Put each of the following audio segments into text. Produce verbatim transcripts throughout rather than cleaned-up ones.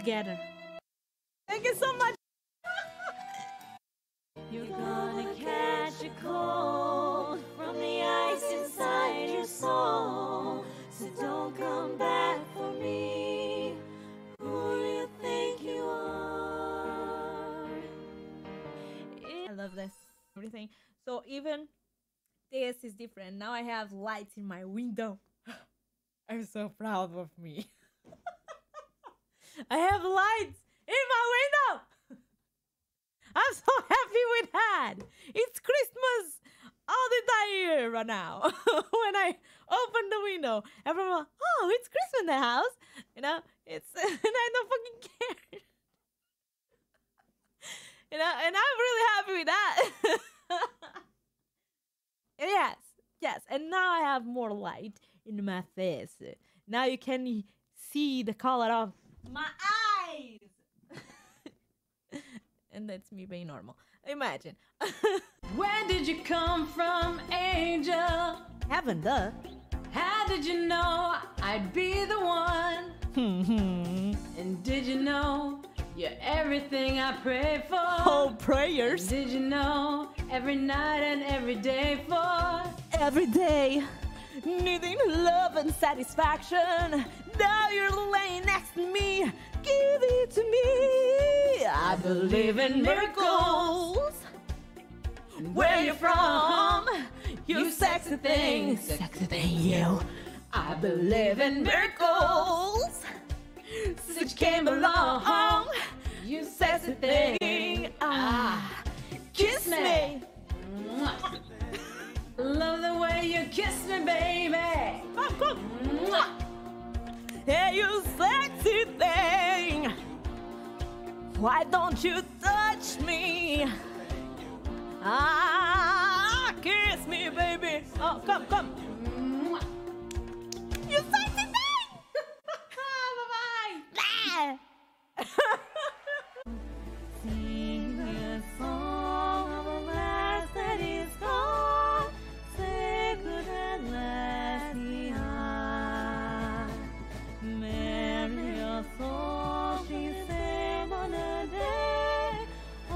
together. Thank you so much. You're gonna catch a cold from the ice inside your soul. So don't come back for me. Who do you think you are? I love this. Everything. So even this is different. Now I have lights in my window. I'm so proud of me. I have lights in my window. I'm so happy with that. It's Christmas all the time right now. When I open the window, everyone, oh, it's Christmas in the house. You know, it's, and I don't fucking care. You know, and I'm really happy with that. Yes, yes. And now I have more light in my face. Now you can see the color of my eyes. And that's me being normal. Imagine. Where did you come from, angel? Heaven, duh. How did you know I'd be the one? And did you know you're everything I pray for? Oh, prayers. And did you know every night and every day for? Every day, needing love and satisfaction. Now you're laying next to me. Give it to me. I believe in miracles. Where you from? You sexy thing, sexy thing, you. I believe in miracles. Since you came along, you sexy thing. Ah, kiss me. Love the way you kiss me, baby. Hey, you sexy thing. Why don't you touch me? Ah, kiss me, baby. Oh, come, come. You sexy thing. Bye-bye. Sing a song of a last that is gone. Say good at last, yeah. Marry your soul, she sang on the day.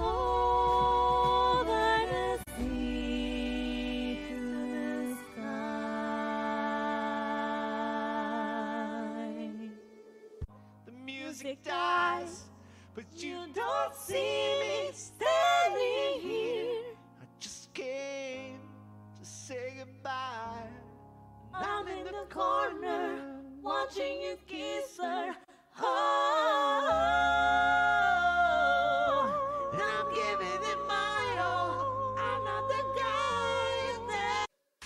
Oh, by the sea to the sky. The music dies, but you don't see me standing here. I just came to say goodbye. I'm in the corner watching you kiss her. Oh, And I'm giving it my all. I'm not the guy that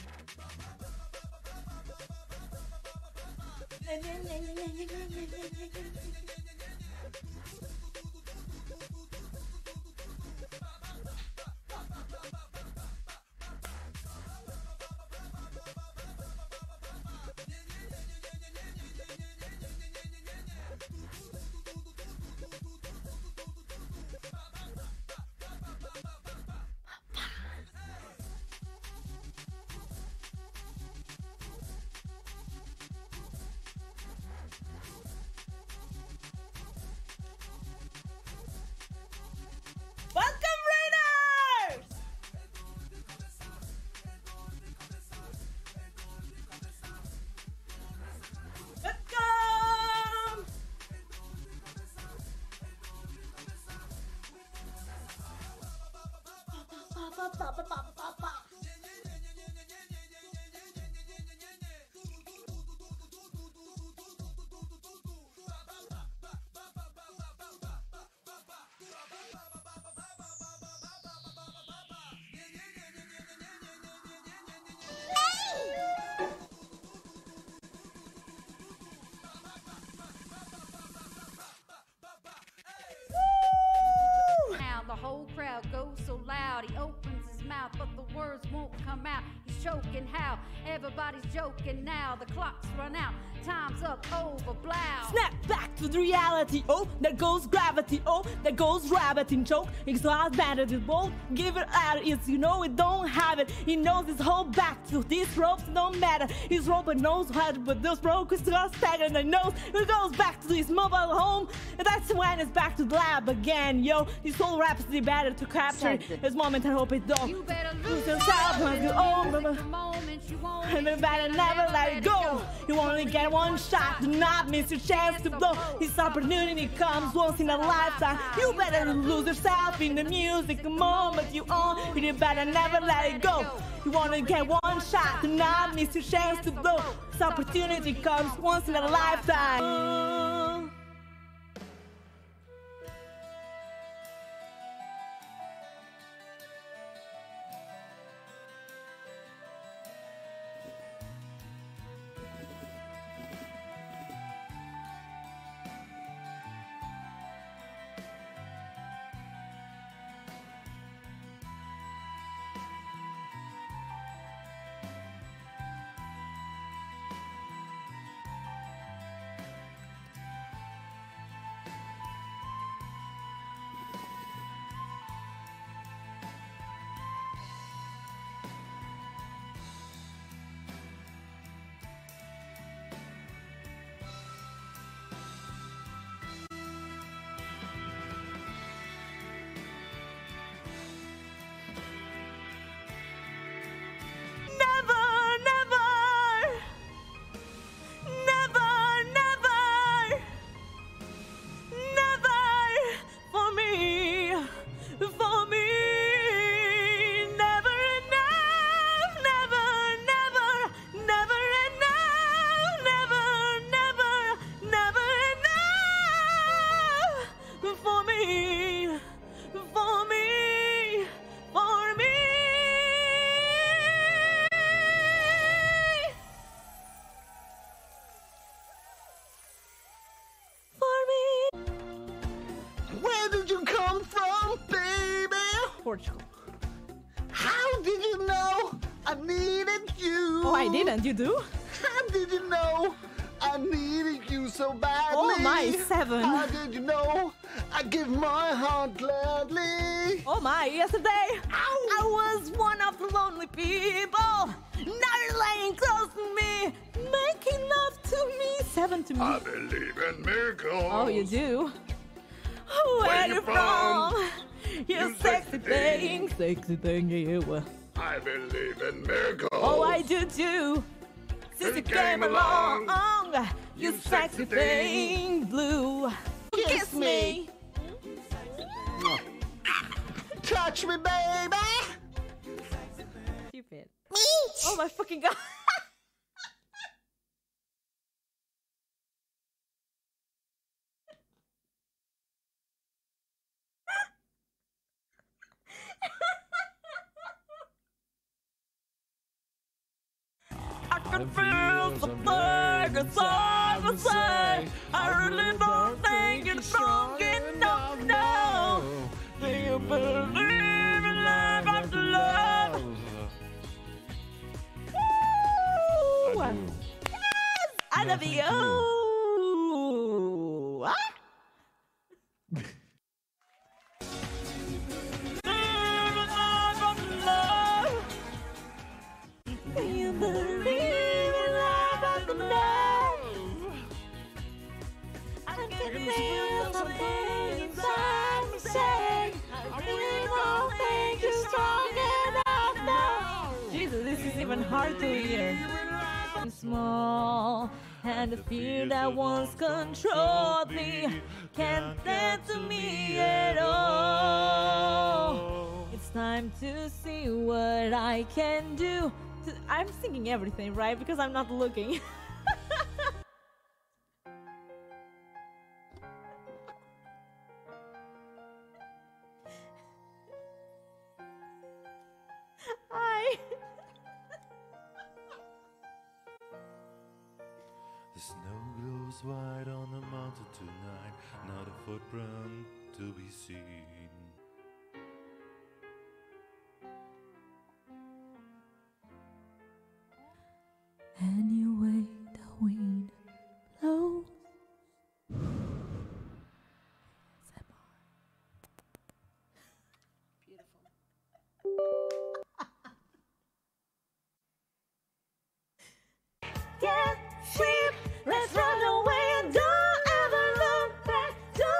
Welcome, Raiders! Welcome! Now the whole crowd goes so loud. He opens his mouth, but the words won't come out. He's choking how? Everybody's joking now. The clock's run out. Time's up over blow. Snap back to the reality. Oh, there goes gravity. Oh, there goes rabbit in choke. It's not better than both. Give it out. It's you know it don't have it. He knows his whole back to these ropes don't matter. His rope knows how to, but those rope is just staggering. I knows it goes back to his mobile home. That's when it's back to the lab again, yo. This whole rhapsody better to capture this moment and hope it don't You better lose lose yourself when you own the the moment you want. and you better never let it go. You only get one shot, do not miss your chance to blow. This opportunity comes once in a lifetime. You better lose yourself in the music the moment you own. You better never let it go. You only get one shot, do not miss your chance to blow. This opportunity comes once in a lifetime. Portugal. How did you know I needed you? Oh, I didn't. You do? How did you know I needed you so badly? Oh my, seven. How did you know I give my heart gladly? Oh my, yesterday Ow. I was one of the lonely people. Now you're laying close to me, making love to me. Seven to me. I believe in miracles. Oh, you do? Where, Where you from? from? You, you sexy, sexy thing, thing, sexy thing, you. I believe in miracles. Oh, I do too. Since you came along, along you, you sexy thing, blue. Kiss, Kiss me. me. Touch me, baby. Stupid. Oh my fucking god. I can feel something inside me say I really don't think you're strong enough now. Do you believe in love after love? Woo! I do. Yes! I love you! What? Do you believe in love after love? I can feel something inside me say I really don't think you're strong enough now. Jesus, this is even hard to hear. Small, and the fear that once controlled me can't stand to me at all. It's time to see what I can do. I'm singing everything, right? Because I'm not looking. Hi. The snow glows white on the mountain tonight, not a footprint to be seen. Anyway, the wind blows. Can't sleep, let's run away and don't ever look back. Don't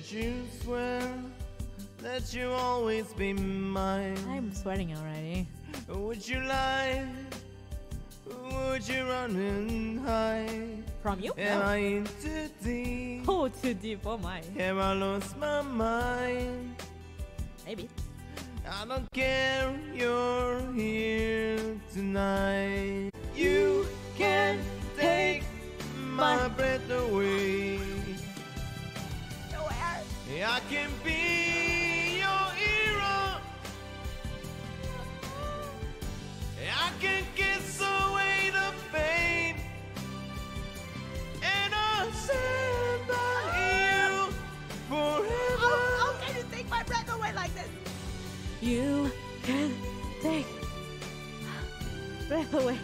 Would you swear that you always be mine? I'm sweating already. Would you lie? Would you run and hide? From you? Am No. I in too deep? Oh, too deep. Oh my. Have I lost my mind? Maybe. I don't care, you're here tonight. You can take my breath away. Where? I can be your hero. I can kiss away the pain, and I'll stand by you forever. How, how can you take my breath away like this? You can take breath away.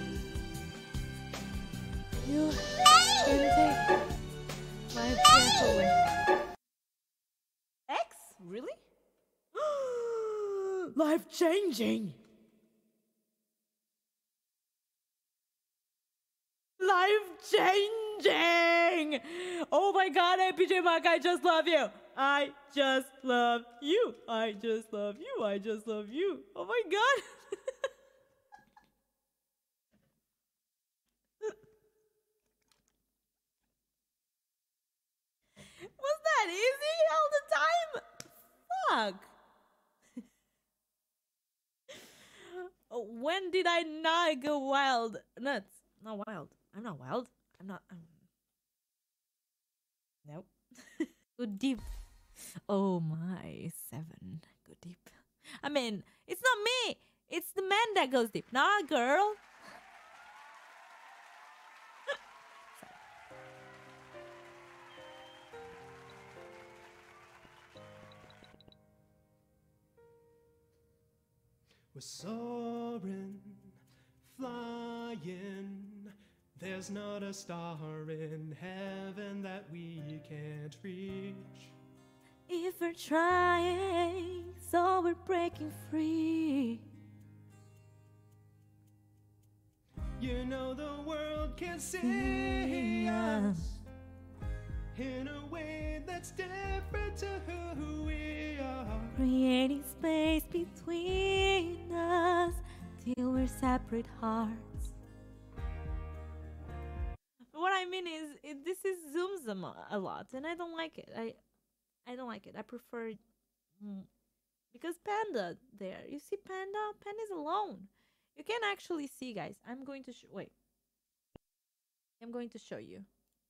You can take my breath away. X? Really? Life changing. Life changing. Oh my god, A P J Mark, I just love you. I just love you. I just love you. I just love you. Oh my god. Was that easy all the time? Fuck. Oh, when did I not go wild? Nuts. Not wild. I'm not wild. I'm not. Um... Nope. Go deep. Oh my, seven. Go deep. I mean, it's not me. It's the man that goes deep, not a girl. We're soaring, flying. There's not a star in heaven that we can't reach. If we're trying, so we're breaking free. You know the world can see us in a way that's different to who we are. Creating space between us till we're separate hearts. What I mean is, it, this is zooms them a, a lot, and I don't like it. I, I don't like it. I prefer, mm, because Panda there. You see Panda? Panda's alone. You can actually see, guys. I'm going to sh wait. I'm going to show you.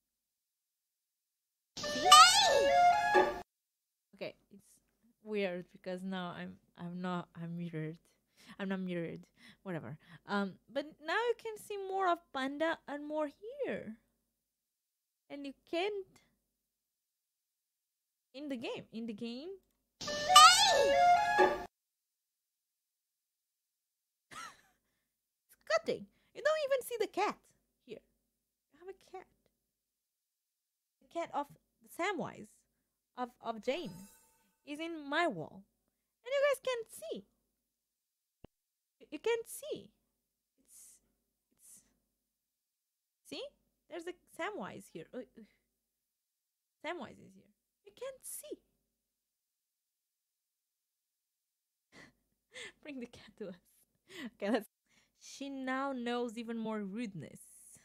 Okay, it's weird because now I'm I'm not I'm mirrored. I'm not mirrored. Whatever. Um, but now you can see more of Panda and more here. And you can't in the game. In the game. It's cutting. You don't even see the cat here. You have a cat. The cat of Samwise of of Jane is in my wall, and you guys can't see. You can't see. It's it's. See, there's a Samwise here. Uh, uh. Samwise is here. You can't see. Bring the cat to us. Okay, let's. She now knows even more rudeness.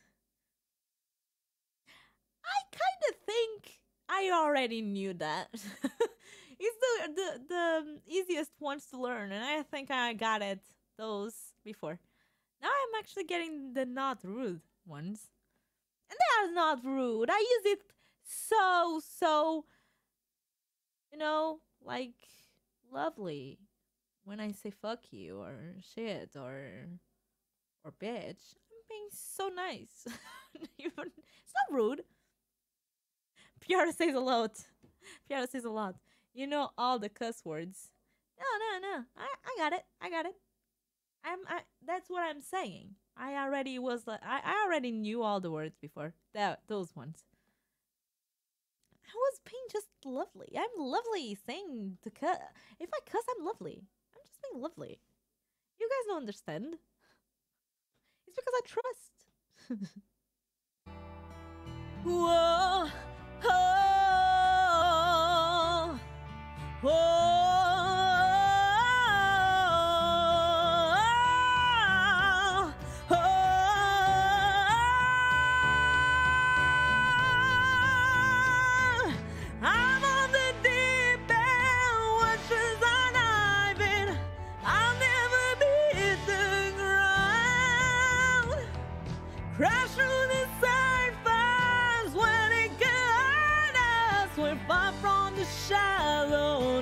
I kind of think I already knew that. It's the, the the easiest ones to learn, and I think I got it those before. Now I'm actually getting the not rude ones, and they are not rude. I use it so so, you know, like lovely when I say fuck you or shit or or bitch. I'm being so nice. Even it's not rude. Pyaara says a lot. Pyaara says a lot. You know all the cuss words. No, no, no. I, I got it. I got it. I'm. I. That's what I'm saying. I already was. Like, I. I already knew all the words before. That those ones. I was being just lovely. I'm lovely saying to cuss. If I cuss, I'm lovely. I'm just being lovely. You guys don't understand. It's because I trust. Whoa. Oh,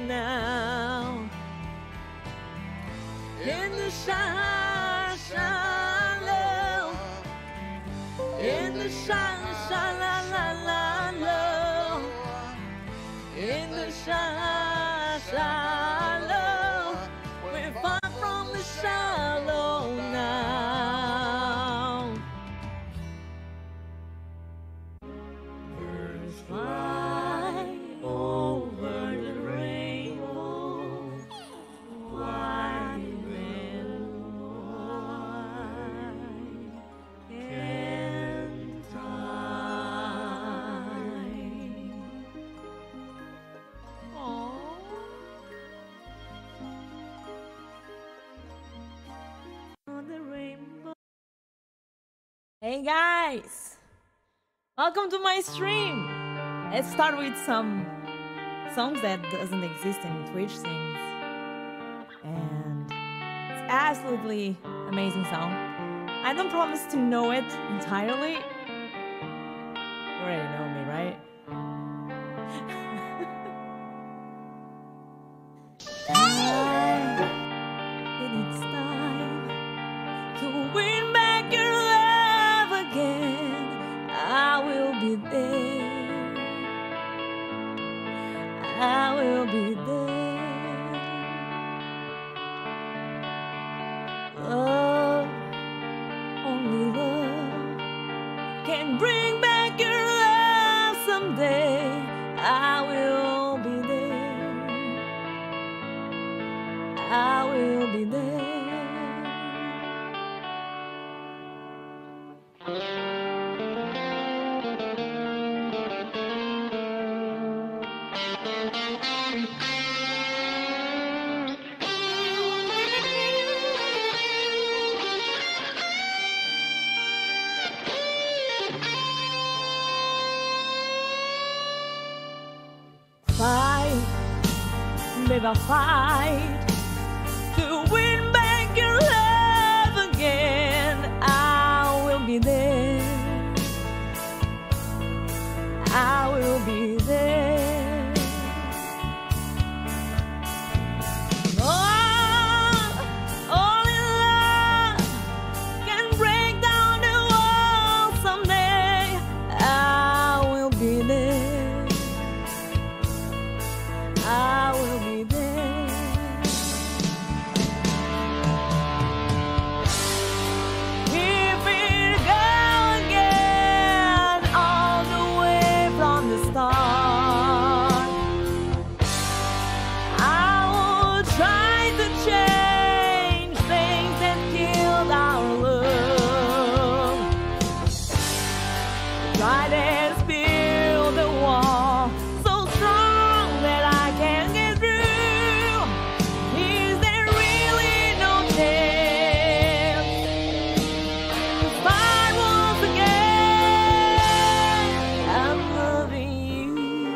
now. In the shine, shine, love. In the shine, shine, la, la, la, love. In the shine, shine, love. We're far from the shallow now. Birds fly over the rainbow, wide and wide, and time. On the rainbow. Hey guys, welcome to my stream. Let's start with some songs that doesn't exist in Twitch things, and it's absolutely amazing song. I don't promise to know it entirely. You already know me, right? It's time to win back your love again. I will be there. I will be there. Love, only love can bring back your love someday. I will be there. I will be there. Fight, baby, I'll fight to win back your love again. I will be there. I will be there. Oh, only love can break down the wall someday. I will be there. I will be there. Here we go again, all the way from the start. I will try to change things that killed our love. Try to build a wall so strong that I can't get through. Is there really no chance to fight once again? I'm loving you.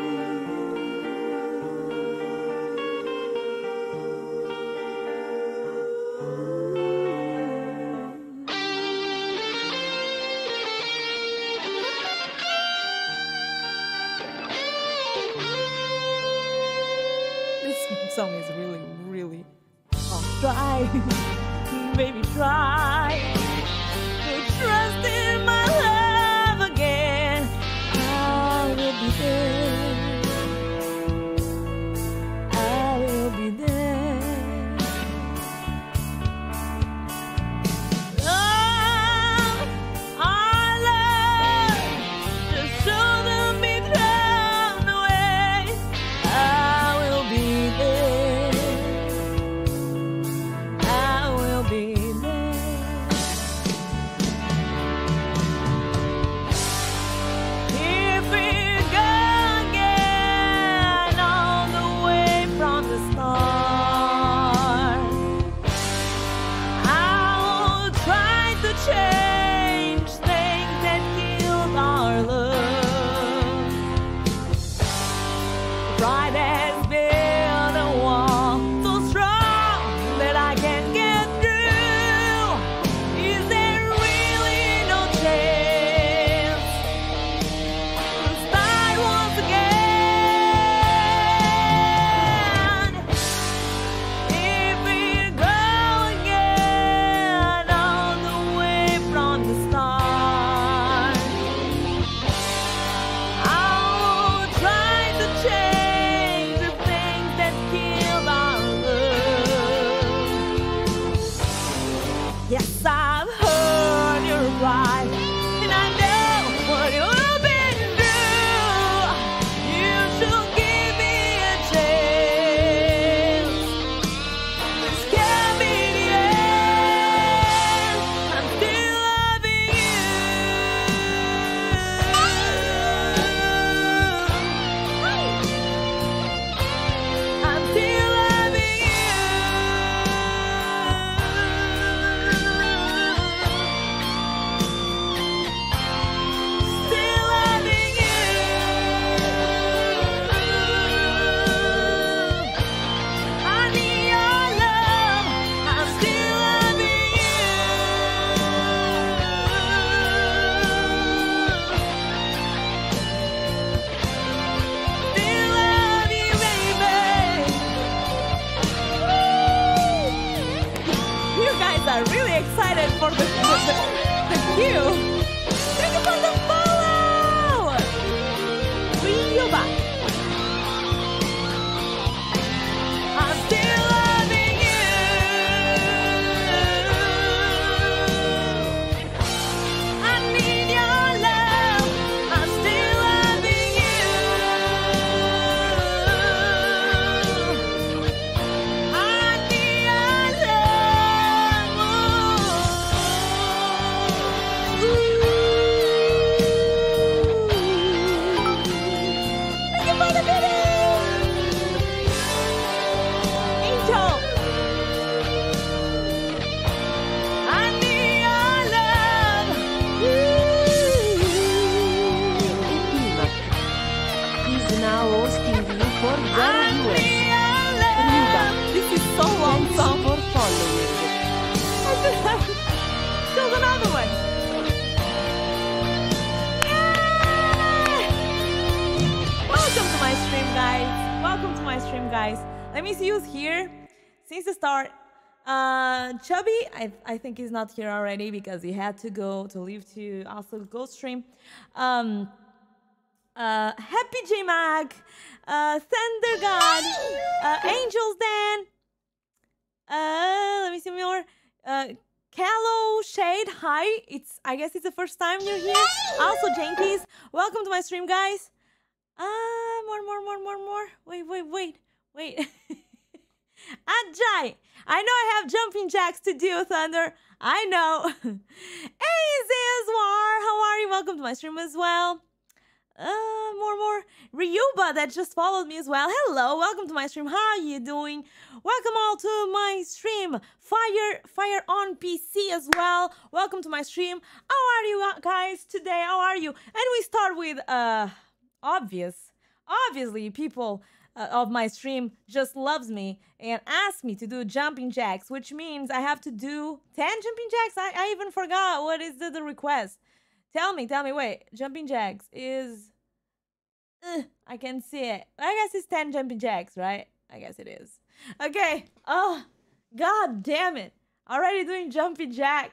This song is really, really oh, try, baby, try to trust in my love again. I will be there. I will be there. Love, our love, just shouldn't be thrown away. I will be there. I will be there. for the, the, the, the cue. Thank you for the follow. Ryuba. I'm still loving you. I need your love. I'm still loving you. I need your love. Thank you for the video. Angel. I need your love. Is now hosting you for I Zara need viewers. your love. This is so long Thanks song. for following. Choose another one. Yay! Welcome to my stream, guys. Welcome to my stream, guys. Let me see who's here since the start. Uh, Chubby, I, I think he's not here already because he had to go to leave to also go stream. Um, uh, Happy J Mag, uh, Thunder God, uh, Angels Dan. Uh, let me see more. Uh, Callow Shade, hi. It's I guess it's the first time you're here. Also, Jankies, welcome to my stream, guys. Ah, uh, more, more, more, more, more. Wait, wait, wait, wait. Ajay, I know I have jumping jacks to do, Thunder. I know. Hey, Zizwar, how are you? Welcome to my stream as well. Uh, more, more. Ryuba that just followed me as well. Hello, welcome to my stream. How are you doing? Welcome all to my stream. Fire, fire on P C as well. Welcome to my stream. How are you guys today? How are you? And we start with uh, obvious, obviously people uh, of my stream just loves me and asks me to do jumping jacks, which means I have to do ten jumping jacks. I, I even forgot what is the, the request. Tell me, tell me, wait, jumping jacks is, uh, I can see it. I guess it's ten jumping jacks, right? I guess it is. Okay, oh, god damn it. Already doing jumping jacks.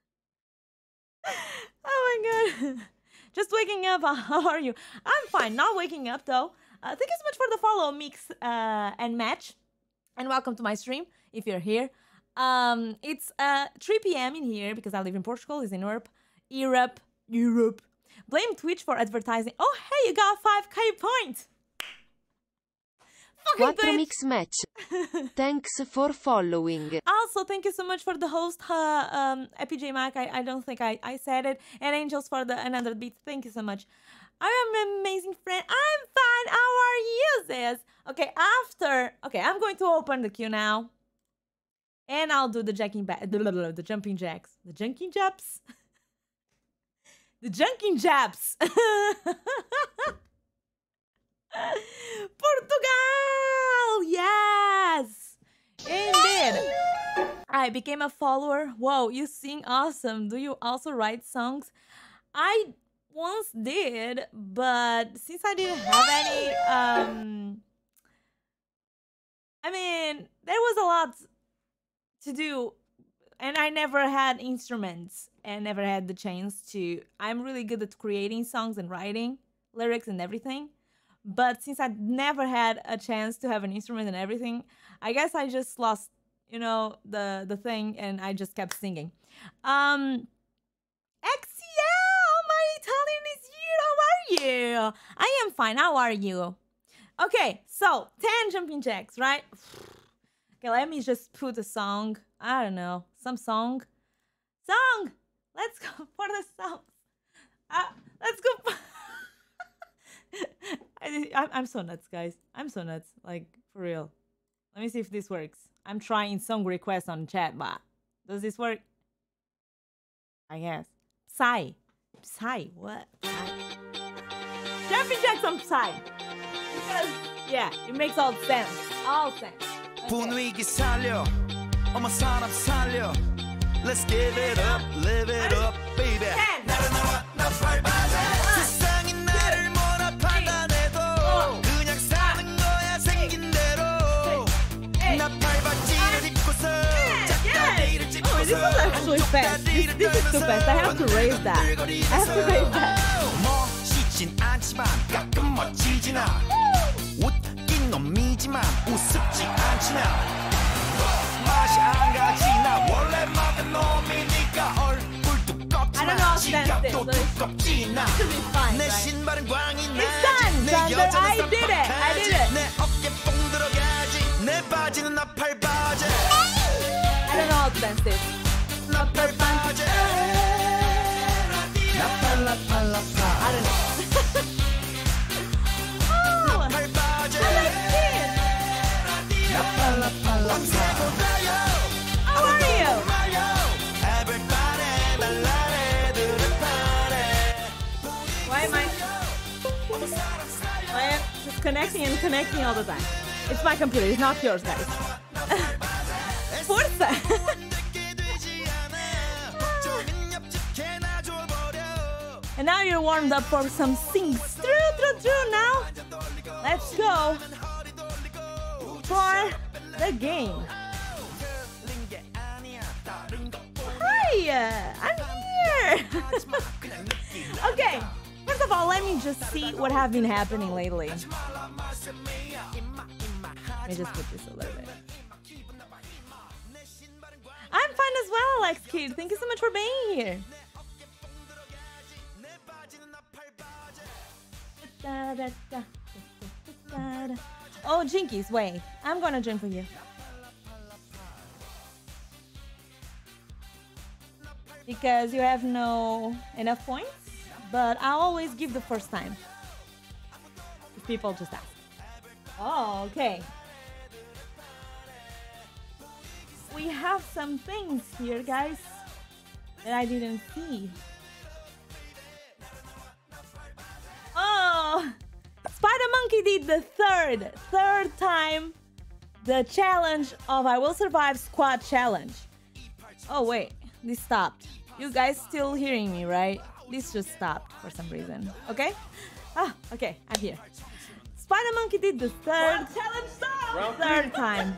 Oh my god. Just waking up, how are you? I'm fine, not waking up though. Uh, thank you so much for the follow, Mix uh, and Match. And welcome to my stream, if you're here. Um, it's uh, three p m in here, because I live in Portugal, it's in Europe. Europe. Europe. Blame Twitch for advertising. Oh, hey, you got five K points. Fucking Quattro Mix Match. Thanks for following. Also, thank you so much for the host, uh, um, Epi J Mac. I, I don't think I, I said it. And Angels for the another beat. Thank you so much. I am an amazing friend. I'm fine. How are you, Ziz? Okay, after... Okay, I'm going to open the queue now. And I'll do the jacking back, the, the jumping jacks. The jumping jabs. The jumping jabs. Portugal! Yes! Indeed. I became a follower. Whoa, you sing awesome. Do you also write songs? I once did, but since I didn't have any, um... I mean, there was a lot to do, and I never had instruments and never had the chance to. I'm really good at creating songs and writing lyrics and everything, but since I never had a chance to have an instrument and everything, I guess I just lost, you know, the the thing, and I just kept singing. Um, X L, my Italian is here. How are you? I am fine. How are you? Okay, so ten jumping jacks, right? Okay, let me just put a song. I don't know, some song. Song! Let's go for the song. Uh, let's go. I, I'm, I'm so nuts, guys. I'm so nuts. Like, for real. Let me see if this works. I'm trying song requests on chat, but does this work? I guess. Psy. Psy, what? Psy. Jumping jacks on Psy. Because, yeah, it makes all sense. All sense. 분위기 살려 어머 사람 살려 Let's give it up, live it up, baby 나른나와 나 밟아내 세상이 나를 뭐라 판단해도 그냥 사는 거야 생긴 대로 나 밟아지를 입고서 작다 내일을 짚고 Sorry, this is actually fast. This, this is too fast. I have to raise that. I have to raise that. 멋있진 않지만 가끔 멋지진 않아 웃긴 놈이지만 우습지 않지 나 맛이 안 가지 나 원래 막은 놈이니까 얼굴 두껍지만 지갑도 두껍지 나 내 신발은 광이 나지 내 여자는 쌈박하지 내 어깨 뽕 들어가지 내 바지는 나팔 바지 I don't know how to dance this. 나팔 바지 나팔 나팔 나팔 I don't know. Oh, 나팔 바지 I like this. 나팔 나팔 나팔 How are you? Everybody 날라래들을 파래 Why am I? Why am I just connecting and connecting all the time? It's my computer. It's not yours, guys. Forza. And now you're warmed up for some sings. True, true, true. Now, let's go for the game. Hi, I'm here. Okay, first of all, let me just see what have been happening lately. Let me just put this a little bit. I'm fine as well, Alex Kid. Thank you so much for being here. Oh, Jinkies, wait. I'm gonna drink for you. Because you have no enough points, but I always give the first time. If people just ask. Oh, okay. We have some things here, guys, that I didn't see. Oh, Spider Monkey did the third, third time the challenge of I Will Survive Squad Challenge. Oh, wait, this stopped. You guys still hearing me, right? This just stopped for some reason. Okay? Ah, okay, I'm here. Spider Monkey did the third challenge song, third time.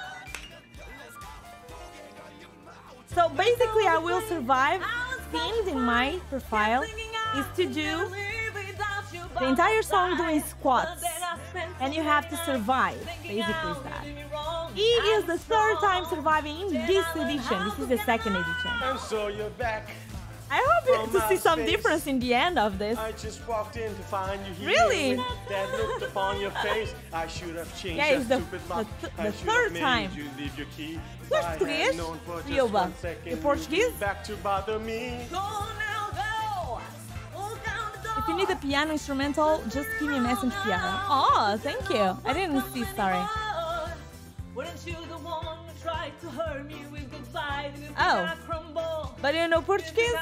So basically, I Will Survive themed in my profile is to do the entire song doing squats, and you have to survive. Basically, is that. He is the third time surviving in this edition. This is the second edition. And so you're back. I hope to see some difference in the end of this. I just walked in to find you here. Really? With that look upon your face. I should have changed Yeah, it's that the, stupid the, lock. th I the should third have made time. you leave your key. Tu és I had português? known for just Ilva, one second e português? you'd be back to bother me. If you need a piano instrumental, just give me a message, Pyaara. Oh, thank you. I didn't see, sorry. Oh, but you know Portuguese?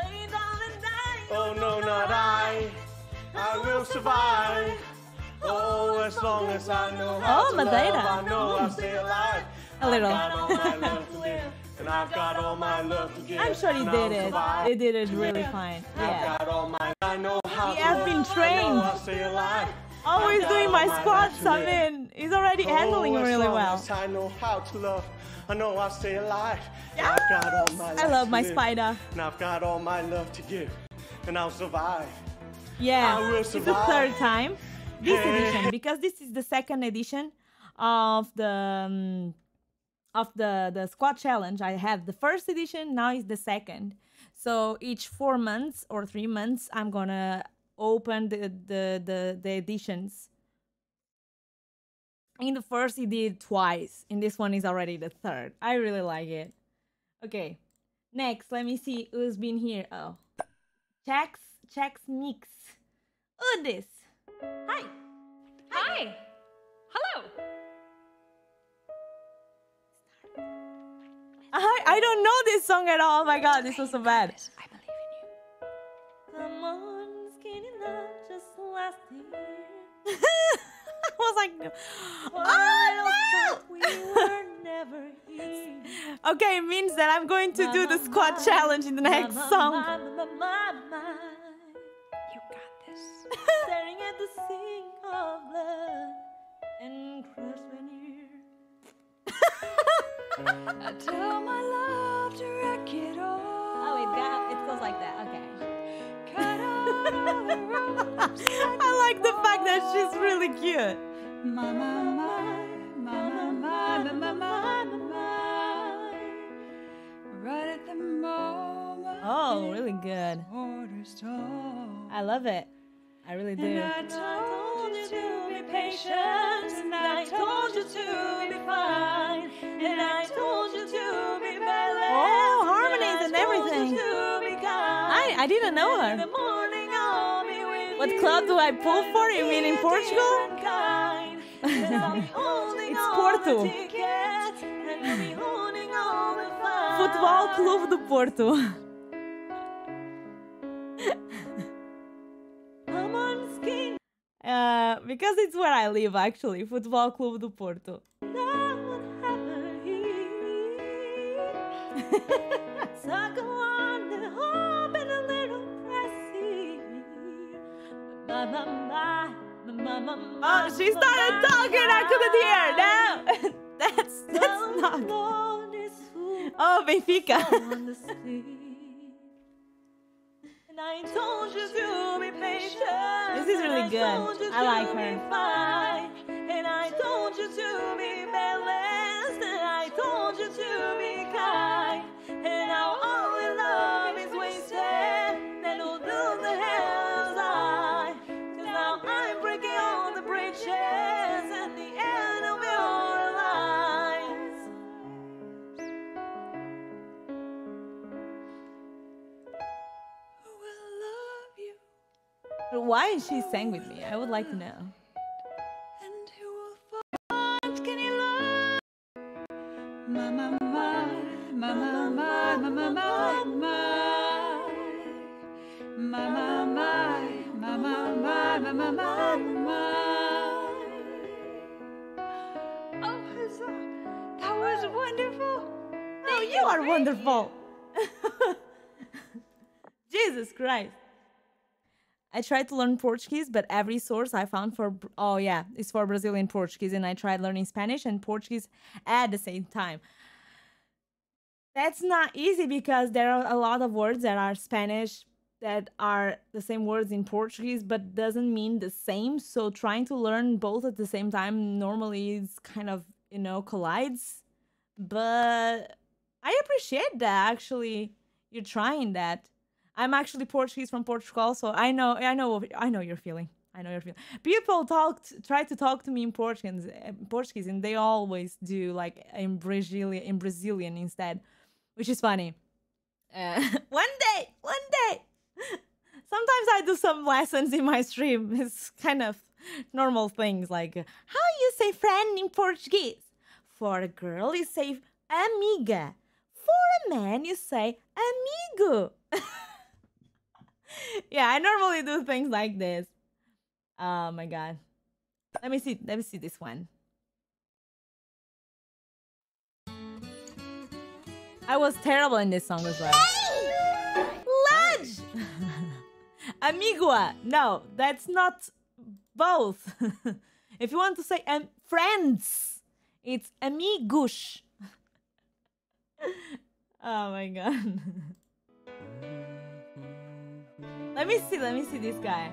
Oh no, not I. I will survive. Oh, as long as I know how Oh, to Madeira. love, I know I'll stay alive. A little. I've got all my love to live, and I've got all my love to give. I'm sure he and did I'll it. survive. They did it really fine. I've Yeah. got all my, I know how He to has love, been I know trained. I'll stay alive. Always I've got doing all my love squats, to I live. mean, he's already handling Oh, as really long well. as I know how to love, I know I'll stay alive. Yes! I've got all my I life love to my live, spider. and I've got all my love to give, and I'll survive. Yeah, I will it's the survive. third time. This Hey. edition, because this is the second edition of the um, of the the squad challenge. I have the first edition, now is the second. So each four months or three months, I'm gonna open the the the, the editions. In the first, he did twice. In this one, is already the third. I really like it. Okay, next, let me see who's been here. Oh, Chex Chex Mix. Who this? Hi. Hi. Hello. I I don't know this song at all. Oh my god, this was so bad. I believe in you. Come on, skinny love, just last year. I was like, no. Oh no! We were never here. Okay, it means that I'm going to do the squad challenge in the next song. You got this. Staring at the sink of blood and crushed veneer. I tell my love to to wreck it all. Oh, it, got, it goes like that. Okay. Cut out all the ropes. I like the fact that she's really cute. My, my, my, my, my, my, my, my, my, my. Right at the moment. Oh, really good. Orders told. I love it. I really do. And I told you to be patient, and I told you to be fine, and I told you to be balanced. Oh, harmonies and everything. I, I didn't know her. What club do I pull for? You mean in Portugal? It's Porto. Futebol Clube do Porto. Uh, because it's where I live, actually. Futebol Clube do Porto. Oh, she started talking. I couldn't hear. No, that's that's not. Oh, Benfica. And I told you to be patient. This is really good. I like her. And I told you to be balanced. And I told you to be kind. And now all your love is wasted. Then who do the hell I? Cause now I'm breaking all the bridges at the end of your lives. Who will love you? Why is she sang with me? I would like to know. And who will find? Can you love? My, my, my, my, my, my, my, my, my, my, my, my, my, my, my, my, my, my, my. Oh, Huzzah. That was wonderful. No, you are wonderful. Jesus Christ. I tried to learn Portuguese, but every source I found for, oh yeah, it's for Brazilian Portuguese, and I tried learning Spanish and Portuguese at the same time. That's not easy because there are a lot of words that are Spanish that are the same words in Portuguese, but doesn't mean the same. So trying to learn both at the same time normally is kind of, you know, collides. But I appreciate that, actually, you're trying that. I'm actually Portuguese from Portugal, so I know, I know, I know you're feeling. I know you're feeling. People talked, try to talk to me in Portuguese, Portuguese, and they always do like in Brazilian, in Brazilian instead, which is funny. Uh, one day, one day. Sometimes I do some lessons in my stream. It's kind of normal things like how you say friend in Portuguese. For a girl, you say amiga. For a man, you say amigo. Yeah, I normally do things like this. Oh my god. Let me see. Let me see this one. I was terrible in this song as well. Lodge! Amigua. No, that's not both. If you want to say um, friends, it's amigos. Oh my god. Let me see, let me see this guy.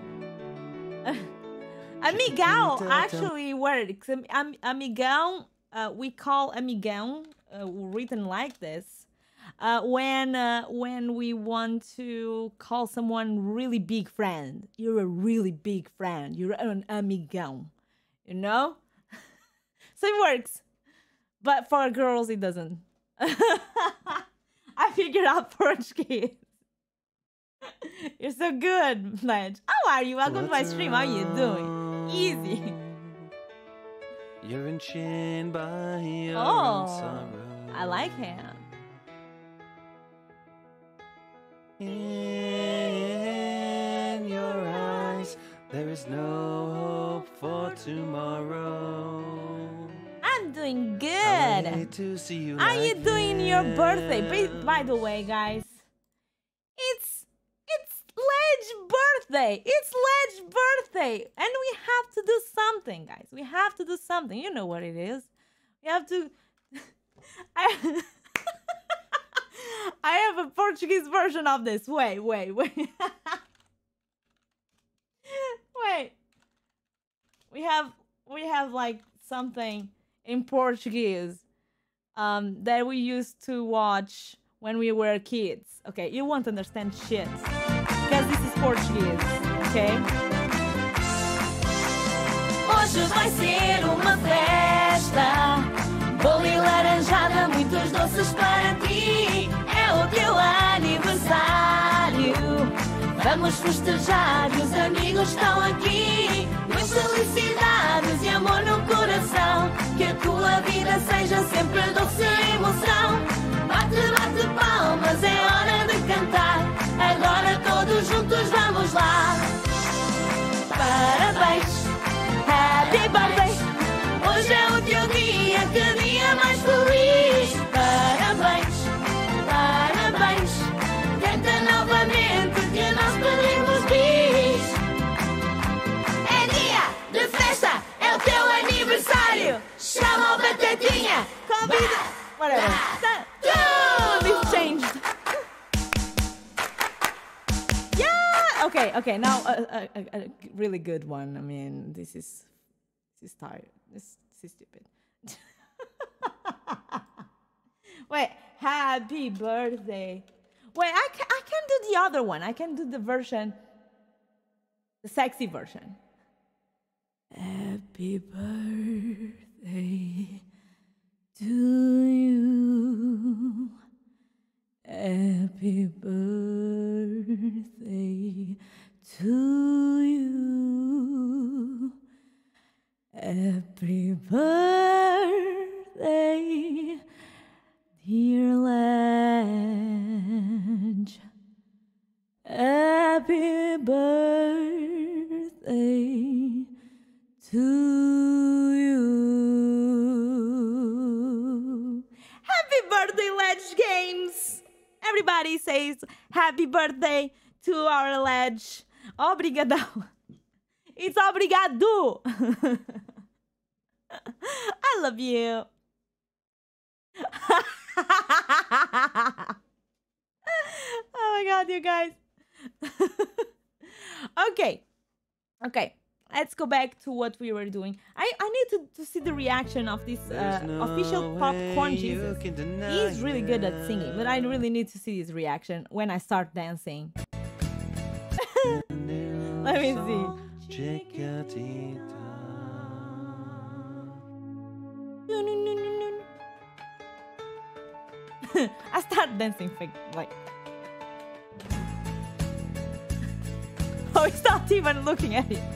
Amigão actually works. Am amigão, uh, we call amigão, uh, written like this, uh, when uh, when we want to call someone really big friend. You're a really big friend. You're an amigão, you know? So it works. But for girls, it doesn't. I figured out Portuguese. You're so good, Pledge. How are you? Welcome to my stream. How are you doing? Easy. You're enchained by your own Oh, sorrow. I like him. In your eyes, there is no hope for tomorrow. I'm doing I good. hate to see you How like you doing your birthday? By, this. by the way, guys, it's it's Ledge's birthday. It's Ledge's birthday, and we have to do something, guys. We have to do something. You know what it is. We have to. I I have a Portuguese version of this. Wait, wait, wait. Wait. We have we have like something in Portuguese um that we used to watch when we were kids. Okay, you won't understand shit because this is Portuguese, okay? Hoje vai ser uma festa, bolo e laranjada, muitos doces para ti. É o teu aniversário, vamos festejar e os amigos estão aqui. Muitas felicidades e amor no coração, que a tua vida seja sempre doce emoção. Bate, bate palmas, é hora de cantar, agora todos juntos vamos lá. Parabéns, happy birthday, hoje é o teu dia, que dia mais feliz. Parabéns, parabéns, canta novamente que nós pedimos bis. É dia de festa, é o teu aniversário, chama o Batatinha, convida. Whatever. Oh, this changed. Yeah. Okay. Okay. Now a, a, a, a really good one. I mean, this is this is tired. This, this is stupid. Wait. Happy birthday. Wait. I can I can do the other one. I can do the version, the sexy version. Happy birthday to you, happy birthday to you, happy birthday, dear Ledge, happy birthday to you. Happy birthday, Ledge Games! Everybody says happy birthday to our Ledge. Obrigadão. It's obrigado. I love you. Oh my god, you guys. Okay. Okay. Let's go back to what we were doing. I, I need to, to see the reaction of this uh, no official popcorn way Jesus. you can deny He's really good at singing, but I it. really need to see his reaction when I start dancing. Let me see. Chiquitita. I start dancing fake, like. Oh, he's not even looking at it.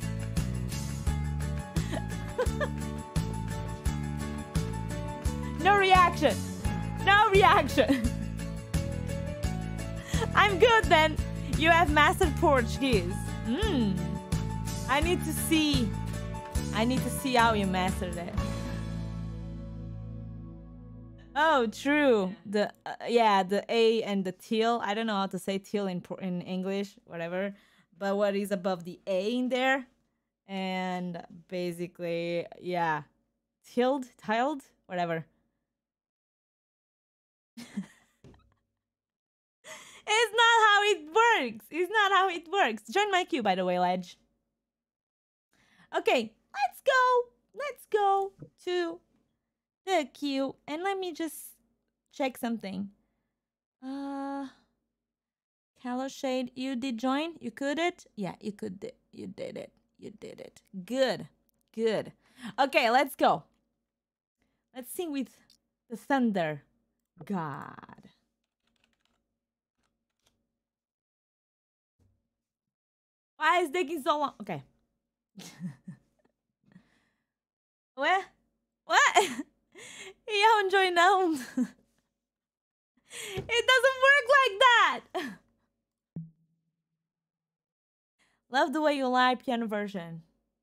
No reaction. No reaction. I'm good then. You have mastered Portuguese. Hmm. I need to see. I need to see how you mastered it. Oh, true. The uh, yeah, the A and the till. I don't know how to say till in in English, whatever. But what is above the A in there? And basically, yeah, tilled, tiled, whatever. It's not how it works. It's not how it works. Join my queue, by the way, Ledge. Okay, let's go. Let's go to the queue. And let me just check something. Uh, Callow Shade, you did join? You could it? Yeah, you could it. You did it. You did it. Good. Good. Okay, let's go. Let's sing with the thunder god. Why is it taking so long? Okay. What? What? Ião enjoy não. It doesn't work like that. Love the way you lie, piano version.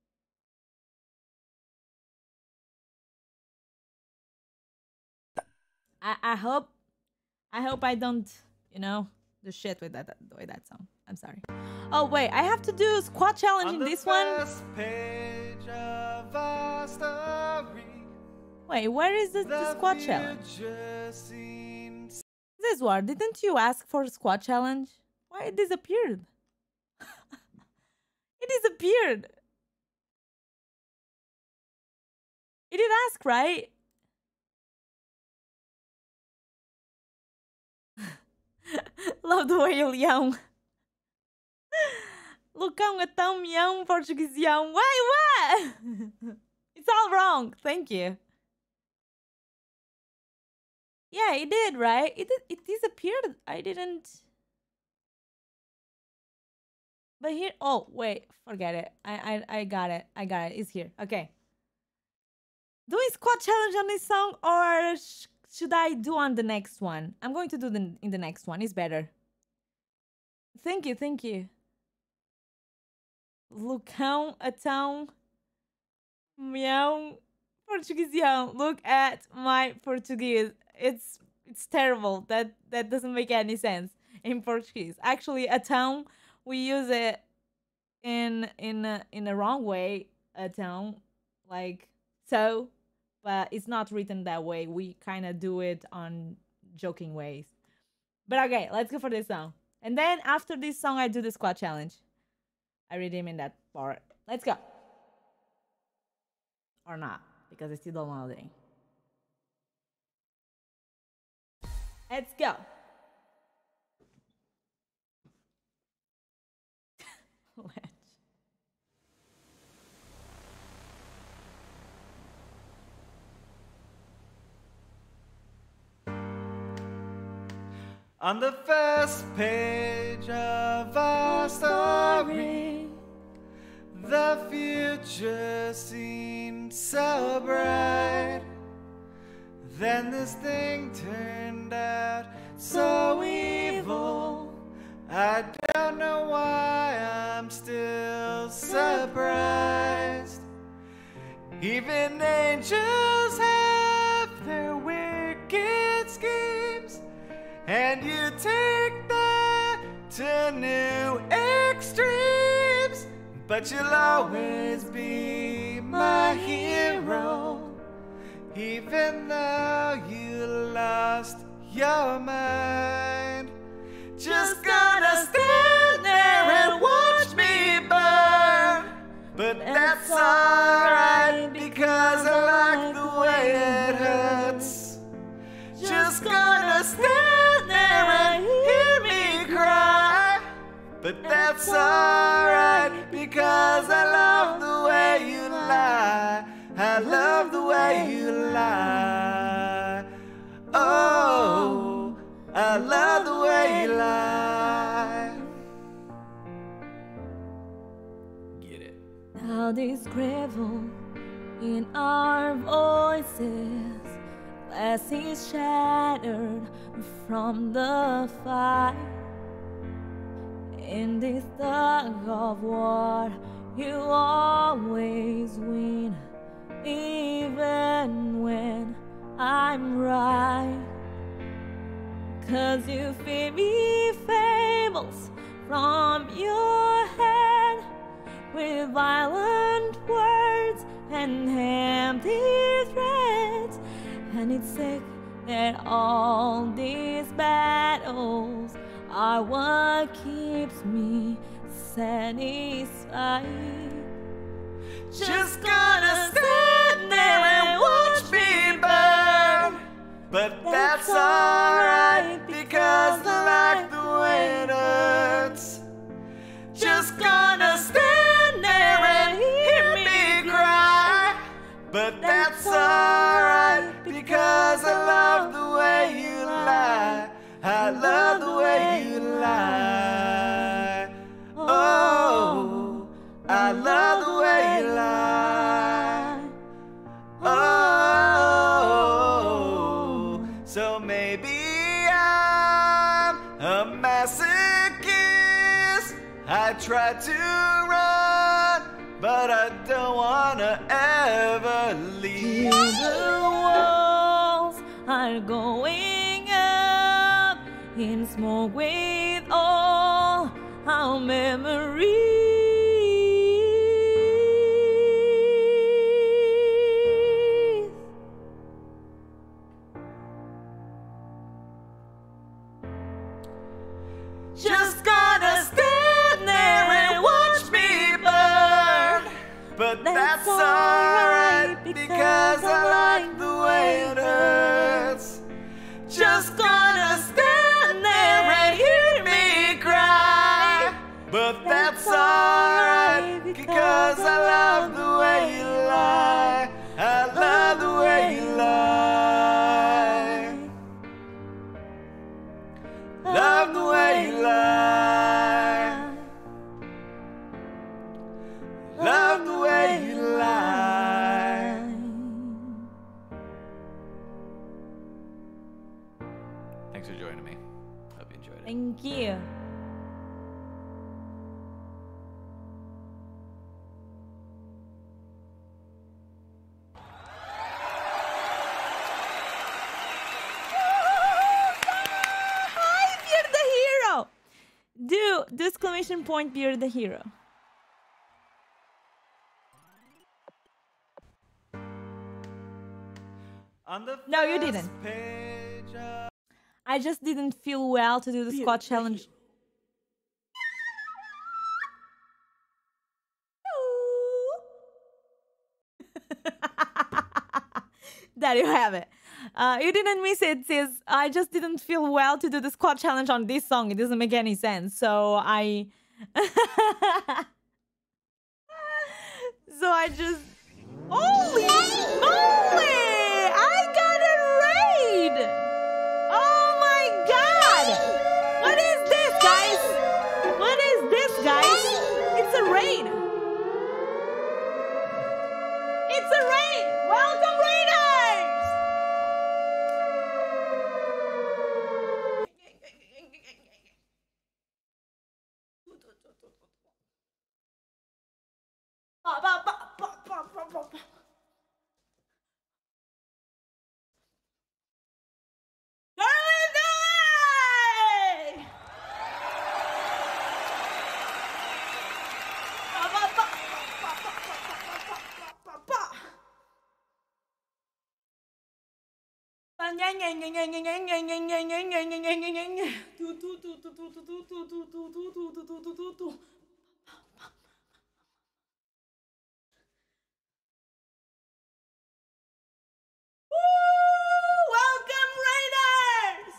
I I hope I hope I don't, you know, do shit with that with that song. I'm sorry. Oh wait, I have to do squat challenge in this one. Page of our story, Wait, where is the, the squat challenge? just seems Is this word? Didn't you ask for a squad challenge? Why it disappeared? It disappeared. You did ask, right? Love the way you leão. Lucão é tão mião, portuguesião. Why, what? It's all wrong. Thank you. Yeah, it did, right? It did, it disappeared. I didn't. But here, oh wait, forget it. I I I got it. I got it. It's here. Okay. Doing squad challenge on this song, or sh should I do on the next one? I'm going to do the in the next one. It's better. Thank you, thank you. Lucão, atão, mião, portuguesião. Look at my Portuguese. It's it's terrible. That that doesn't make any sense in Portuguese. Actually, atão, we use it in in a, in a wrong way. Atão, like so, but it's not written that way. We kind of do it on joking ways. But okay, let's go for this song. And then after this song, I do the squad challenge. I redeem in that part. Let's go. Or not, because it's still downloading. Let's go. On the first page of our story, the future seemed so bright. Then this thing turned out so evil. I don't know why I'm still surprised. Even angels have their wicked schemes, and you take that to new extremes. But you'll always be my hero, even though you lost your mind. Just gonna stand there and watch me burn. But that's alright, because I like the way it hurts. Just gonna stand there and hear me cry. But that's alright, because I love the way you lie. I love the way you lie. Oh, I love the way you lie. Get it? Now this gravel in our voices, glass is shattered from the fire. In this tug of war, you always win, even when I'm right. 'Cause you feed me fables from your head, with violent words and empty threats. And it's sick that all these battles are what keeps me satisfied. Just gonna stand there and watch me burn. But that's alright, because I like the way it hurts. Just gonna stand there and hear me cry. But that's alright, because I love the way you lie. I love the way you lie. Oh, I love the way you lie. Oh, so maybe I'm a masochist. I try to run, but I don't wanna ever leave. The walls are going up in smoke with all our memories. that's alright, because I like the way it hurts. Just gonna stand there and hear me cry. But that's alright, because I love the way you lie. I love the way you lie. Love the way you lie. Love the way you lie. Thanks for joining me. Hope you enjoyed it. Thank you. Hi, you're the hero. Do, do exclamation point, you're the hero. On the No, you didn't. page of I just didn't feel well to do the squat challenge. There you have it. Uh, you didn't miss it, sis. I just didn't feel well to do the squat challenge on this song. It doesn't make any sense. So I... so I just... Holy moly! I got a raid! Oh my god! What is this, guys? What is this, guys? It's a raid! It's a raid! Welcome, raiders! Ba, ba, ba, ba, ba, ba, ba, ba. Girly Day! Ba, ba, ba, ba, ba, ba, ba, ba, ba, ba. Ba, nya, nya, nya, nya, nya, nya, nya, nya, nya, nya, nya, nya, nya, nya, nya. Tu, tu, tu, tu, tu, tu, tu, tu, tu, tu, tu, tu, tu, tu, tu, tu. Woo! Welcome, Raiders!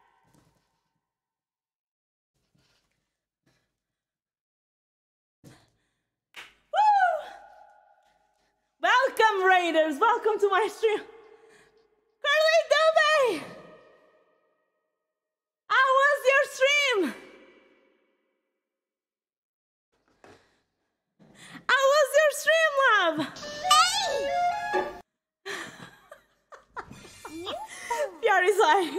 Woo! Welcome, Raiders! Welcome to my stream. Curly Dube! How was your stream? How was your stream, love? Pyaara is like,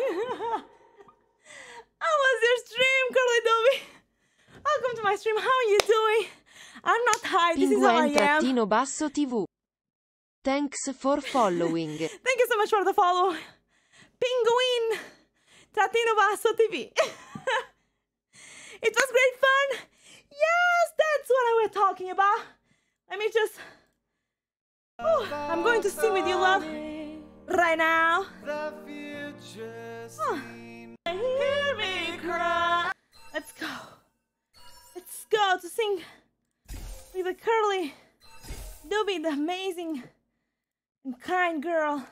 how was your stream, Curly Dube? Welcome to my stream. How are you doing? I'm not high. This is how I am. Pinguin basso T V. Thanks for following. Thank you so much for the follow. Pinguin Trattino Basso T V. It was great fun. Yes, that's what I was talking about. Let me just... Oh, I'm going to sing with you, love. Right now. the future Oh. scene. Hear me cry. Let's go. Let's go to sing with the Curly Dube, the amazing and kind girl.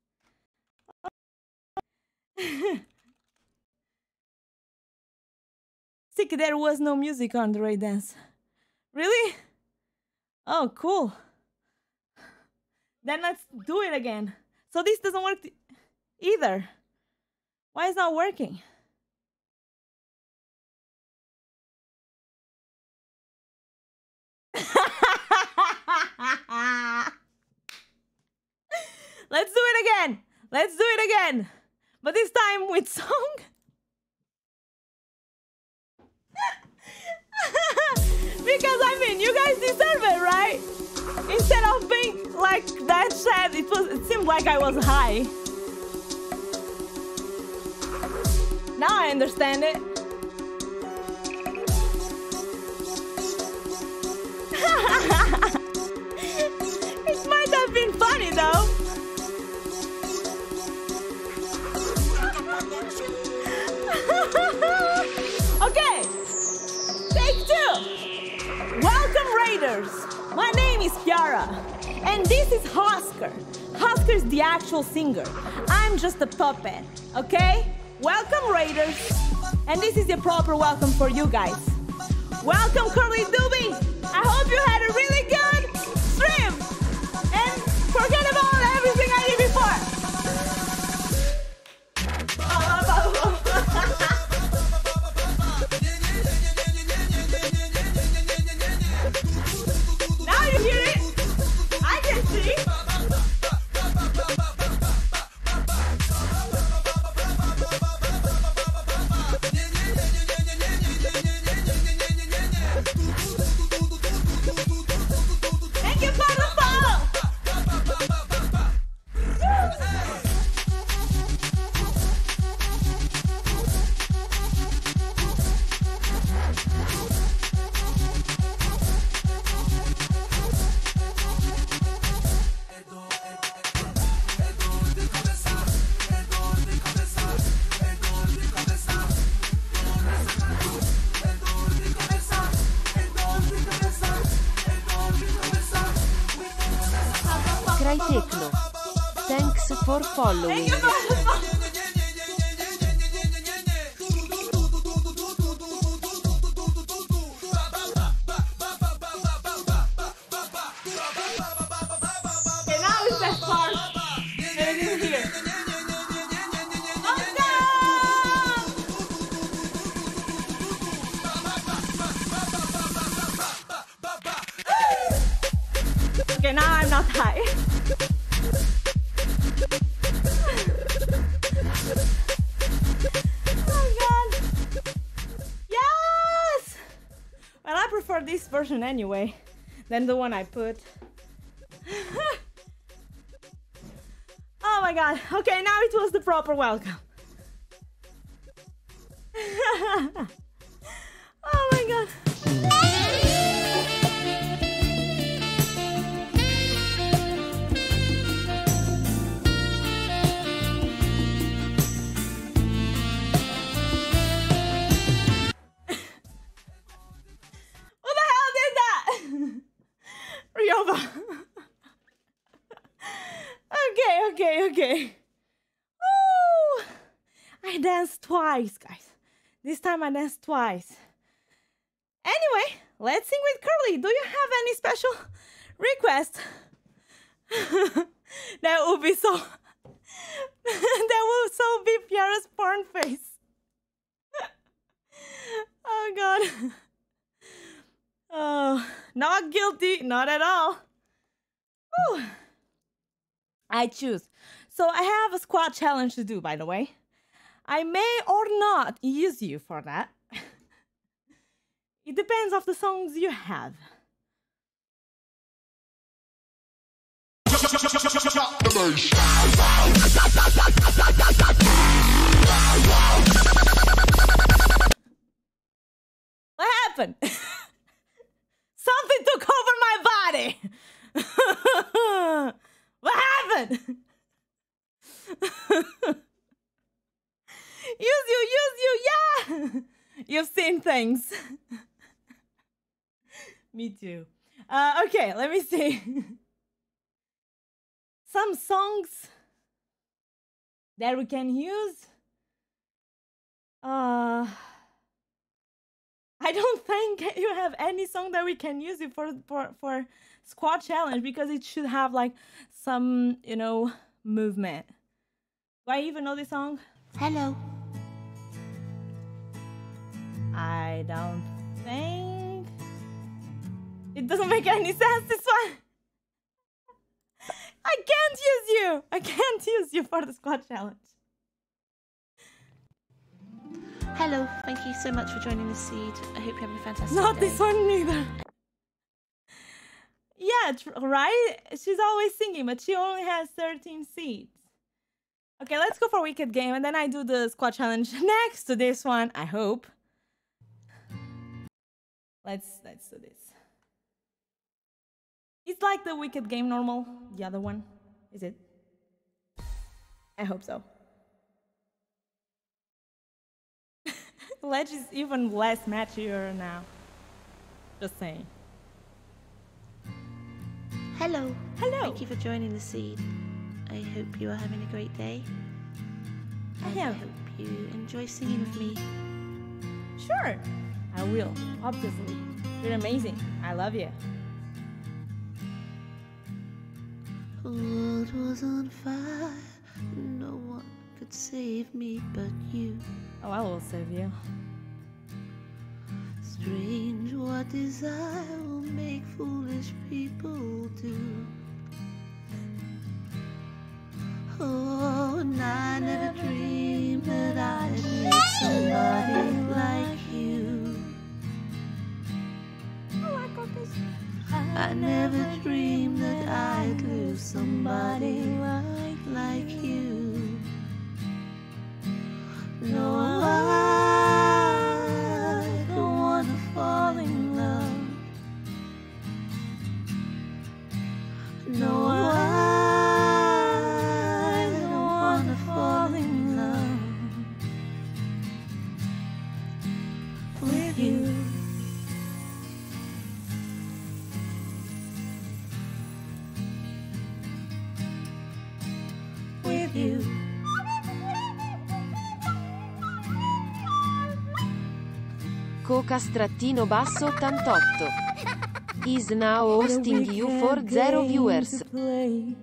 Sick, there was no music on the raid dance. Really? Oh, cool. Then let's do it again. So this doesn't work either. Why is it not working? Let's do it again. Let's do it again. But this time with song. Because I mean, you guys deserve it, right? Instead of being like that sad, it was. It seemed like I was high. Now I understand it. It might have been funny though. Okay, take two. Welcome, Raiders. Raiders! My name is Pyaara, and this is Oscar. Oscar is the actual singer. I'm just a puppet, okay? Welcome, Raiders! And this is the proper welcome for you guys. Welcome, Curly Doobie! I hope you had a really good stream! And forget about everything I did before! Now you hear it? I can see! Thank you for the follow! Crytekno. Thanks for following. Thank you for the follow! Okay, now it's that part. And it is here. Okay, now I'm not high. Oh god. Yes! Well, I prefer this version anyway than the one I put. Oh my god. Okay, now it was the proper welcome. Oh my god. Who the hell did that? Ryova. Okay, okay, okay. Woo! I danced twice, guys. This time I danced twice. Anyway, let's sing with Curly. Do you have any special request? That would be so... that would so be Pyaara's porn face. Oh god. Oh, not guilty, not at all. Whew. I choose. So I have a squad challenge to do, by the way. I may or not use you for that. It depends on the songs you have. What happened? Something took over my body. What happened? Use you, use you, yeah. You've seen things. Me too. Uh, okay, let me see. Some songs that we can use. Uh, I don't think you have any song that we can use it for for for squad challenge because it should have like some, you know, movement. Do I even know this song? Hello. I don't think. It doesn't make any sense, this one. I can't use you. I can't use you for the squad challenge. Hello, thank you so much for joining the seed. I hope you're having a fantastic Not day. this one neither. Yeah, tr- right? She's always singing, but she only has thirteen seeds. Okay, let's go for Wicked Game, and then I do the squad challenge next to this one, I hope. Let's let's do this. It's like the Wicked Game normal, the other one. Is it? I hope so. Ledge is even less matchier now. Just saying. Hello. Hello. Thank you for joining the seed. I hope you are having a great day. I And am. I hope you enjoy singing with me. Sure. I will, obviously. You're amazing. I love you. The world was on fire. No one could save me but you. Oh, I will save you. Strange what desire will make foolish people do. Oh, and I never dreamed that I'd meet somebody like you. I never dreamed that I'd lose somebody like, like you. No, I don't wanna fall in love. No, I don't wanna fall in love with you. With you. Coca-basso ottantotto. Is now hosting you for zero viewers. Play.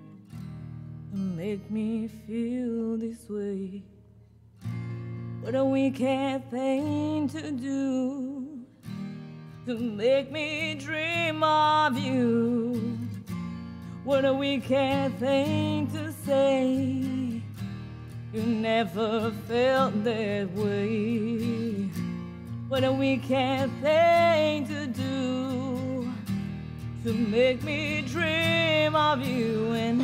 Make me feel this way. What a wicked thing to do, to make me dream of you. What a wicked thing to say. You never felt that way. What a wicked thing to do, to make me dream of you. And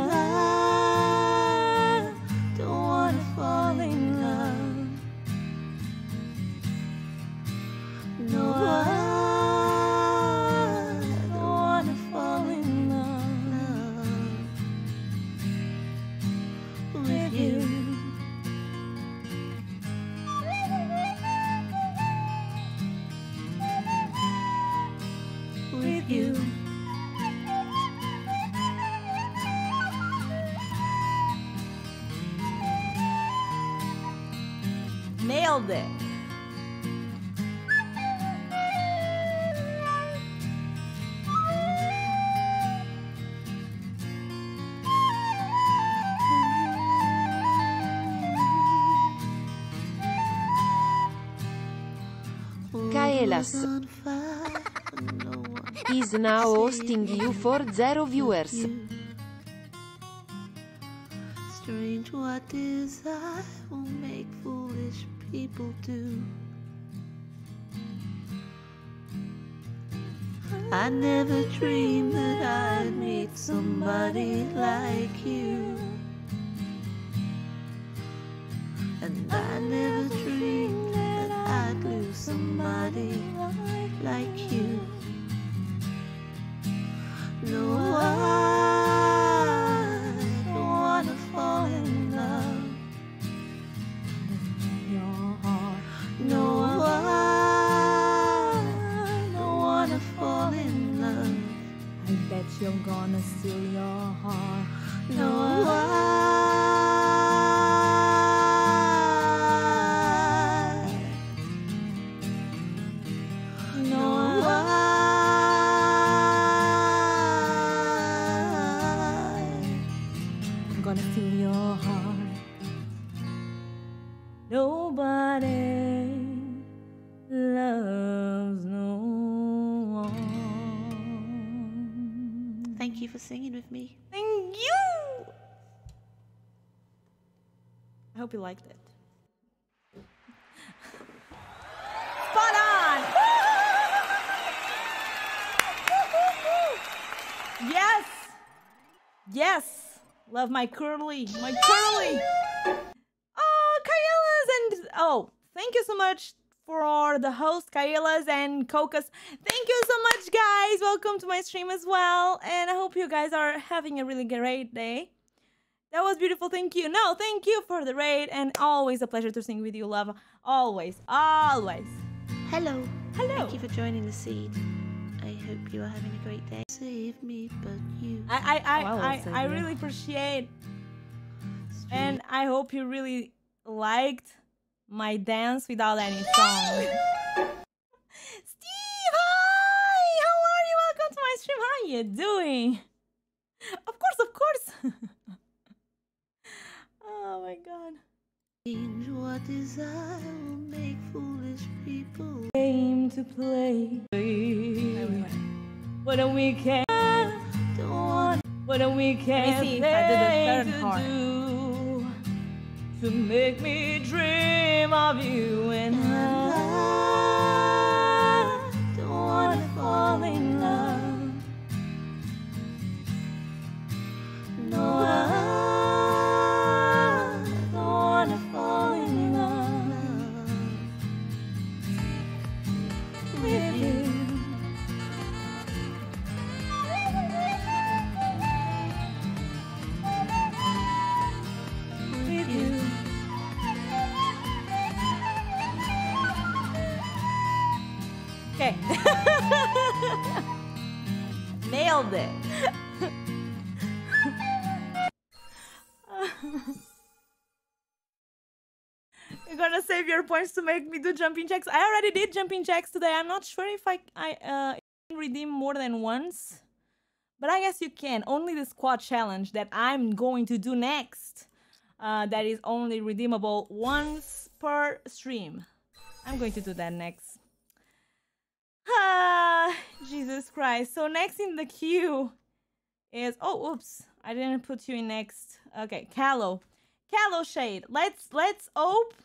I don't wanna fall in love. No, I don't wanna fall in love with you. With you. Nailed it. Kaelas is now hosting you for zero viewers. Strange what desire will make foolish people do. I never dreamed that I'd meet somebody like you. And I never dreamed that I'd lose somebody like you. No, I don't wanna fall in love. Your heart. No, I don't wanna fall in love. I bet you're gonna steal your heart. No, I No, I I'm gonna steal your heart. Nobody loves no one. Thank you for singing with me. Thank you. I hope you liked it. Spot on. Yes. Yes. Love my curly. My curly. Oh, Kaelas and oh, thank you so much for the host, Kaelas and Kokas. Thank you so much, guys. Welcome to my stream as well. And I hope you guys are having a really great day. That was beautiful. Thank you. No, thank you for the raid. And always a pleasure to sing with you, love. Always. Always. Hello. Hello. Thank you for joining the seed. I hope you are having a great day. Save me, but you. I I I, Oh, I will I, save I you. really appreciate, and I hope you really liked my dance without any song. Steve, hi! How are you? Welcome to my stream. How are you doing? Of course, of course. Oh my god. Change what desire will make foolish people. Game to play. Wait, wait, wait. What a weekend. Don't want What a weekend. see if I do the third to part. do to make me dream of you and I don't wanna fall in love. No, I don't wanna fall in love with you. With you. Okay. Nailed it. You're gonna save your points to make me do jumping jacks. I already did jumping jacks today. I'm not sure if I I uh can redeem more than once, but I guess you can. Only the squad challenge that I'm going to do next, uh, that is only redeemable once per stream. I'm going to do that next. Ah, Jesus Christ. So next in the queue is, oh, oops, I didn't put you in next. Okay, Callow. Callow Shade. Let's let's hope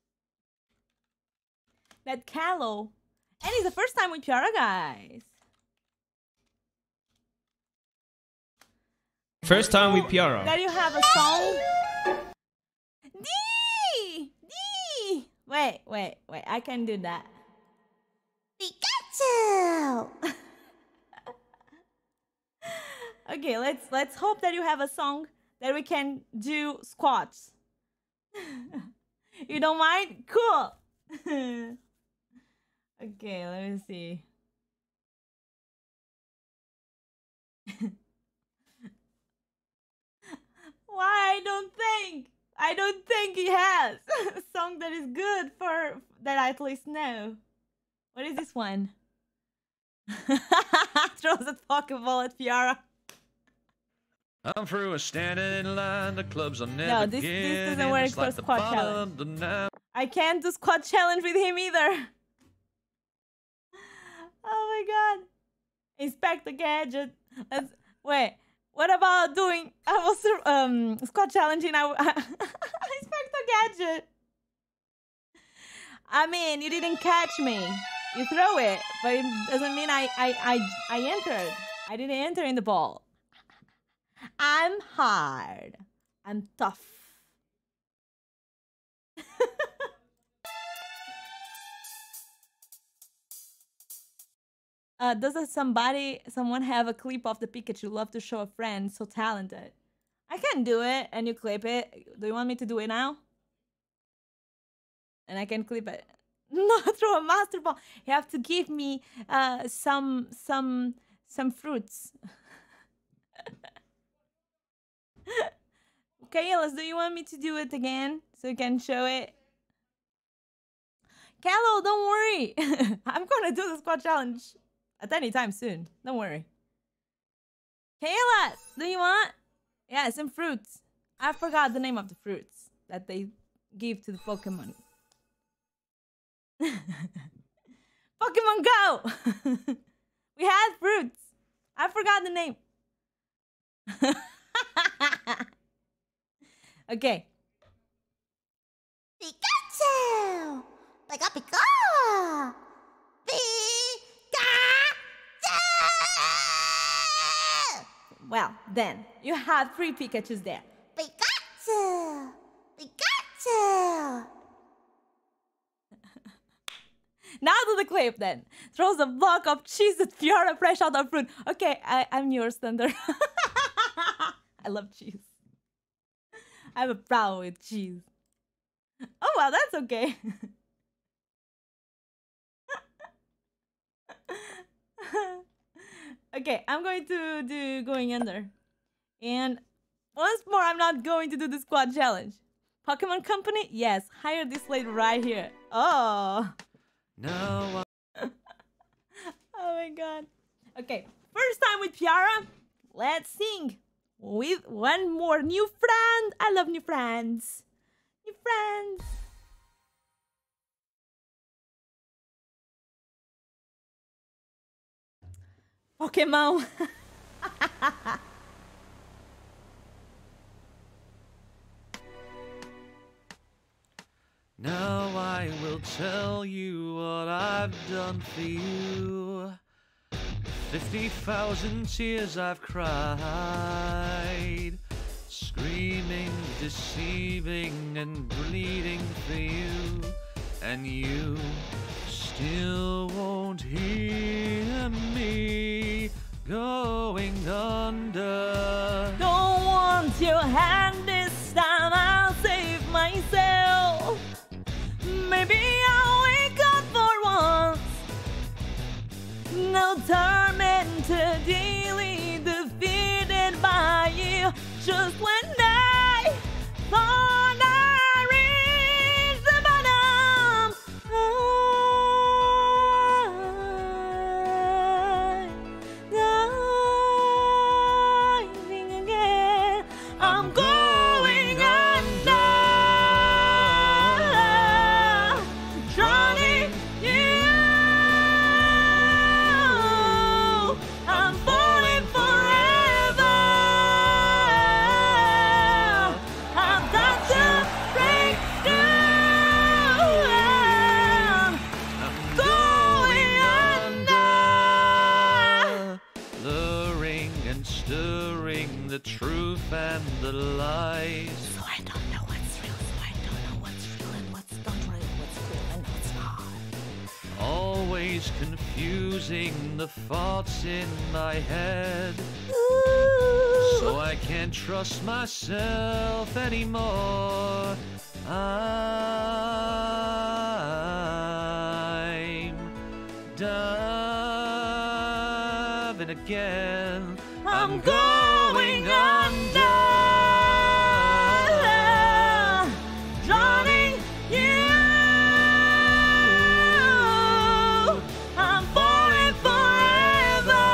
that Callow, and it's the first time with Pyaara, guys. First time with Pyaara. That you have a song. D D. Wait, wait, wait. I can do that. Pikachu. Okay, let's let's hope that you have a song that we can do squats. You don't mind? Cool. Okay, let me see. Why I don't think I don't think he has a song that is good for that I at least know. What is this one? Throws a Pokeball at Pyaara. I'm through a standing in line. The clubs are never No, this, this doesn't work for squad challenge. I can't do squad challenge with him either. Oh my god. Inspect the gadget. Let's, wait. What about doing I was um squad challenging I Inspect the gadget. I mean, you didn't catch me. You throw it, but it doesn't mean I I I I entered. I didn't enter in the ball. I'm hard. I'm tough. Uh, does a somebody, someone have a clip of the Pikachu? Love to show a friend. So talented. I can do it, and you clip it. Do you want me to do it now? And I can clip it. Not throw a master ball. You have to give me uh, some some some fruits. Okay, Ellis, do you want me to do it again so you can show it? Callow, don't worry. I'm gonna do the squad challenge at any time soon. Don't worry. Kayla, do you want? Yeah, some fruits. I forgot the name of the fruits that they give to the Pokemon. Pokemon Go! We had fruits. I forgot the name. Okay. Pikachu! Pika Pika! Pikachu! Well, then, you have three Pikachus there. Pikachu! Pikachu! Now do the clip then. Throws a block of cheese at Pyaara fresh out of fruit. Okay, I, I'm yours, Thunder. I love cheese. I have a problem with cheese. Oh well, that's okay. Okay, I'm going to do going under. And once more, I'm not going to do the squad challenge. Pokemon Company? Yes, hire this lady right here. Oh. Now Oh my god. Okay, first time with Pyaara. Let's sing with one more new friend. I love new friends. New friends. Pokemon. Now I will tell you what I've done for you. Fifty thousand tears I've cried, screaming, deceiving, and bleeding for you. And you still won't hear me going under. Don't want your hand this time, I'll save myself. Maybe I'll wake up for once. No tormented, daily defeated by you. Just when I thought I reached the bottom, I'm diving again. I'm going under. Drowning you. I'm falling forever. I've got to break through. I'm going under. Luring and stirring the truth and the lies. So I don't know what's real, so I don't know what's real and what's not real, what's cool and what's not. Always confusing the thoughts in my head. So I can't trust myself anymore. I'm diving again. I'm going under. Drowning you. I'm falling forever.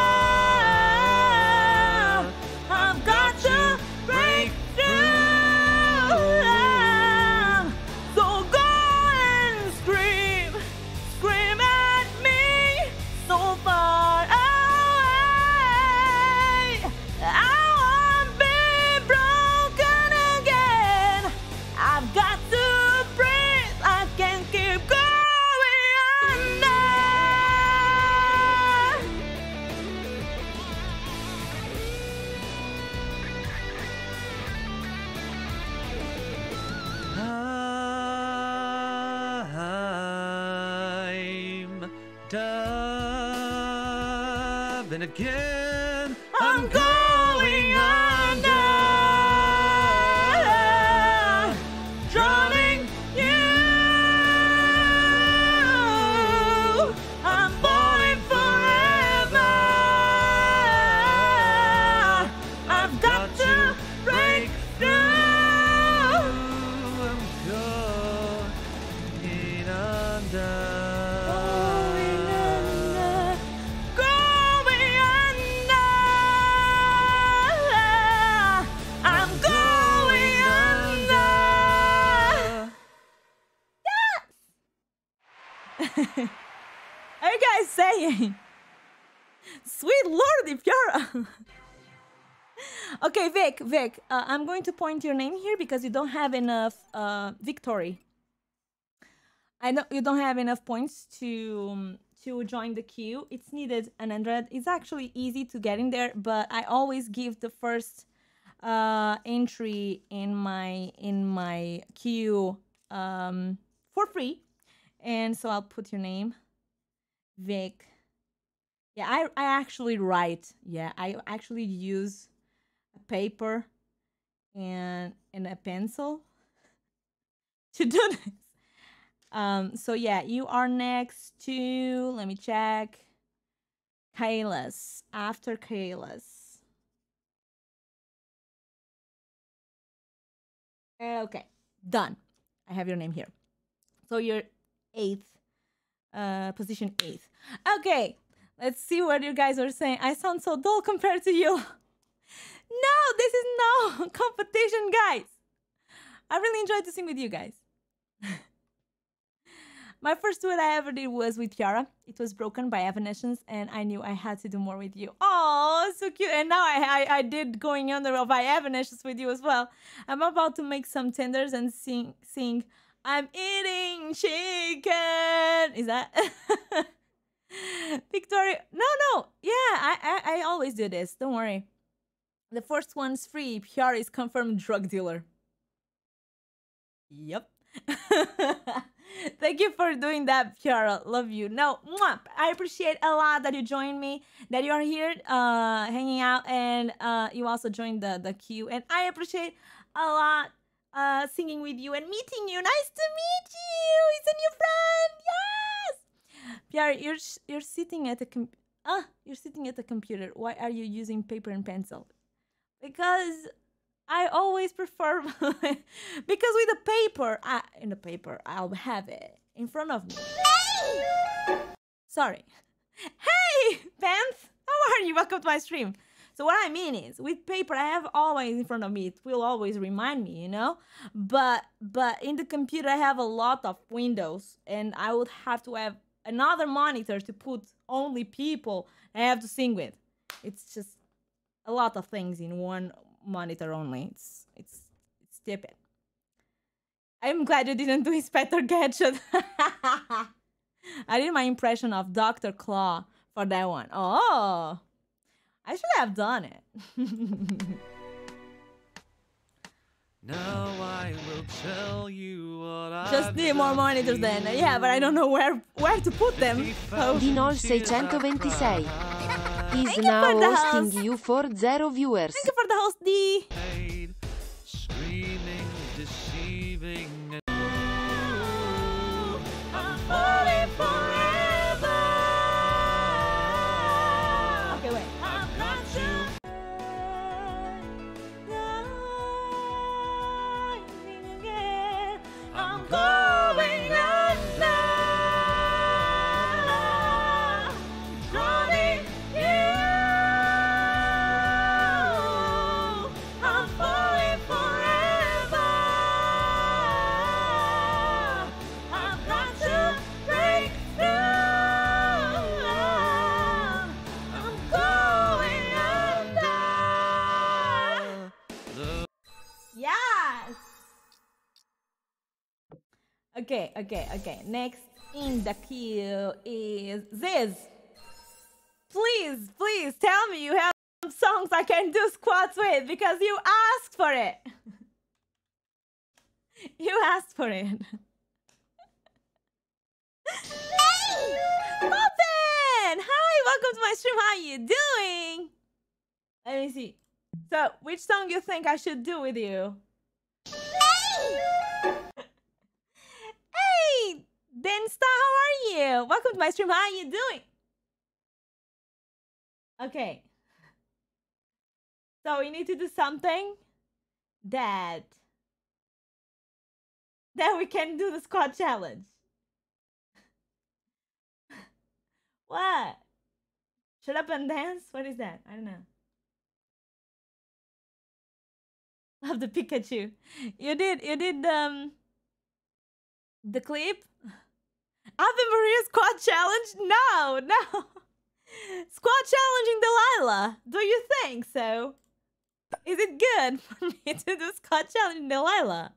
I've got to break through. So go and scream, scream at me so far away. I won't be broken again. I've got to breathe. I can keep going under. I'm diving again. I'm going under. Drowning you. I'm falling forever. I've got to break through. I'm going under. Going under. Going under. I'm going under. Yes! Are you guys saying? Sweet Lordy Pyaara. Okay, Vic, Vic, uh, I'm going to point your name here because you don't have enough uh, victory. I know you don't have enough points to um, to join the queue. It's needed an Android. It's actually easy to get in there, but I always give the first uh, entry in my in my queue um, for free, and so I'll put your name, Vic. Yeah, I I actually write. Yeah, I actually use a paper and and a pencil to do this. Um, so yeah, you are next to, let me check. Kailas. After Kailas. Okay, done. I have your name here. So you're eighth, uh, position eighth. Okay, let's see what you guys are saying. I sound so dull compared to you. No, this is no competition, guys. I really enjoyed to sing with you guys. My first duet I ever did was with Pyaara. It was Broken by Evanescence, and I knew I had to do more with you. Oh, so cute. And now I, I, I did Going Under by Evanescence with you as well. I'm about to make some tenders and sing, sing I'm eating chicken. Is that? Victoria. No, no. Yeah, I, I, I always do this. Don't worry. The first one's free. Pyaara is confirmed drug dealer. Yep. Thank you for doing that, Pyaara. Love you. No, mwah, I appreciate a lot that you joined me, that you are here uh, hanging out, and uh, you also joined the, the queue. And I appreciate a lot uh, singing with you and meeting you. Nice to meet you. It's a new friend. Yes. Pyaara, you're you're sitting at a com uh, you're sitting at a computer. Why are you using paper and pencil? Because I always prefer because with the paper, I, in the paper, I'll have it in front of me. Sorry. Hey, Pants! How are you? Welcome to my stream. So what I mean is, with paper, I have always in front of me. It will always remind me, you know? But but in the computer, I have a lot of windows, and I would have to have another monitor to put only people I have to sing with. It's just a lot of things in one monitor only. It's it's it's stupid. I'm glad you didn't do Inspector Gadget. I did my impression of Doctor Claw for that one. Oh, I should have done it. Now I will tell you what I Just need more monitors then. Yeah, but I don't know where where to put them. So. Dinol seicentoventisei is now hosting you for zero viewers. Thank you for the host, D. Screaming, deceiving, and I'm falling forever. Okay, wait. I've got you. I'm going under. Drowning you. I'm falling forever. I've got to break through. I'm going under. Yes. Okay, okay, okay. Next in the queue is Ziz. Please, please tell me you have some songs I can do squats with because you asked for it. You asked for it. Poppin! Hi, welcome to my stream. How you doing? Let me see. So, which song you think I should do with you? Hey, Densta, how are you? Welcome to my stream. How are you doing? Okay. So we need to do something that that we can do the squat challenge. What? Shut up and dance? What is that? I don't know. Love the Pikachu. You did you did um the clip? Ave Maria squat challenge? No, no. Squat challenging Delilah. Do you think so? Is it good for me to do squat challenging Delilah?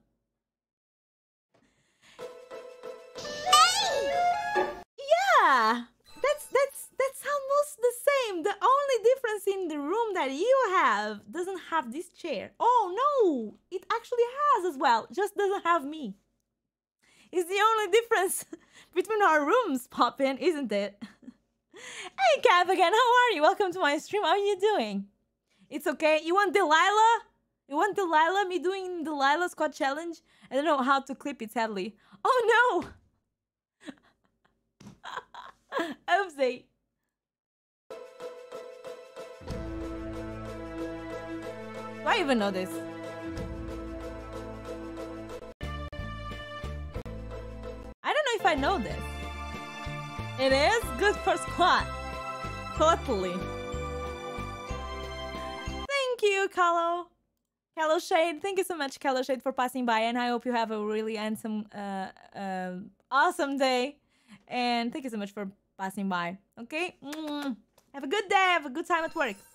Yeah, that's that's that's almost the same. The only difference in the room that you have doesn't have this chair. Oh no, it actually has as well. Just doesn't have me. It's the only difference between our rooms, Poppin, isn't it? Hey, Cap again, how are you? Welcome to my stream. How are you doing? It's okay. You want Delilah? You want Delilah? Me doing Delilah squat challenge? I don't know how to clip it, sadly. Oh no! Oopsie. Do I even know this? I don't know if I know this. It is good for squat. Totally. Thank you, Kalo. Kalo Shade. Thank you so much, Kalo Shade, for passing by. And I hope you have a really handsome, uh, uh, awesome day. And thank you so much for passing by. Okay? Mm. Have a good day. Have a good time at work.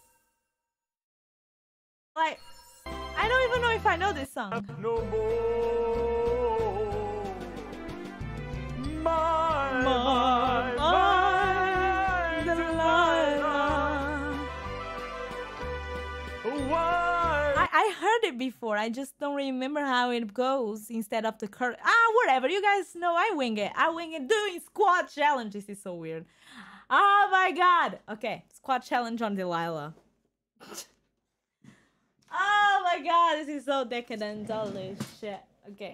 Like, I don't even know if I know this song. No more. My, my, my, Delilah. Why? I, I heard it before. I just don't remember how it goes instead of the curve. Ah, whatever. You guys know I wing it. I wing it doing squat challenge. This is so weird. Oh my god. Okay, squat challenge on Delilah. Oh my god, this is so decadent. Holy shit. Okay.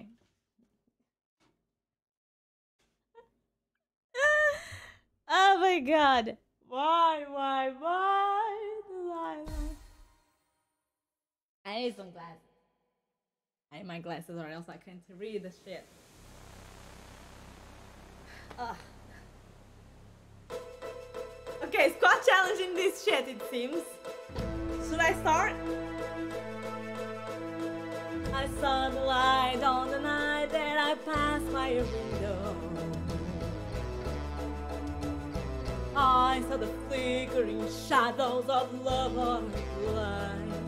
Oh my god. Why, why, why, Delilah? I need some glasses. I need my glasses or else I can't read the shit. Ugh. Okay, squat challenge in this shit, it seems. Should I start? I saw the light on the night that I passed by your window. I saw the flickering shadows of love on the line.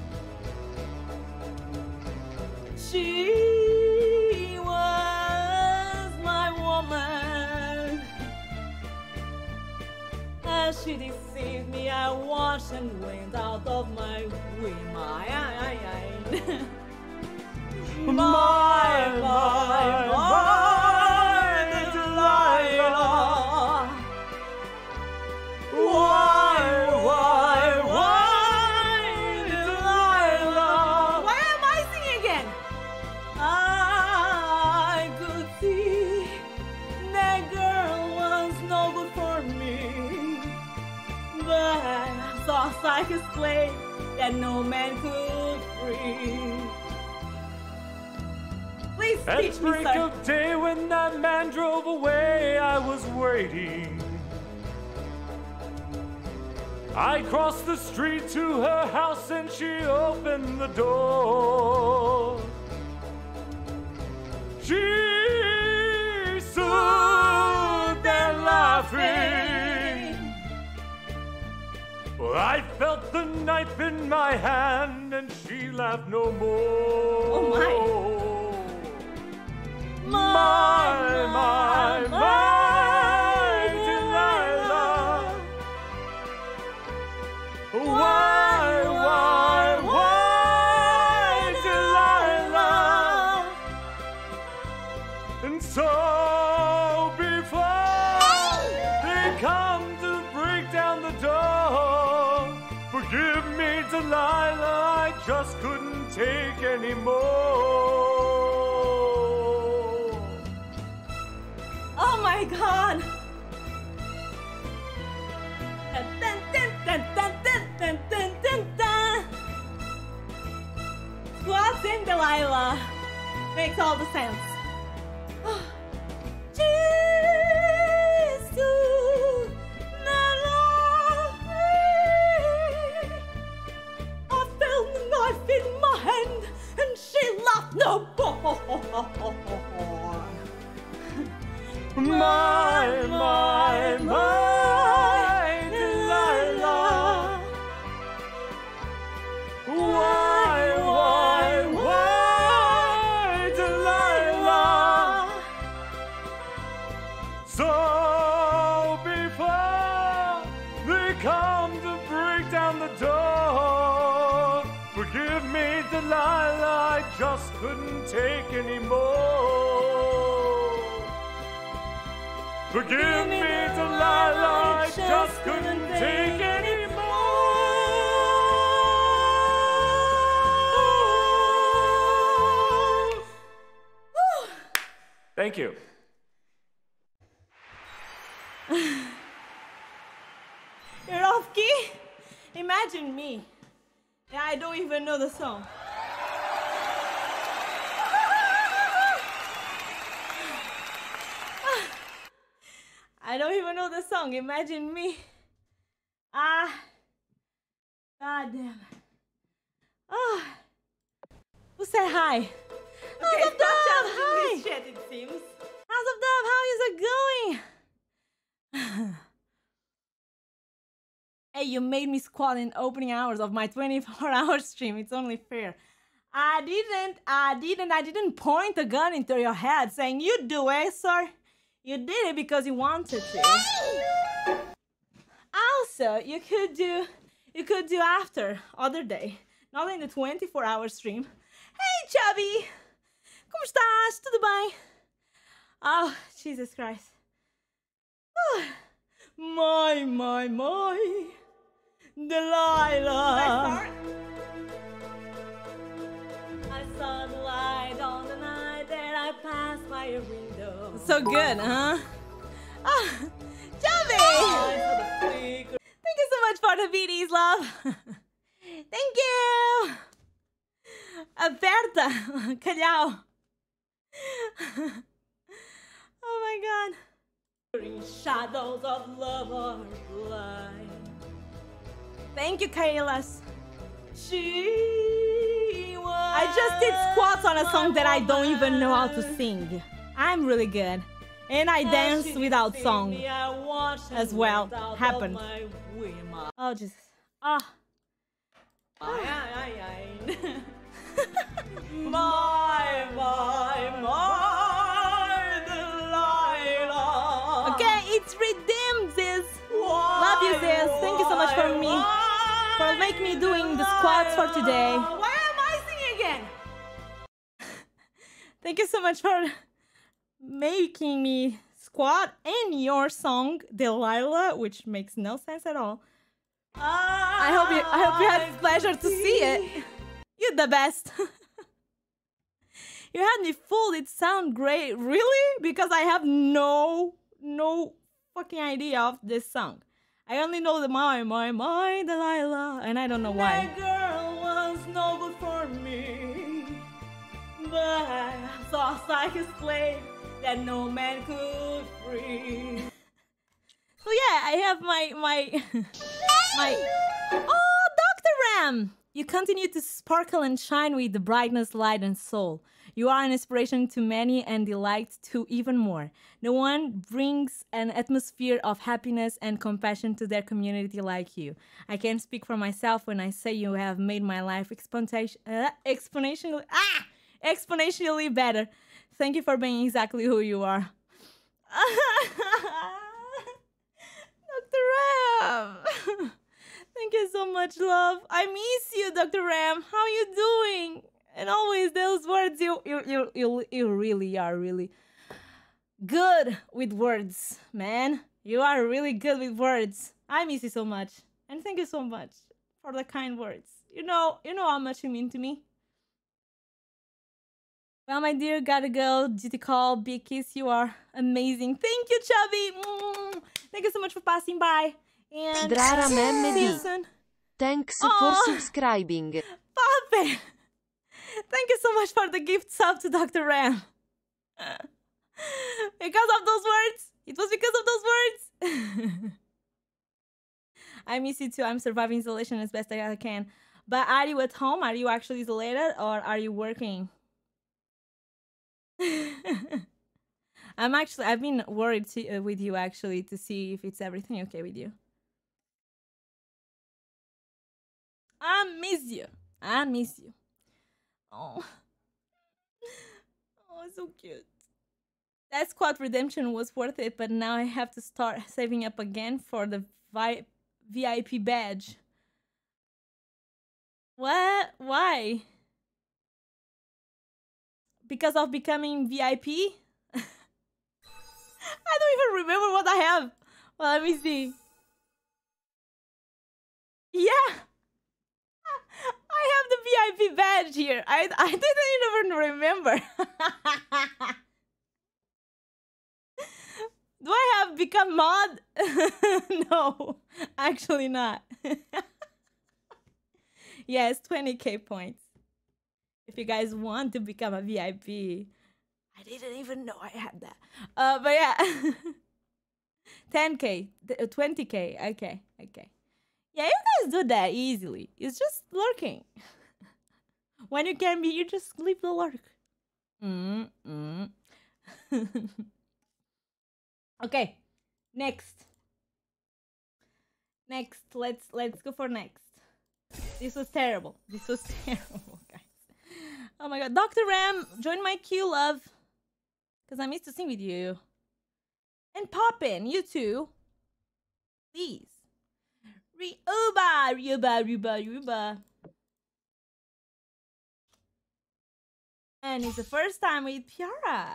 She was my woman. As she deceived me, I watched and went out of my way. My, I, I, I. My, my, my, my Delilah. Why, why, why, Delilah? Why am I singing again? I could see that girl was no good for me, but soft like a slave that no man could free. Please At teach me, break sir. of day when that man drove away, I was waiting. I crossed the street to her house and she opened the door. She stood there laughing. Well, I felt the knife in my hand and she laughed no more. Oh my. My, my, my Delilah. Why, why, why, Delilah? And so before they come to break down the door, forgive me, Delilah, I just couldn't take anymore. Oh my god! Dun, dun, dun, dun, dun, dun, dun, dun, dun. Squats in Delilah makes all the sense. Jesus, I felt the knife in my hand and she laughed no more. My, my, my Delilah. Why, why, why, Delilah? So before they come to break down the door, forgive me, Delilah, I just couldn't take anymore. Forgive me, Delilah, I just couldn't take anymore. Thank you. You're off key? Imagine me Yeah, I don't even know the song. I don't even know the song. Imagine me. Ah. God damn. Oh. Who said hi? Okay, House of Dove, hi. This shit, it seems. House of Dove, how is it going? Hey, you made me squat in opening hours of my twenty-four hour stream. It's only fair. I didn't, I didn't, I didn't point a gun into your head saying you do it, sir. You did it because you wanted to. Also, you could do, you could do after, other day. Not in the twenty-four hour stream. Hey, Chubby! Como estás? Tudo bem? Oh, Jesus Christ. My, my, my. Delilah. I saw the light on the night that I passed by your window. So good, huh? Ah, Chubby! Oh, thank you so much for the B Ds, love. Thank you. Aperta, calhau. Oh my God. Shadows of love are blind. Thank you, Kailas. She was I just did squats on a song that I don't even know how to sing. I'm really good. And I dance without song as well. Happened. Oh, Jesus. Ah. Oh. My, my, my Delilah. Okay, it's redeemed, Ziz. Love you, Ziz. Thank you so much for me. For making me doing the squats for today. Why am I singing again? Thank you so much for making me squat in your song, Delilah, which makes no sense at all. I hope you I hope you had pleasure to see it. You're the best. You had me fooled. It sounds great. Really? Because I have no, no fucking idea of this song. I only know the my, my, my, Delilah, and I don't know why. That girl was no good for me, but I saw like a slave that no man could free. So yeah, I have my, my, my... Oh, Doctor Ram! You continue to sparkle and shine with the brightness, light, and soul. You are an inspiration to many and delight to even more. No one brings an atmosphere of happiness and compassion to their community like you. I can speak for myself when I say you have made my life exponenti- uh, exponentially, ah, exponentially better. Thank you for being exactly who you are. Doctor Ram! Thank you so much, love. I miss you, Doctor Ram. How are you doing? And always those words, you, you, you, you, you really are really good with words, man. You are really good with words. I miss you so much. And thank you so much for the kind words. You know, you know how much you mean to me. Well, my dear, gotta go. G T call, big kiss. You are amazing. Thank you, Chubby. Mm. Thank you so much for passing by. And Draram see you M D. soon. Thanks Aw. for subscribing. Pape! Thank you so much for the gift sub to Doctor Ram. Because of those words. It was because of those words. I miss you too. I'm surviving isolation as best I can. But are you at home? Are you actually isolated or are you working? I'm actually, I've been worried to, uh, with you actually to see if it's everything okay with you. I miss you. I miss you. Oh. Oh, so cute. That squad redemption was worth it, but now I have to start saving up again for the vi V I P badge. What? Why? Because of becoming V I P? I don't even remember what I have. Well, let me see. Yeah. I have the V I P badge here. I, I didn't even remember. Do I have become mod? No, actually not. Yes, twenty K points. If you guys want to become a V I P. I didn't even know I had that. Uh, but yeah. ten K, twenty K. Okay, okay. Yeah, you guys do that easily. It's just lurking. When you can be, you just leave the lurk. Mm, mm. Okay, next. Next, let's let's go for next. This was terrible. This was terrible, guys. Oh my god, Doctor Ram, join my queue, love, because I missed to sing with you. And Poppin, you too. Please. Ryuba, Ryuba, Ryuba, Ryuba. And it's the first time with Pyaara.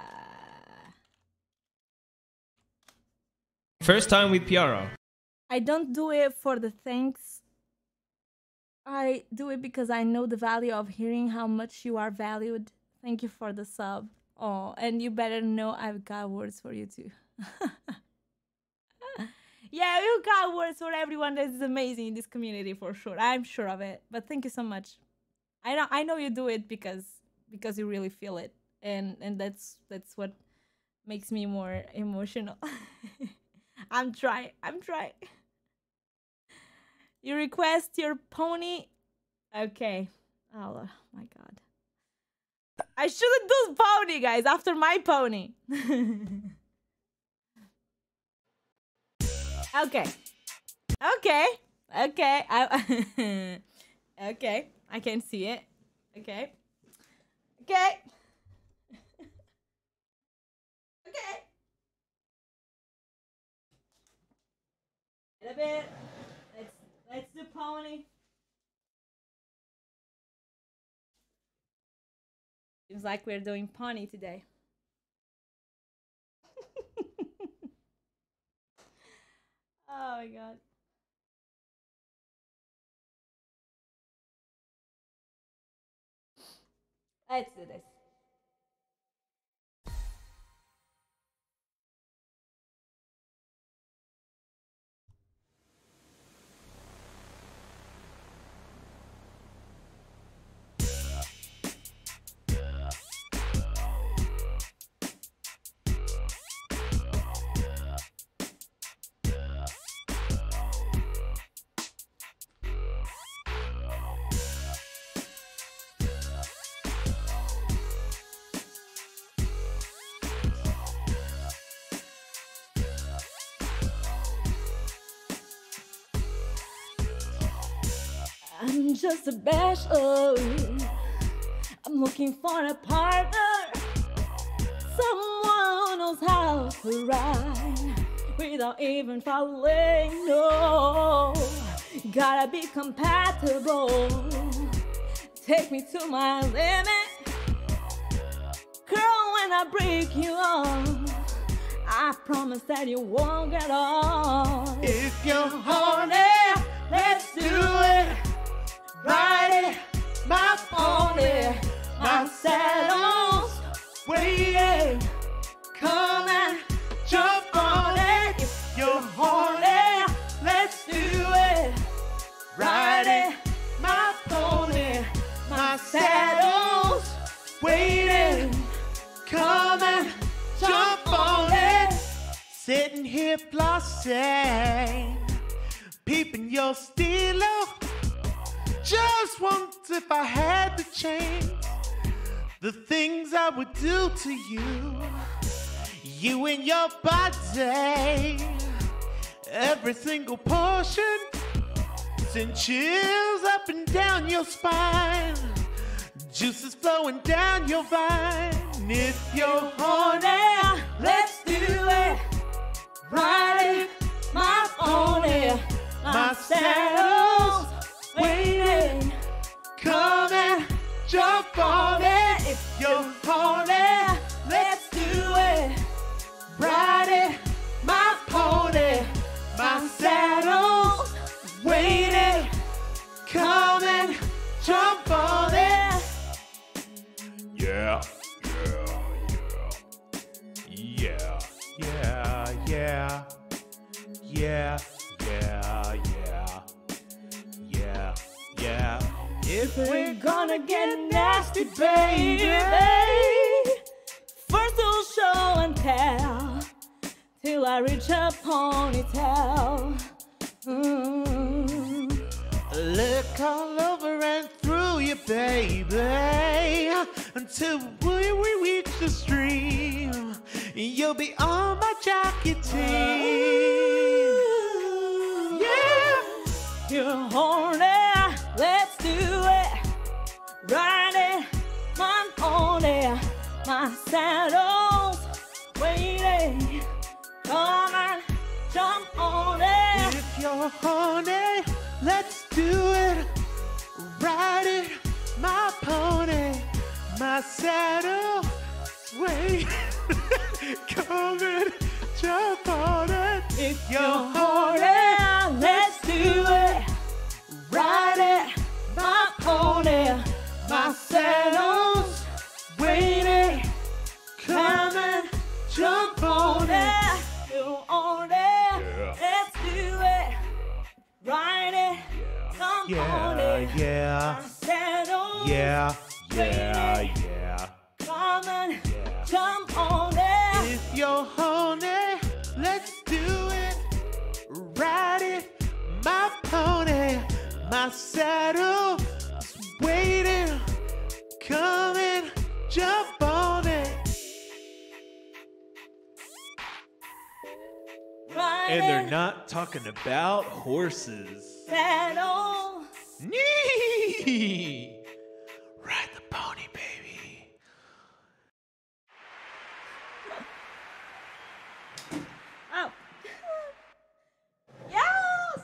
First time with Pyaara. I don't do it for the thanks. I do it because I know the value of hearing how much you are valued. Thank you for the sub. Oh, and you better know I've got words for you too. Yeah, you got words for everyone that is amazing in this community for sure. I'm sure of it. But thank you so much. I know I know you do it because because you really feel it, and and that's that's what makes me more emotional. I'm trying. I'm trying. You request your pony. Okay. Oh my god. I shouldn't do pony, guys. After my pony. Okay. Okay. Okay. I okay. I can see it. Okay. Okay. Okay. A bit. Let's let's do pony. Seems like we're doing pony today. Oh my god. Let's do this. I'm just a bachelor. I'm looking for a partner, someone who knows how to ride without even falling. No, gotta be compatible. Take me to my limit, girl. When I break you off, I promise that you won't get off. If you're horny, let's do it. Ride it, my pony, my saddle's waiting. Come and jump on it. If you're horny, let's do it. Ride it, my pony, my saddle's waiting. Come and jump on it. Sitting here flossing, peeping your stilo. Just once if I had to change the things I would do to you, you and your body, every single portion send chills up and down your spine, juices flowing down your vine. If you're horny, let's do it. Ride it, my pony, my saddle's waiting. Come and jump on it. If you're horny, let's do it. Ride it, my pony, my saddle's waiting. Come and jump on it. Yeah, yeah, yeah, yeah, yeah, yeah, yeah, yeah, yeah, yeah, if We're gonna get nasty, baby. First we'll show and tell till I reach a ponytail. Mm. Look all over and through you, baby, until we, we reach the stream. You'll be on my jacket team. Yeah, You're horny, let's do it. Ride it, my pony, my saddle's waiting. Come and jump on it. if you're horny, let's do it. Ride it, my pony, my saddle. Wait, come and jump on it. If you're horny, let's do it. Ride it, my pony, my saddle's waiting. Come and jump on it. You're on it, let's do it. Ride it, come on Yeah, it. yeah, My saddle's yeah, yeah, yeah. come and jump on it. If you're horny, let's do it. Ride it, my pony, my saddle is waiting. Come and jump on it. Ride And they're it, not talking about horses. saddle. Nee! Ride the pony, baby. Oh. Yes!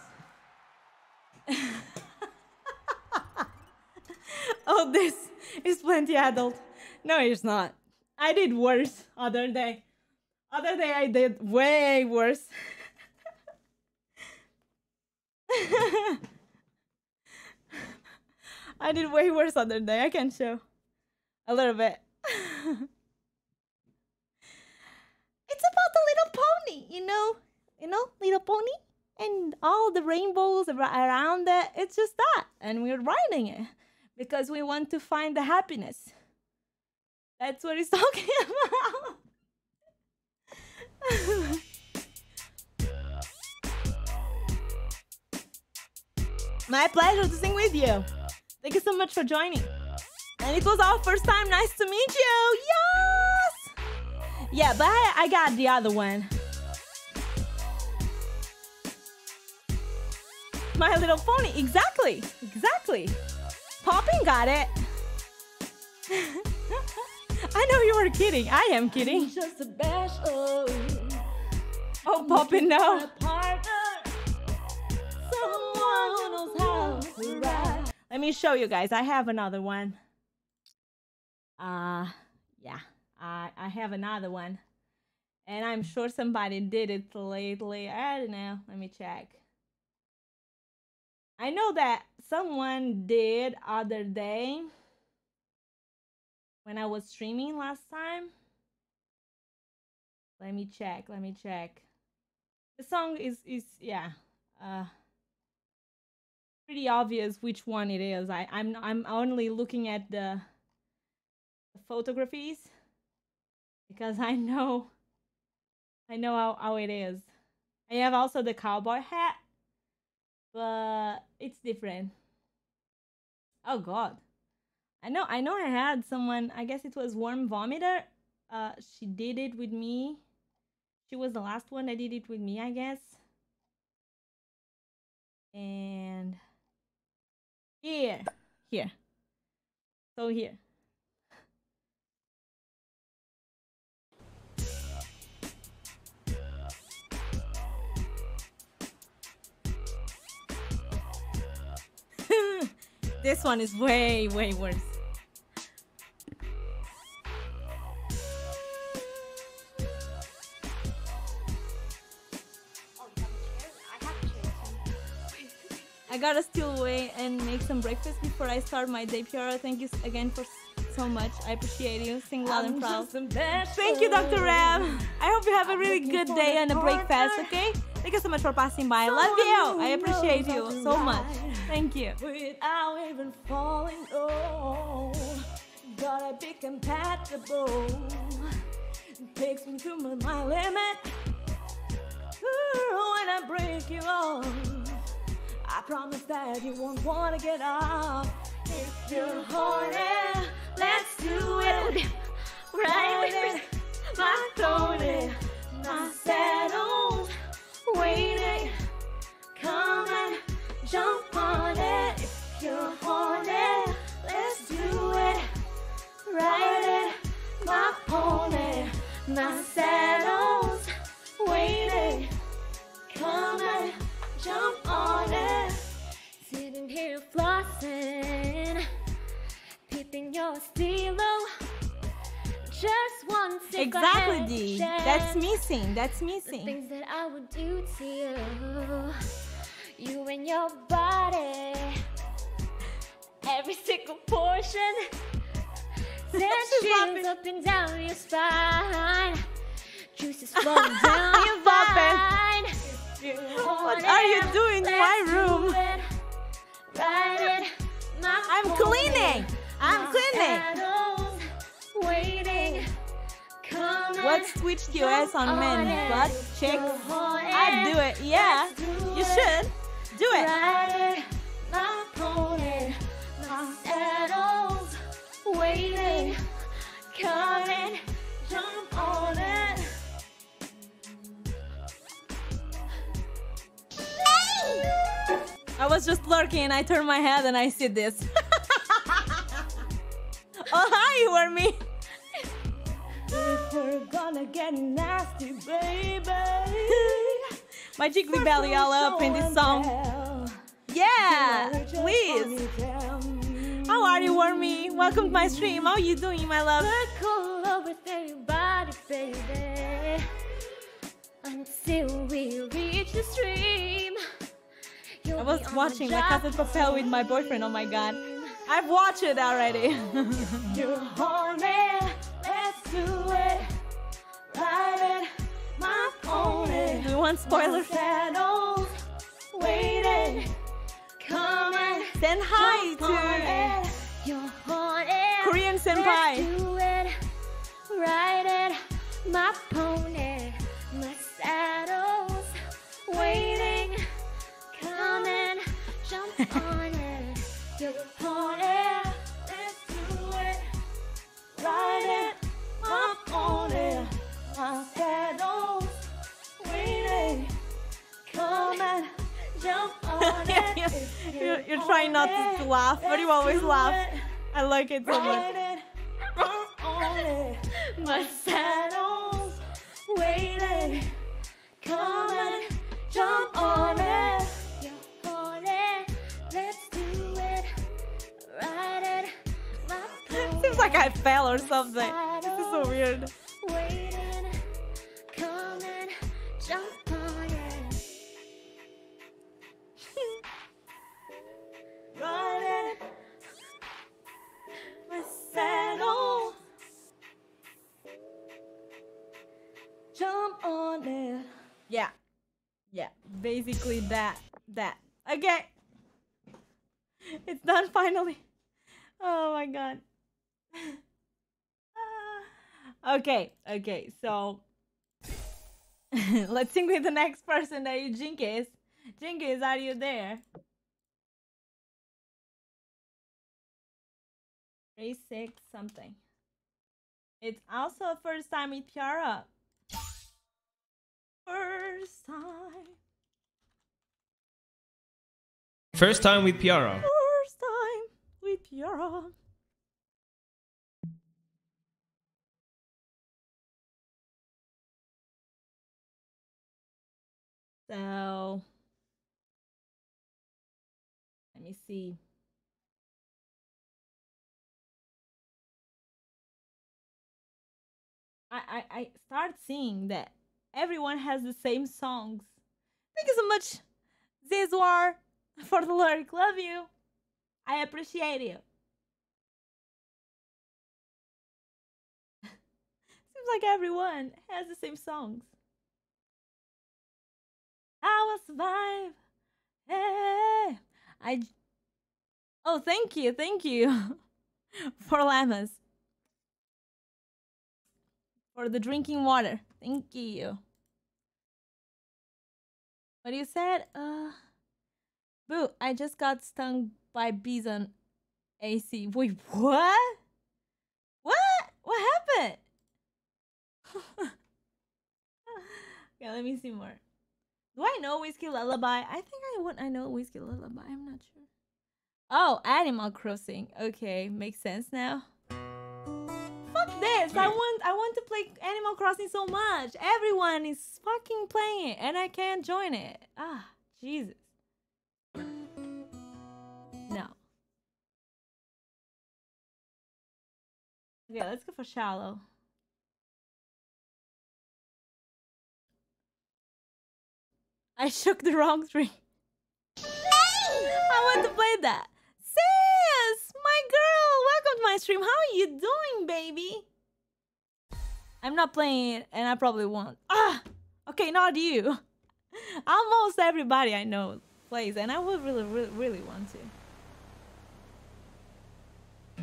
Oh, this is plenty adult. No, it's not. I did worse other day. Other day I did way worse. I did way worse other day. I can show a little bit. It's about the little pony, you know, you know, little pony, and all the rainbows ar- around it. It's just that, and we're riding it because we want to find the happiness. That's what he's talking about. My pleasure to sing with you. Thank you so much for joining. And it was our first time. Nice to meet you. Yes. Yeah, but I, I got the other one. My Little Pony. Exactly. Exactly. Poppin got it. I know you were kidding. I am kidding. Just a bash. Oh, Oh, Poppin, no. someone who knows how to ride. Let me show you guys. I have another one. Uh, yeah. I I have another one. And I'm sure somebody did it lately. I don't know. Let me check. I know that someone did other day when I was streaming last time. Let me check. Let me check. The song is is yeah. Uh pretty obvious which one it is. I I'm I'm only looking at the, the photographies because I know I know how, how it is. I have also the cowboy hat, but it's different. Oh god. I know I know I had someone, I guess it was Warm Vomiter. Uh she did it with me. She was the last one that did it with me, I guess. And here, here. So here. This one is way, way worse. I gotta still wait and make some breakfast before I start my day, Pyaara. Thank you again for so much. I appreciate you. Sing loud and proud. Thank you, Doctor Ram. I hope you have a really good day and a breakfast, okay? Thank you so much for passing by. Love you. I appreciate you so much. Thank you. Without even falling, oh, gotta be compatible. Takes me to my, my limit. Ooh, when I break you off, I promise that you won't wanna get off. If you're horny, let's do it. Ride it, my pony, my saddle, waiting. Come and jump on it. If you're horny, let's do it. Ride it, my pony, my saddle's waiting. Come and jump on it. Sitting here flossing, peeping your stilo. Just one sip Exactly, D. That's missing. That's missing. The things that I would do to you, you and your body, every single portion. Send up and down your spine, juices flowing down your spine. What are you doing in my room? I'm cleaning. I'm cleaning. Waiting. What's Twitch Q S on men? Butt chicks? I'd do it. Yeah, you should. Do it. My pony, my saddle's waiting. Come and jump on it. I was just lurking and I turned my head and I see this. Oh, hi, you or me? If we're gonna get nasty, baby. My jiggly belly all up in this song. Yeah, please. How are you, Wormy? Welcome to my stream. How are you doing, my love? Circle with everybody, baby, until we reach the stream. I was watching La Casa de Papel with my boyfriend. Oh my god, I've watched it already. You're horny, let's do it. Ride it, my pony. Do you want spoilers? Saddles waiting. Come and send hi to You're horny, Korean senpai. let's do it. Ride it, my pony, my saddle's waiting. Come and jump on it. You're horny, let's do it. Ride it, my pony, my saddle's waiting. Come and jump on it. you're, you're, you're trying not to, to laugh, but you always laugh. I like it so much. My saddle's waiting. Come and jump on it. You're horny, let's do it. Ride it, my pony. Seems like I fell or something. This is so weird. Waiting. Come and jump on it. Ride it, my saddle. Jump on it. Yeah. Yeah. Basically that. That. Okay. It's done finally. Oh my god. Okay. Okay. So let's sing with the next person that you Jinkies. Jinkies, are you there? Three, six, something. It's also a first time with Pyaara. First time. First time with Pyaara. First time with Pyaara. So let me see. I, I, I start seeing that everyone has the same songs. Thank you so much, Zizwar, for the lyric. Love you. I appreciate you. Seems like everyone has the same songs. I will survive. Hey, I. Oh, thank you, thank you for llamas, for the drinking water. Thank you. What you said? Uh, boo! I just got stung by bees on A C. Wait, what? What? What happened? Okay, let me see more. Do I know Whiskey Lullaby? I think I would. I know Whiskey Lullaby. I'm not sure. Oh, Animal Crossing. Okay, makes sense now. Fuck this! I want. I want to play Animal Crossing so much. Everyone is fucking playing it, and I can't join it. Ah, Jesus. No. Okay, let's go for Shallow. I shook the wrong tree. I want to play that. Sis, my girl, welcome to my stream. How are you doing, baby? I'm not playing it, and I probably won't. Ah, okay, not you. Almost everybody I know plays, and I would really, really, really want to.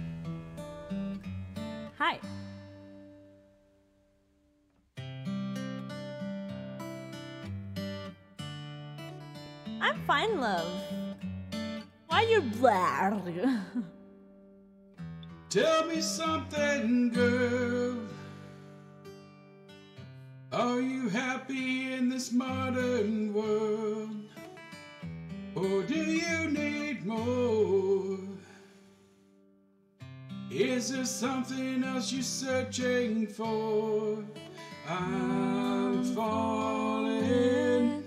Hi. I'm fine, love. Why you blah? Tell me something, girl. Are you happy in this modern world? Or do you need more? Is there something else you're searching for? I'm falling.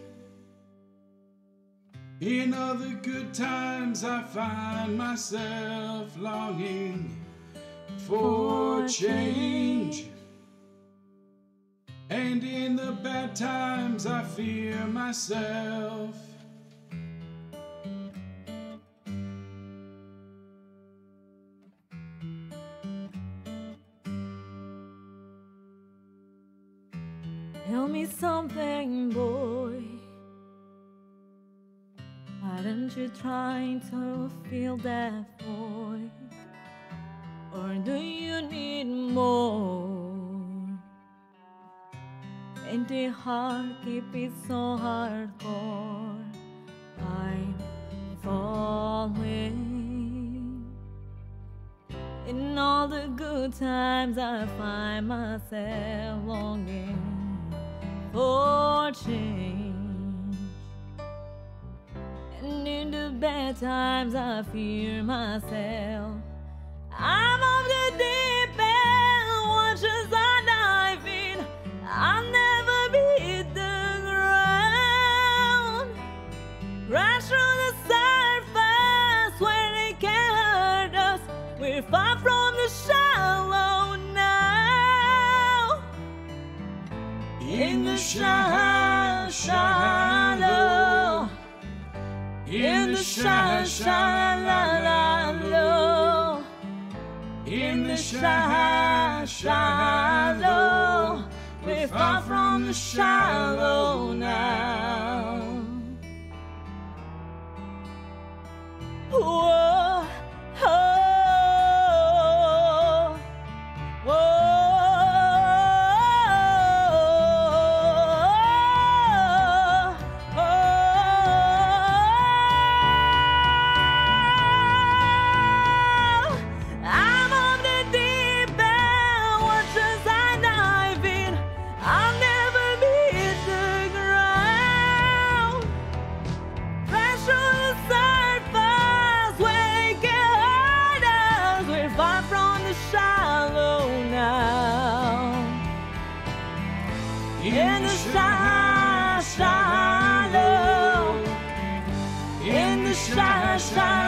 In all the good times I find myself longing for change. And in the bad times I fear myself. Tell me something, boy. Aren't you trying to feel that void? Or do you need more? And the heart keep it so hardcore. I'm falling. In all the good times I find myself longing for change. And in the bad times I fear myself. I'm on the deep end, watch as I dive in. I'll never be the ground. Right through the surface where they can't hurt us. We're far from the shallow now. In the shallow, shallow. In the shallow, shallow. In the shallow, shallow. We're far from the shallow now. Whoa, oh, whoa. In the shallow, shallow. In the shallow,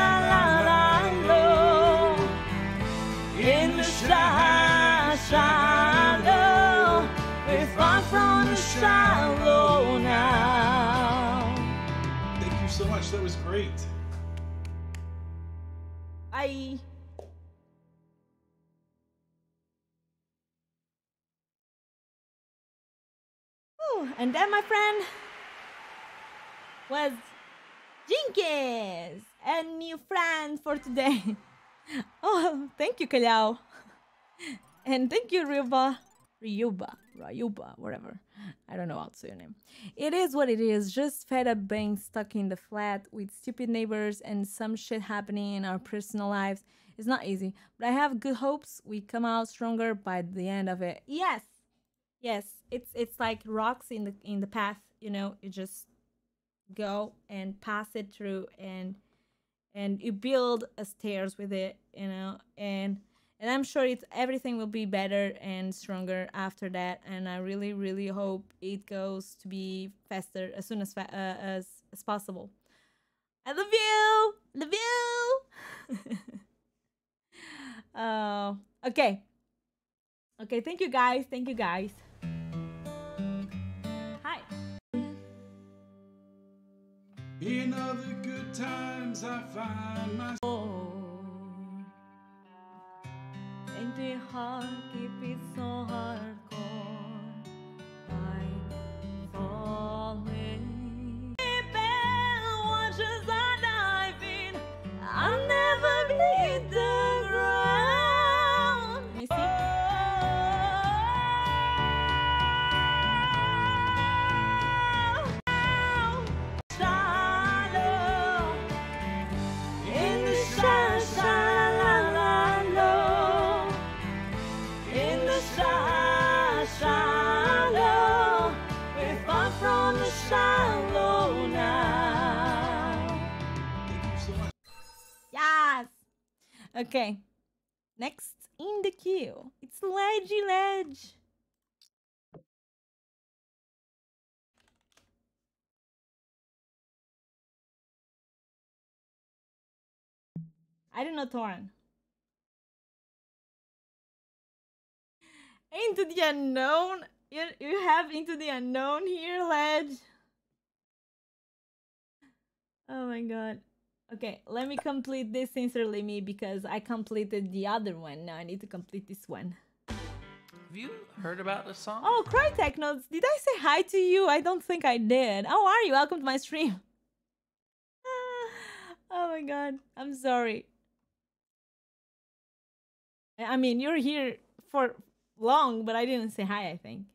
shallow. In the shallow, shallow. We're far from the shallow now. Thank you so much. That was great. Bye. And then, my friend, was Jenkins, a new friend for today. Oh, thank you, Kalao. And thank you, Ryuba. Ryuba. Ryuba, whatever. I don't know how to say your name. It is what it is. Just fed up being stuck in the flat with stupid neighbors and some shit happening in our personal lives. It's not easy, but I have good hopes we come out stronger by the end of it. Yes. Yes. It's it's like rocks in the in the path, you know, you just go and pass it through and and you build a stairs with it, you know, and and I'm sure it's everything will be better and stronger after that. And I really, really hope it goes to be faster as soon as fa- uh, as as possible. I love you, love you. uh, okay, okay. Thank you guys. Thank you guys. Hi. In all the good times, I find myself. Oh. And the heart keep it so hardcore. I'm falling. Watches are diving. I'll never leave the ground. Let me see. Shallow. In the shallow. In the shallow. We're far from the shallow now. Yes. Okay. Next in the queue, it's Ledgy Ledge. I don't know Torn. Into the unknown. You you have Into the Unknown here, Ledge. Oh my god. Okay, let me complete this Sincerely Me because I completed the other one. Now I need to complete this one. Have you heard about this song? Oh, Crytek Notes. Did I say hi to you? I don't think I did. How are you? Welcome to my stream. Oh my god. I'm sorry. I mean, you're here for long, but I didn't say hi, I think.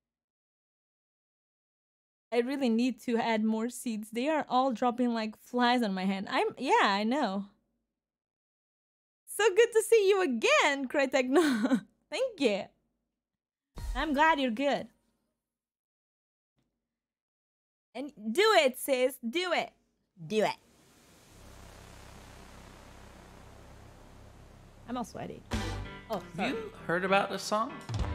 I really need to add more seeds. They are all dropping like flies on my hand. I'm, yeah, I know. So good to see you again, Crytek. No, thank you. I'm glad you're good. And do it, sis. Do it. Do it. I'm all sweaty. Oh, sorry. Have you heard about this song?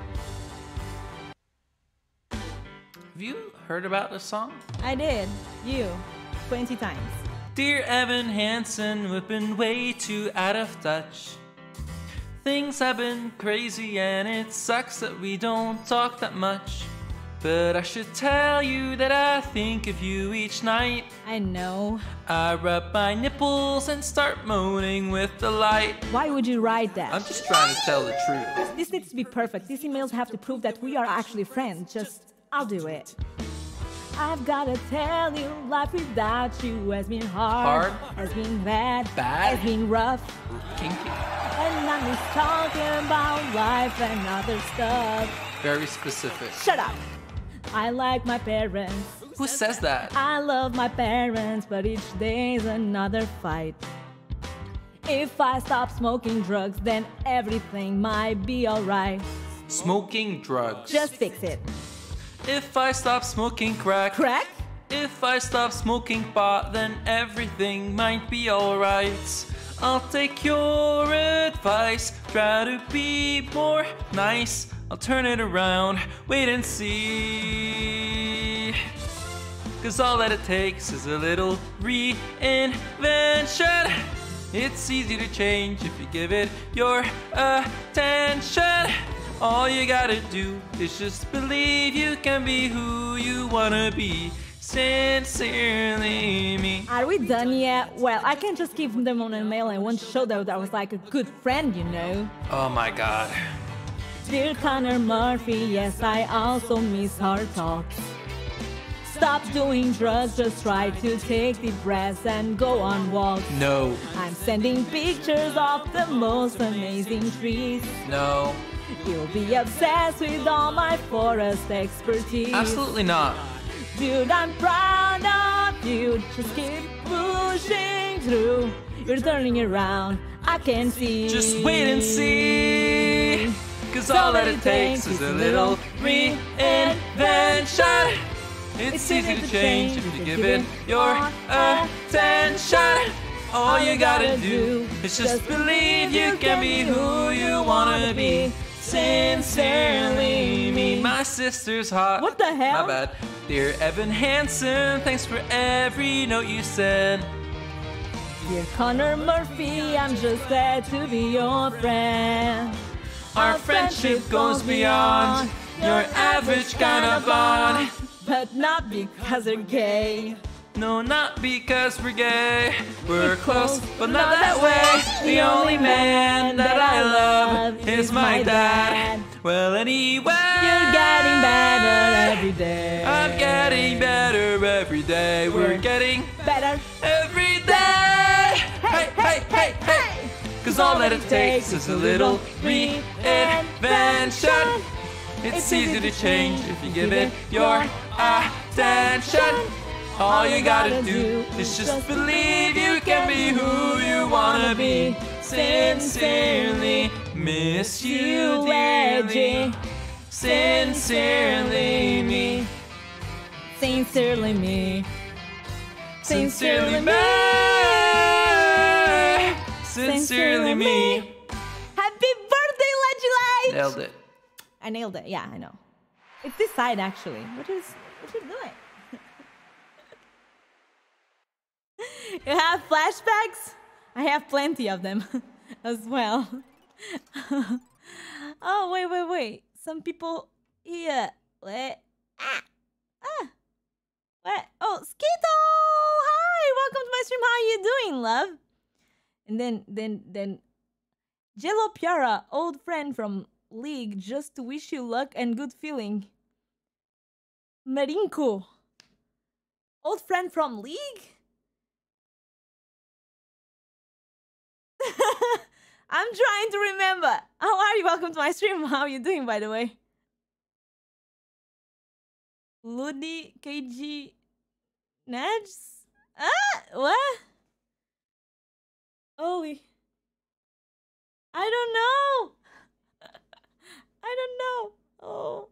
Have you heard about this song? I did. You. twenty times. Dear Evan Hansen, we've been way too out of touch. Things have been crazy and it sucks that we don't talk that much. But I should tell you that I think of you each night. I know. I rub my nipples and start moaning with delight. Why would you write that? I'm just trying to tell the truth. This, this needs to be perfect. These emails have to prove that we are actually friends. Just, I'll do it. I've gotta tell you, life without you has been hard, Hard? has been bad, Bad? has been rough. Kinky. And I'm just talking about life and other stuff. Very specific. Shut up. I like my parents. Who says that? I love my parents, but each day's another fight. If I stop smoking drugs, then everything might be alright. Smoking drugs. Just fix it. If I stop smoking crack. Crack? If I stop smoking pot, then everything might be alright. I'll take your advice, try to be more nice. I'll turn it around, wait and see. Cause all that it takes is a little reinvention. It's easy to change if you give it your attention. All you gotta do is just believe you can be who you wanna be. Sincerely me. Are we done yet? Well, I can't just give them on a mail. I want to show that I was like a good friend, you know. Oh my god. Dear Connor Murphy, yes, I also miss our talks. Stop doing drugs, just try to take deep breaths and go on walks. No. I'm sending pictures of the most amazing trees. No. You'll be obsessed with all my forest expertise. Absolutely not. Dude, I'm proud of you. Just keep pushing through. You're turning around, I can see. Just wait and see. Cause all that it takes is a little reinvention. It's easy to change if you give it your attention. All you gotta do is just believe you can be who you wanna be. Sincerely me. My sister's hot. What the hell? My bad. Dear Evan Hansen, thanks for every note you send. Dear Connor Murphy, I'm just glad to be your friend. Our friendship goes beyond your average kind of bond. But not because they're gay. No, not because we're gay. We're close, but not that way. The only man that I love is my dad. Well, anyway, you're getting better every day. I'm getting better every day. We're getting better every day. Hey, hey, hey, hey. Cause all that it takes is a little reinvention. It's easy to change if you give it your attention. All you gotta do is just believe you can be who you wanna be. Sincerely miss you dearly. Sincerely me. Sincerely me. Sincerely me. Sincerely me. Happy birthday, Legilite! Nailed it. I nailed it. Yeah, I know. It's this side actually. What is what are you doing? You have flashbacks? I have plenty of them as well. Oh, wait, wait, wait. Some people here. Wait. Ah. Ah. What? Oh, Skito! Hi! Welcome to my stream. How are you doing, love? And then, then, then... Jello Pyaara, old friend from League, just to wish you luck and good feeling. Marinko. Old friend from League? I'm trying to remember. How are you? Welcome to my stream. How are you doing, by the way? Ludi, K G, Nads? Ah, what? Oli. I don't know. I don't know. Oh.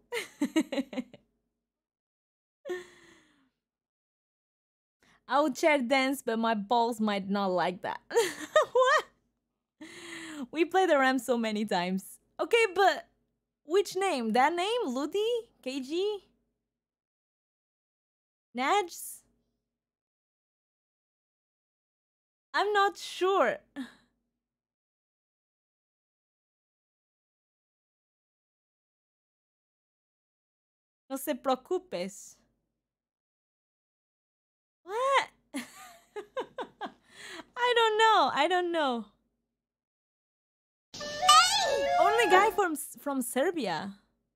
I would chair dance, but my balls might not like that. What? We played the Ram so many times. Okay, but which name? That name? Ludi? K G? Nads? I'm not sure. No se preocupes. What? I don't know. I don't know. Only guy from from Serbia.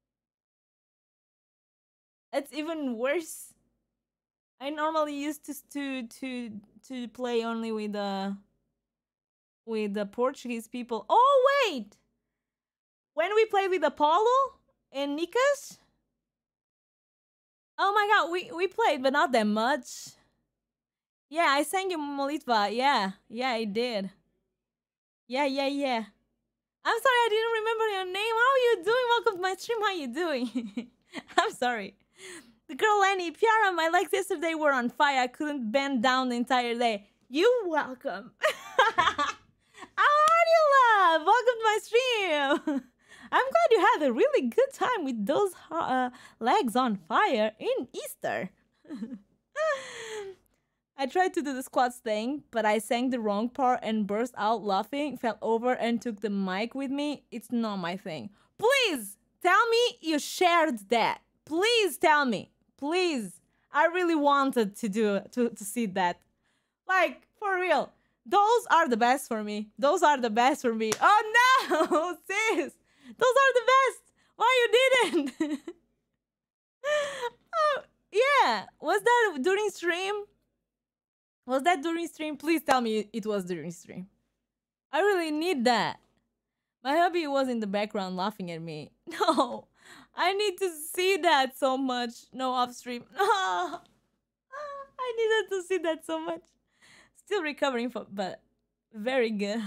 It's even worse. I normally used to to to to play only with the with the Portuguese people. Oh wait, when we played with Apollo and Nikas. Oh my god, we we played, but not that much. Yeah, I sang you Molitva. Yeah, yeah, I did. Yeah, yeah, yeah. I'm sorry, I didn't remember your name. How are you doing? Welcome to my stream. How are you doing? I'm sorry. The girl Lenny, Pyaara, my legs yesterday were on fire. I couldn't bend down the entire day. You welcome. How are you, love? Welcome to my stream. I'm glad you had a really good time with those uh, legs on fire in Easter. I tried to do the squats thing, but I sang the wrong part and burst out laughing, fell over and took the mic with me. It's not my thing. Please tell me you shared that. Please tell me. Please. I really wanted to do to, to see that. Like, for real. Those are the best for me. Those are the best for me. Oh no, sis. Those are the best. Why you didn't? Oh, yeah. that? Was that during stream? Was that during stream? Please tell me it was during stream. I really need that. My hubby was in the background laughing at me. No, I need to see that so much. No, off stream. I needed to see that so much. Still recovering from, but very good.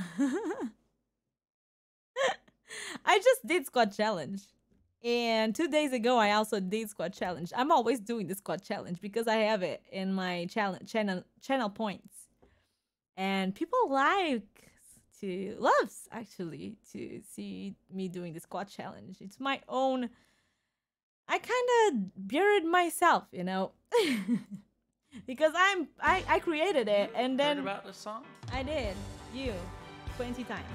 I just did squat challenge. And two days ago, I also did squat challenge. I'm always doing the squat challenge because I have it in my challenge channel channel points. And people like to loves actually to see me doing the squat challenge. It's my own. I kind of buried myself, you know, because I'm I I created it and then Heard about the song? I did you twenty times.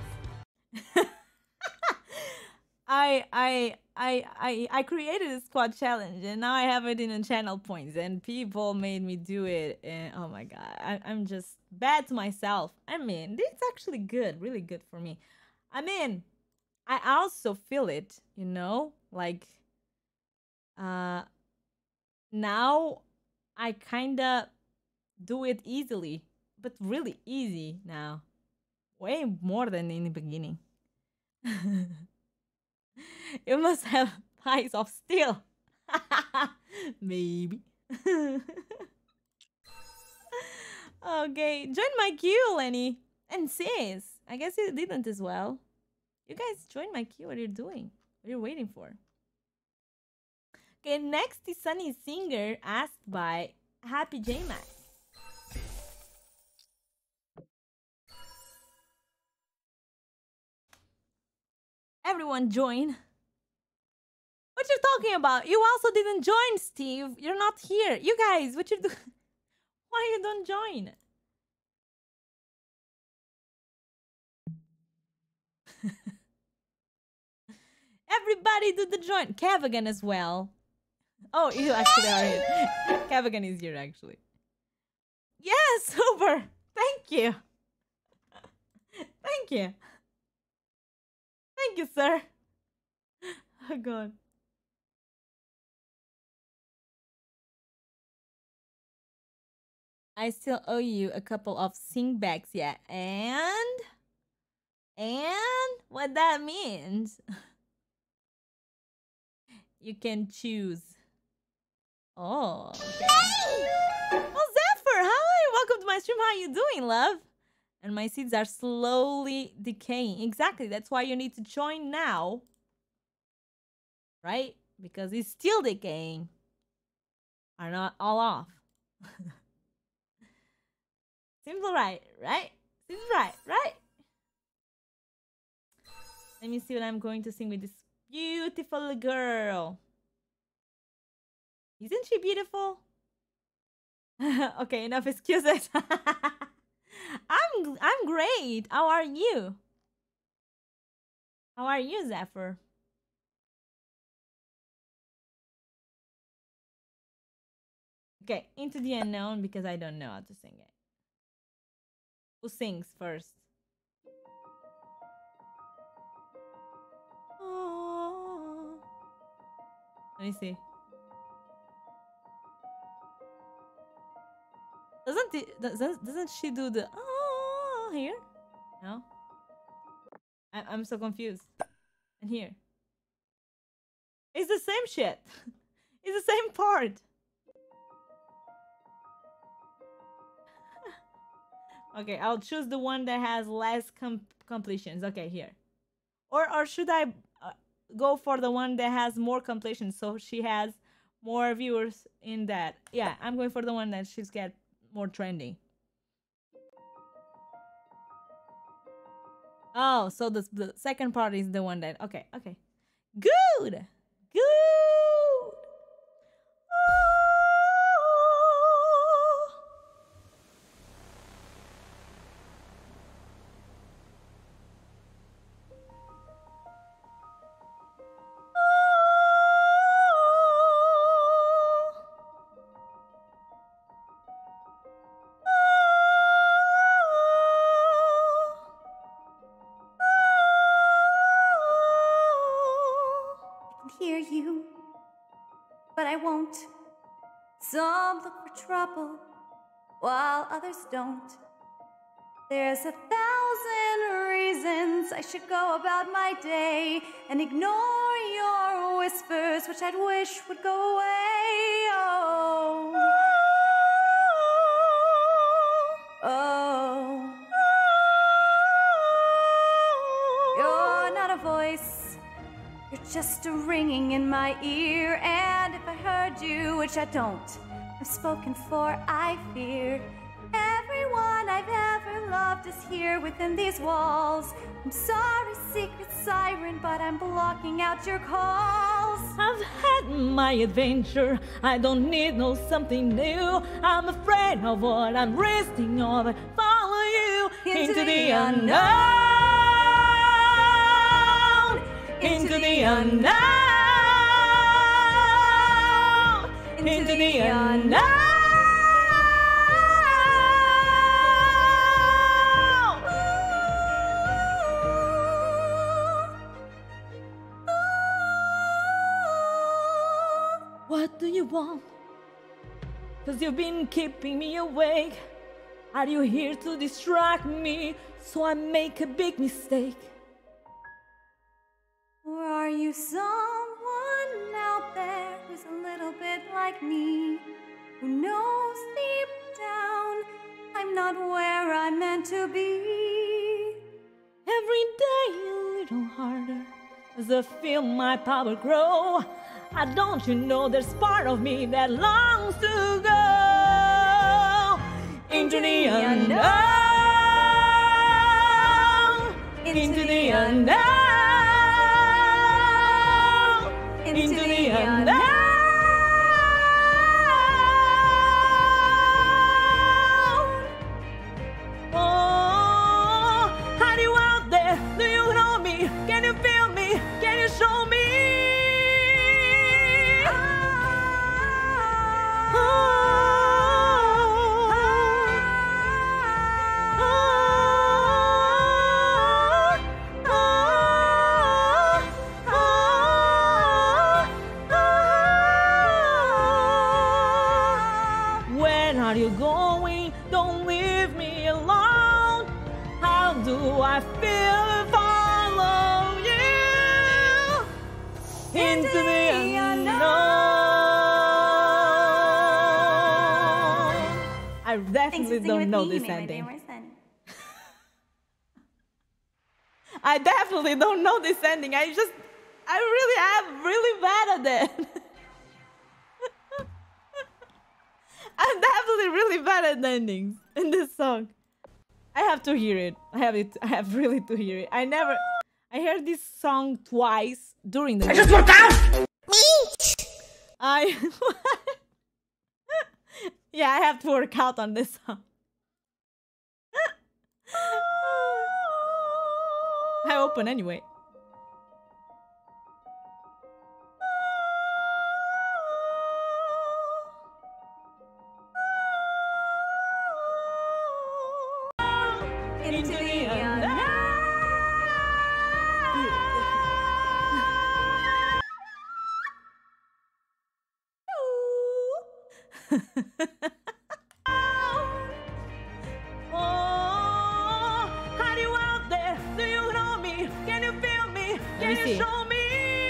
I I I I I created a squad challenge and now I have it in a channel points and people made me do it and oh my god, I, I'm just bad to myself. I mean, it's actually good, really good for me. I mean, I also feel it, you know, like uh now I kinda do it easily, but really easy now. Way more than in the beginning. You must have eyes of steel. Maybe. Okay, join my queue, Lenny. And sis, I guess you didn't as well. You guys join my queue. What are you doing? What are you waiting for? Okay, next is Sunny Singer, asked by Happy J Max. Everyone join. What you talking about? You also didn't join, Steve. You're not here. You guys, what you do? Why you don't join? Everybody do the join. Cavagan as well. Oh, you actually are here. Cavagan is here actually. Yes, super. Thank you. Thank you. Thank you, sir. Oh god. I still owe you a couple of sing bags yet. And and what that means. You can choose. Oh, okay. Oh, Zephyr, hi! Welcome to my stream. How you doing, love? And my seeds are slowly decaying. Exactly. That's why you need to join now. Right? Because it's still decaying. Are not all off. Seems right, right? Seems right, right? Let me see what I'm going to sing with this beautiful girl. Isn't she beautiful? Okay, enough excuses. I'm I'm great. How are you? How are you, Zephyr? Okay, Into the Unknown because I don't know how to sing it. Who sings first? Oh. Let me see. Doesn't it, doesn't doesn't she do the oh here? No. I, I'm so confused. And here. It's the same shit. It's the same part. Okay, I'll choose the one that has less com completions. Okay, here. Or or should I uh, go for the one that has more completions so she has more viewers in that? Yeah, I'm going for the one that she's get more trending. Oh, so the, the second part is the one that... Okay, okay. Good! Good! Hear you, but I won't. Some look for trouble while others don't. There's a thousand reasons I should go about my day and ignore your whispers, which I'd wish would go away. Oh, oh, you're not a voice, you're just a ringing in my ear. And if I heard you, which I don't, I'm spoken for, I fear. Everyone I've ever loved is here within these walls. I'm sorry, secret siren, but I'm blocking out your calls. I've had my adventure, I don't need no something new. I'm afraid of what I'm risking, or I follow you into, into the, the unknown, unknown. Into the unknown, into, into the unknown, unknown. What do you want? Cause you've been keeping me awake. Are you here to distract me so I make a big mistake? Or are you someone out there who's a little bit like me, who knows deep down I'm not where I'm meant to be? Every day a little harder as I feel my power grow. Ah, don't you know there's part of me that longs to go into the unknown, into the unknown, into the unknown. Oh, are you out there? Do you know me? Can you feel me? Can you show me? Are you going? Don't leave me alone. How do I feel if I follow you into the unknown? I definitely don't know this ending. I definitely don't know this ending. I just, I really am really bad at it. I'm definitely really bad at endings in this song. I have to hear it. I have it. I have really to hear it. I never. I heard this song twice during the. I just worked out. I. Yeah, I have to work out on this song. I open anyway. Into the unknown. Oh, are you out there? Do you know me? Can you feel me? Can you see. Show me?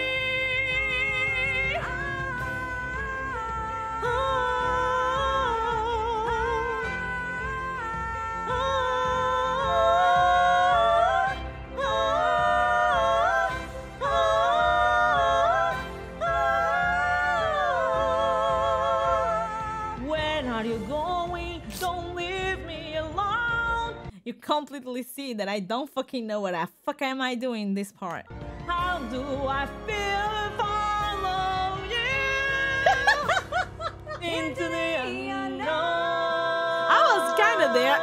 You completely see that I don't fucking know what the fuck am I doing in this part. How do I feel if I follow you into the unknown? I was kind of there.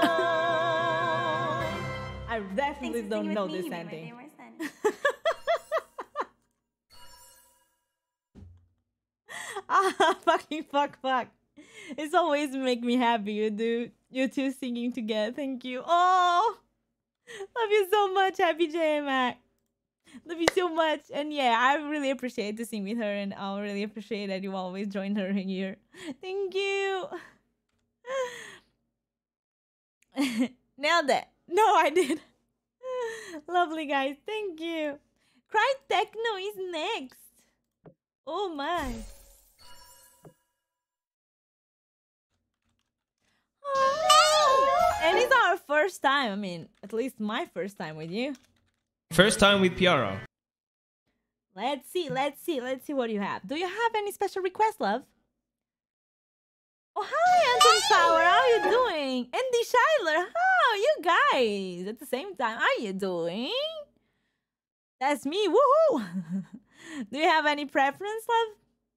I definitely don't know this ending. Ah, fucking fuck, fuck. It's always make me happy, you do. You two singing together. Thank you. Oh, love you so much, Happy J Mac. Love you so much. And yeah, I really appreciate to sing with her, and I'll really appreciate that you always join her here. Thank you. Nailed it. No, I did. Lovely, guys. Thank you. Cry Techno is next. Oh my. Oh. And it's our first time. I mean, at least my first time with you. First time with Pyaara. Let's see, let's see, let's see what you have. Do you have any special request, love? Oh, hi, Anton Power. How are you doing? Andy Schuyler. How you guys at the same time? How are you doing? That's me. Woohoo! Do you have any preference, love?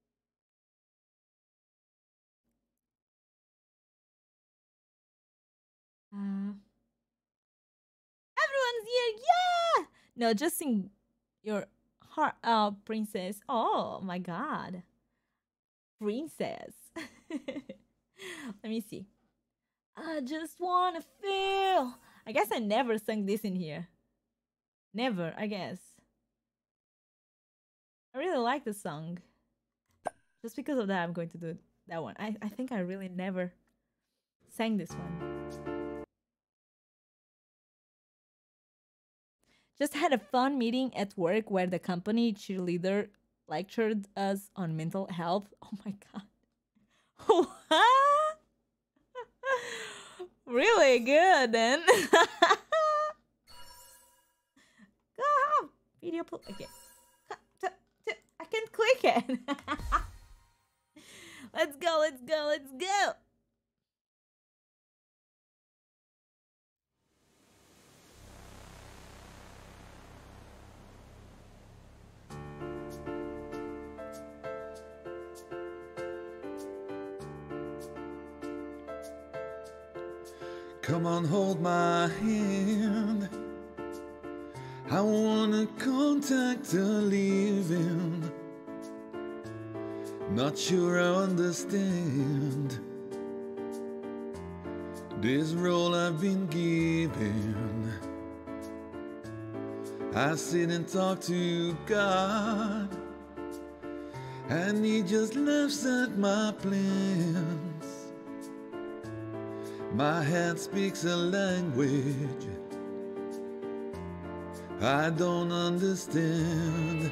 Uh, everyone's here. Yeah. No, just sing your heart out, princess. Oh my God, princess. Let me see. I just wanna feel. I guess I never sang this in here. Never, I guess. I really like the song. Just because of that, I'm going to do that one. I, I think I really never sang this one. Just had a fun meeting at work where the company cheerleader lectured us on mental health. Oh my God. What? Really good then. Go video pull. Okay. I can't click it. Let's go, let's go, let's go. Come on, hold my hand. I wanna contact the living. Not sure I understand this role I've been given. I sit and talk to God, and He just laughs at my plans. My head speaks a language I don't understand.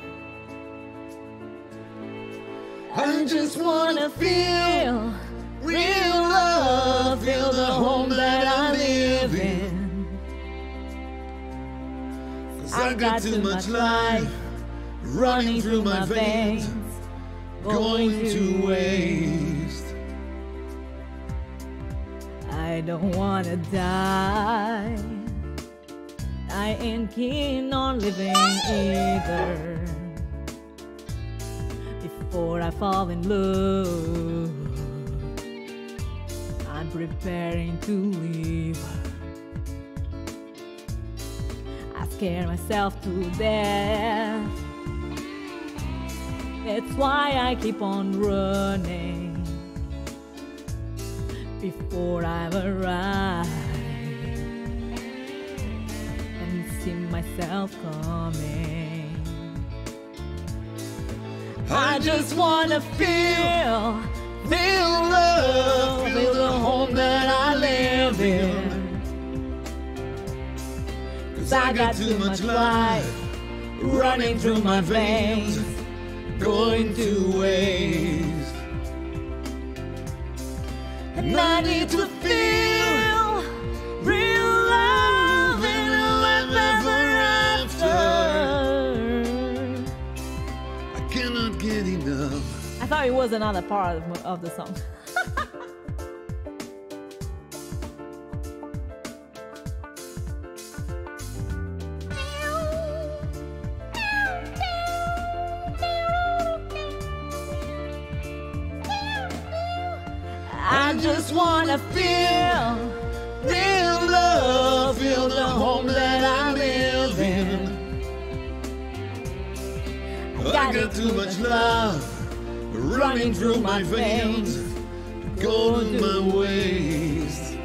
I just wanna feel real love, feel the home that I live in. 'Cause I got too much life running through my veins, going to waste. I don't wanna die. I ain't keen on living either. Before I fall in love, I'm preparing to leave. I scare myself to death. That's why I keep on running. Before I've arrived and see myself coming, I just wanna feel, feel love, feel the home that I live in. 'Cause I got too much life running through my veins, going to waste. And I need to feel real love in a life ever after. I cannot get enough. I thought it was another part of, of the song. I just wanna feel real love, feel the home that I live in. I got too much love running through my veins, going my ways.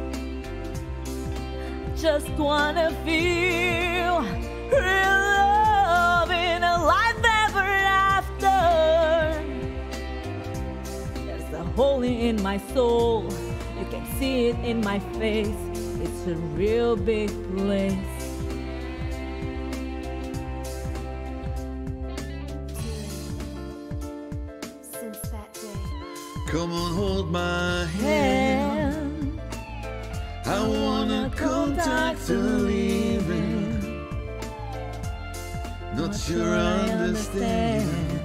Just wanna feel real love. hole in my soul. You can see it in my face. It's a real big place. Since that day, Come on, hold my hand. And I wanna contact the living. Not sure I understand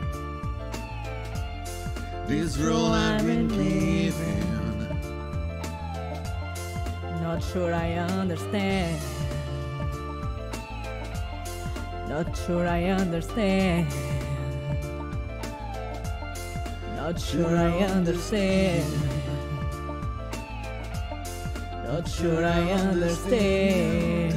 this role I've been living. not sure I understand. Not sure I understand. Not sure I understand. Not sure I understand.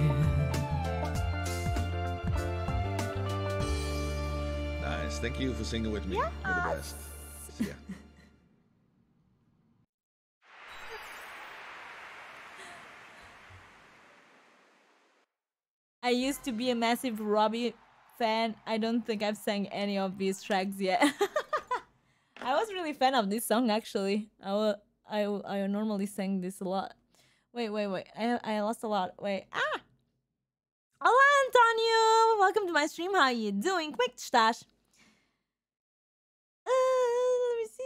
Nice. Thank you for singing with me. You're the best. Yeah. I used to be a massive Robbie fan. I don't think I've sang any of these tracks yet. I was really fan of this song actually. I, wa- I, I normally sang this a lot. Wait, wait, wait. I I lost a lot. Wait. Ah! Olá, Antonio! Welcome to my stream. How you doing? Quick stash. Uh, let me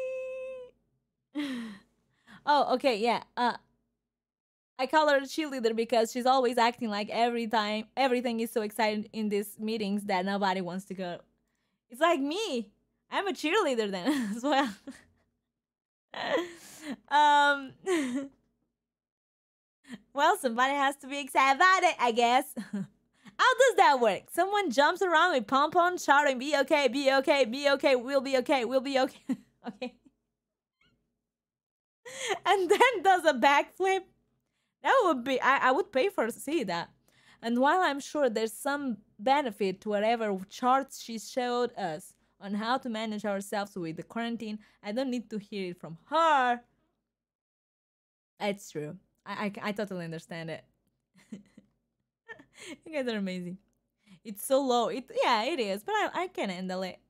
see. Oh, okay, yeah. Uh, I call her a cheerleader because she's always acting like every time everything is so exciting in these meetings that nobody wants to go. It's like me. I'm a cheerleader then as well. um. Well, somebody has to be excited about it, I guess. How does that work? Someone jumps around with pom-poms shouting, be okay, be okay, be okay, we'll be okay, we'll be okay. Okay. And then does a backflip. That would be, I, I would pay for to see that. And while I'm sure there's some benefit to whatever charts she showed us on how to manage ourselves with the quarantine, I don't need to hear it from her. It's true. I, I, I totally understand it. You guys are amazing. It's so low. It yeah, it is, but I, I can handle it.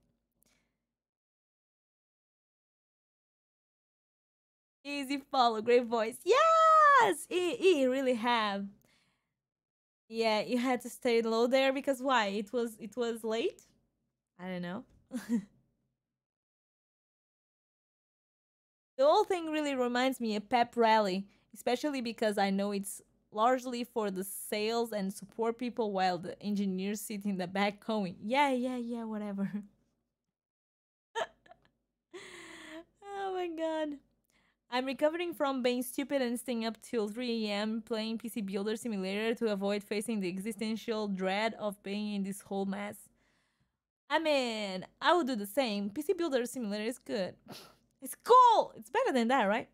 Easy follow, great voice. Yes, he, he really have. Yeah, you had to stay low there because why? It was it was late. I don't know. The whole thing really reminds me of pep rally, especially because I know it's largely for the sales and support people while the engineers sit in the back going, yeah, yeah, yeah, whatever. Oh my god. I'm recovering from being stupid and staying up till three A M playing P C Builder Simulator to avoid facing the existential dread of being in this whole mess. I mean, I would do the same. P C Builder Simulator is good. It's cool! It's better than that, right?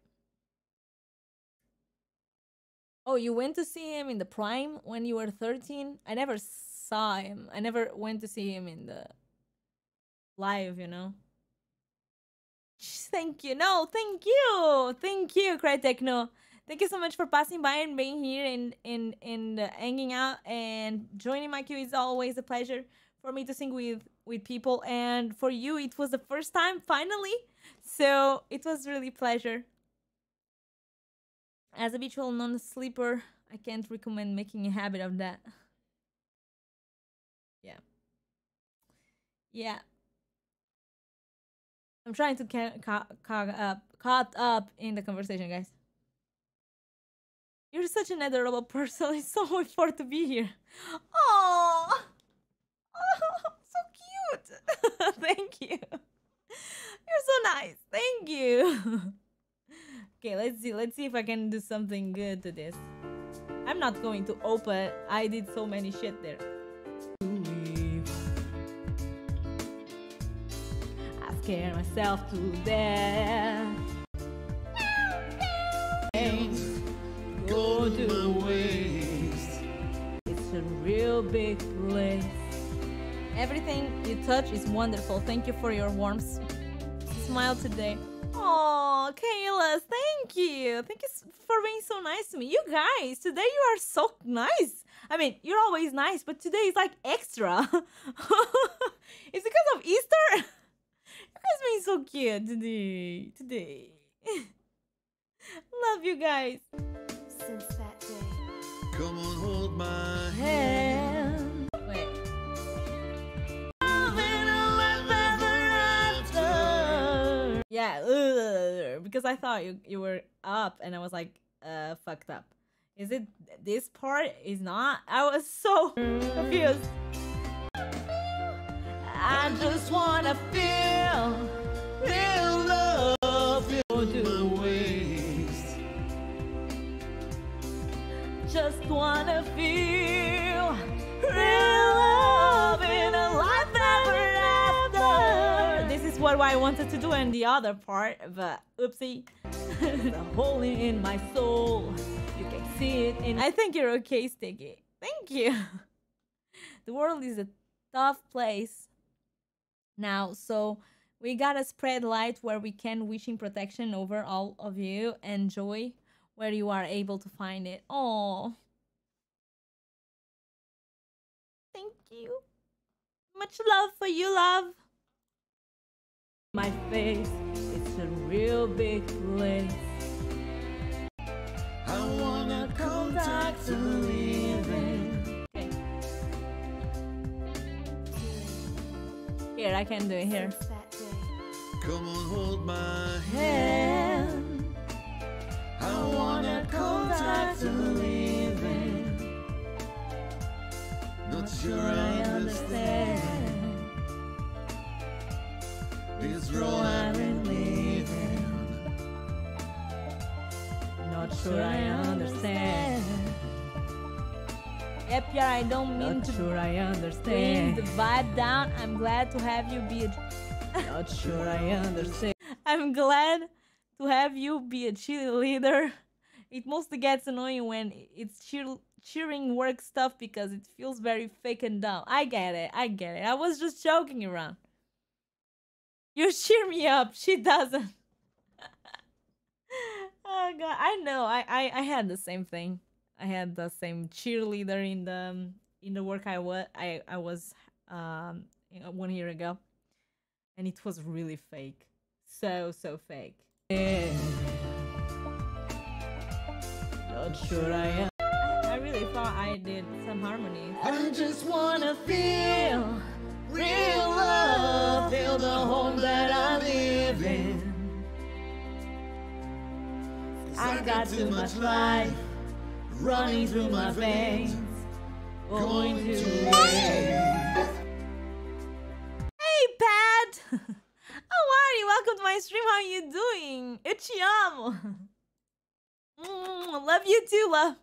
Oh, you went to see him in the Prime when you were thirteen? I never saw him. I never went to see him in the live, you know? Thank you. No, thank you. Thank you, Crytekno. Thank you so much for passing by and being here and, and, and uh, hanging out and joining my queue. It's always a pleasure for me to sing with, with people. And for you, it was the first time, finally. So it was really pleasure. As a habitual non-sleeper, I can't recommend making a habit of that. Yeah. Yeah. I'm trying to ca ca ca up, caught up in the conversation, guys. You're such an adorable person. It's so much fun to be here. Oh, oh so cute. Thank you. You're so nice. Thank you. Okay, let's see. Let's see if I can do something good to this. I'm not going to open. I did so many shit there. I scare myself to death. Go to waste. It's a real big place. Everything you touch is wonderful. Thank you for your warm smile today. Oh, Kayla, thank you. Thank you for being so nice to me. You guys, today you are so nice. I mean, you're always nice, but today is like extra. It's because of Easter? You has been so cute today. Today. Love you guys. Since that day. Come on, hold my hand. Wait. Yeah, ugh, because I thought you you were up, and I was like, uh, fucked up. Is it this part? Is not? I was so confused. I just wanna feel, feel love, feel the waste. Just wanna feel real love in a life ever after. This is what I wanted to do in the other part, but oopsie. The hole in my soul. You can see it in. I think you're okay, Sticky. Thank you. The world is a tough place now, so we gotta spread light where we can, wishing protection over all of you and joy where you are able to find it. Oh, thank you. Much love for you, love. My face, it's a real big place. I wanna come back to living. Okay. Here, I can do it here. Come on, hold my hand. I wanna come back to living. Not sure I understand this role I'm in living. Not sure I understand. Yep, yeah, I don't mean Not to sure I bring understand. the vibe down. I'm glad to have you be a Not sure I understand. I'm glad to have you be a cheerleader. It mostly gets annoying when it's cheer cheering work stuff because it feels very fake and dumb. I get it. I get it. I was just joking around. You cheer me up. She doesn't. Oh god, I know. I, I I had the same thing. I had the same cheerleader in the um, in the work I was I I was um you know, one year ago, and it was really fake. So so fake. Yeah. Not sure I am. I really thought I did some harmonies. I just wanna feel real love, feel the home that I live in. I got too much life running through my veins, going to waste. Hey, Pat! How are you? Welcome to my stream. How are you doing? Eu te amo. Mm, love you too, love.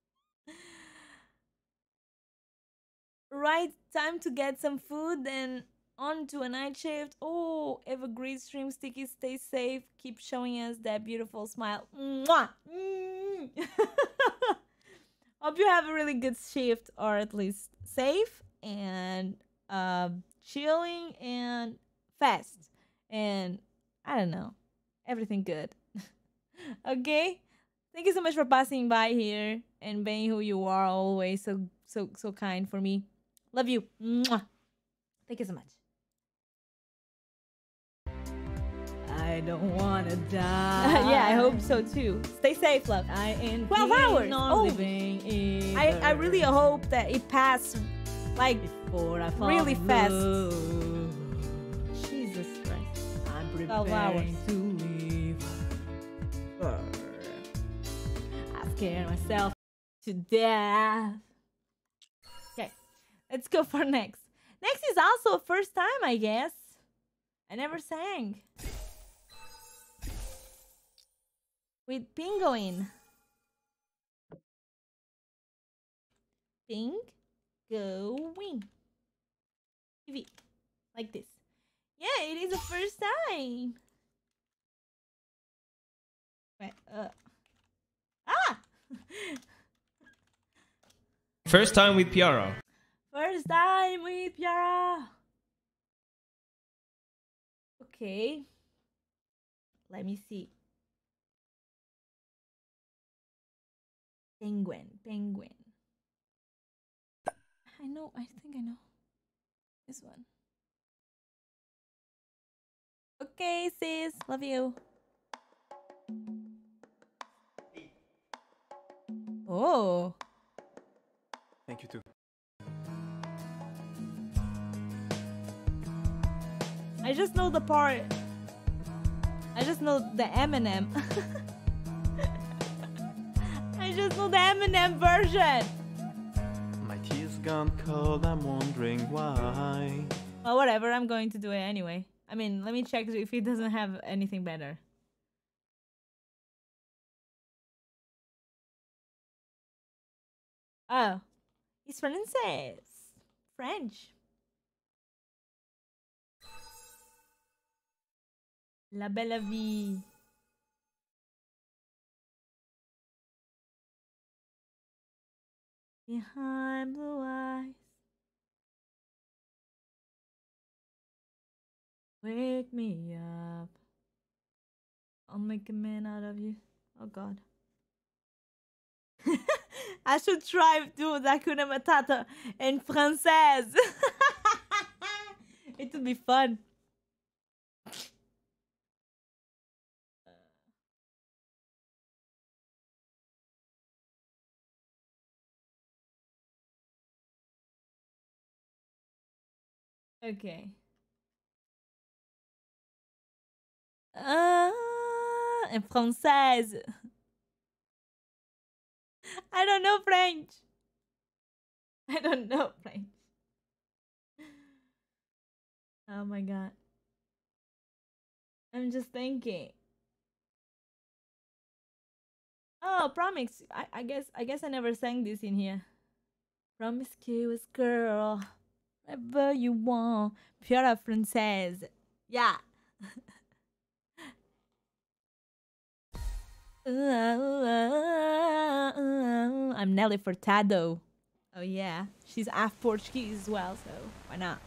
Right, time to get some food and on to a night shift. Oh, have a great stream, Sticky. Stay safe. Keep showing us that beautiful smile. Mwah! Mm. Hope you have a really good shift, or at least safe and uh, chilling and fast. And I don't know, everything good. Okay? Thank you so much for passing by here and being who you are, always so so so kind for me. Love you. Mwah. Thank you so much. I don't wanna die. Yeah, I hope so too. Stay safe, love. I ain't twelve hours. Oh, living either. I, I really hope that it passed like Before I fall really in fast. love. Jesus Christ. I'm twelve hours. preparing to leave her. I scare myself To death. Okay, let's go for next. Next is also a first time, I guess. I never sang. With Pingoin. Ping. Going. T V. Like this. Yeah, it is the first time. Wait, uh. Ah! First time with Pyaara. First time with Pyaara. Okay. Let me see. Penguin, penguin. I know, I think I know. This one. Okay, sis. Love you. Oh. Thank you too. I just know the part. I just know the Eminem. I just know the Eminem version. My tea's gone cold, I'm wondering why. Well, whatever. I'm going to do it anyway. I mean, let me check if he doesn't have anything better. Oh, he's Francis. French. La belle vie. Behind blue eyes. Wake me up. I'll make a man out of you. Oh God. I should try to do Hakuna Matata in Française. It would be fun. Okay. Ah, en française. I don't know French. I don't know French. Oh my God. I'm just thinking. Oh, promise. I, I guess I guess I never sang this in here. Promiscuous girl. Whatever you want. Pyaara Française. Yeah. I'm Nelly Furtado. Oh yeah, she's half Portuguese as well, so why not?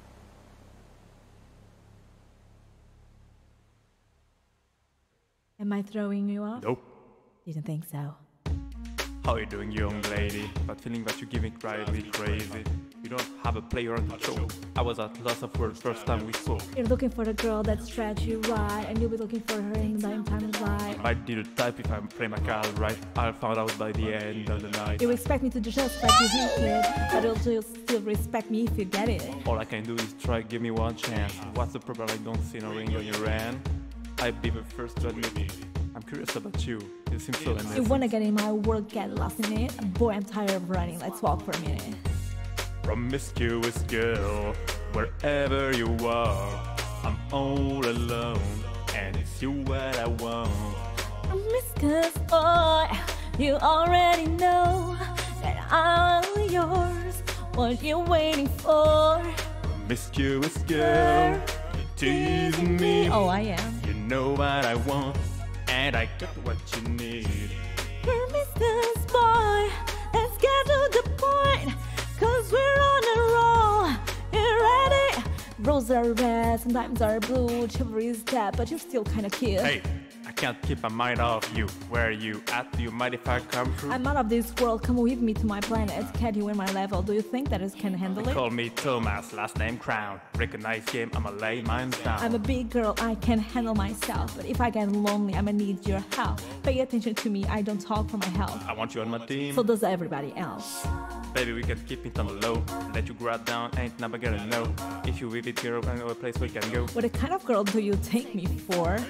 Am I throwing you off? Nope. Didn't think so. How you doing, young lady? But feeling that you're giving rightly crazy. You don't have a player on the show. I was at loss of words first time we spoke. You're looking for a girl that stretch you right, and you'll be looking for her in the same time as right. Might be the type if I play my card right. I'll find out by the end of the night. You expect me to just let you hit it, but you'll just still respect me if you get it. All I can do is try, give me one chance. What's the problem? I don't see no ring on your hand. I'd be the first to admit it. I'm curious about you. You seem so innocent. You wanna get in my world, get lost in it? Boy, I'm tired of running. Let's walk for a minute. Promiscuous girl, wherever you are, I'm all alone, and it's you what I want. Promiscuous boy, you already know that I'm yours. What you waiting for? Promiscuous girl, you're teasing me. Oh, I am. You know what I want, and I got what you need. Promiscuous boy, let's get to the point. Cause we're on a roll, you ready? Roses are red, sometimes are blue, chivalry is dead, but you're still kinda cute. Hey, I can't keep my mind off you. Where are you at? Do you mind if I come through? I'm out of this world, come with me to my planet. Can you in my level? Do you think that I can handle They it? call me Thomas, last name Crown. Recognize game, I'ma lay mine down. I'm a big girl, I can handle myself. But if I get lonely, I'ma need your help. Pay attention to me, I don't talk for my health. I want you on my team. So does everybody else. Baby, we can keep it on the low. Let you grab down, ain't never gonna know. If you with it, girl, I know a place we can go. What kind of girl do you take me for?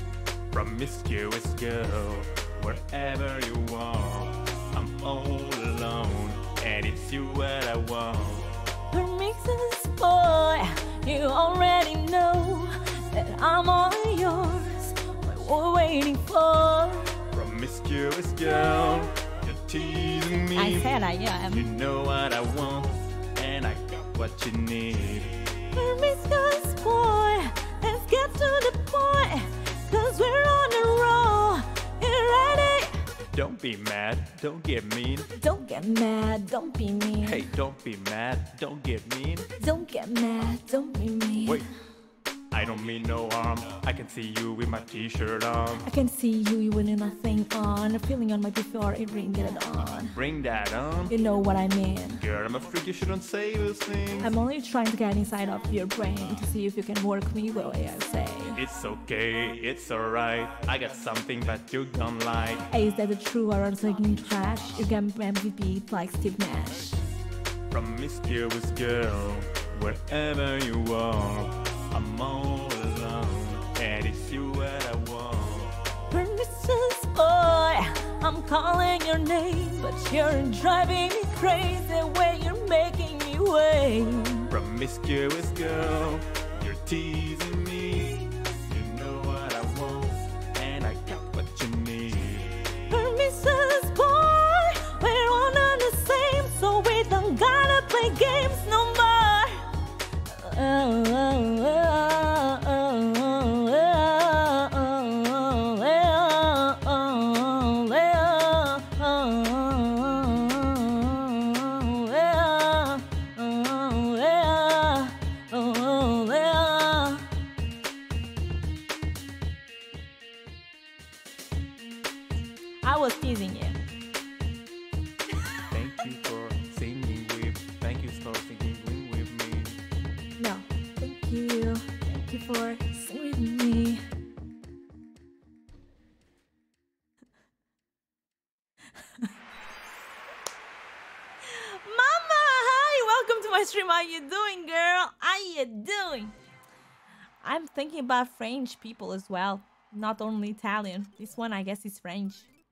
Promiscuous girl, wherever you are, I'm all alone, and it's you what I want. Promiscuous boy, you already know that I'm all yours. What we're waiting for? Promiscuous girl, you're teasing me. I said I am. You know what I want, and I got what you need. Promiscuous boy, let's get to the point. Cause we're on a roll, you ready? Don't be mad, don't get mean. Don't get mad, don't be mean. Hey, don't be mad, don't get mean. Don't get mad, don't be mean. Wait, I don't mean no harm. I can see you with my t-shirt on. I can see you even in nothing on. A feeling on my before it ring get it on. Bring that on. You know what I mean. Girl, I'm a freak, you shouldn't say those things. I'm only trying to get inside of your brain to see if you can work me the way I say. It's okay, it's alright. I got something that you don't like. Hey, is that the true or taking trash? You can M V P like Steve Nash. Promiscuous girl, wherever you are, I'm all alone, and it's you that I want. Promiscuous boy, I'm calling your name, but you're driving me crazy the way you're making me wait. Promiscuous girl, you're teasing me. You know what I want, and I got what you need. Promiscuous boy, we're one and the same, so we don't gotta play games no more. Oh, oh, oh, oh, oh, I was teasing you. Thank you for singing with, thank you for singing with me. No, thank you. Thank you for singing with me. Mama, hi! Welcome to my stream. How you doing, girl? How you doing? I'm thinking about French people as well, not only Italian. This one, I guess, is French.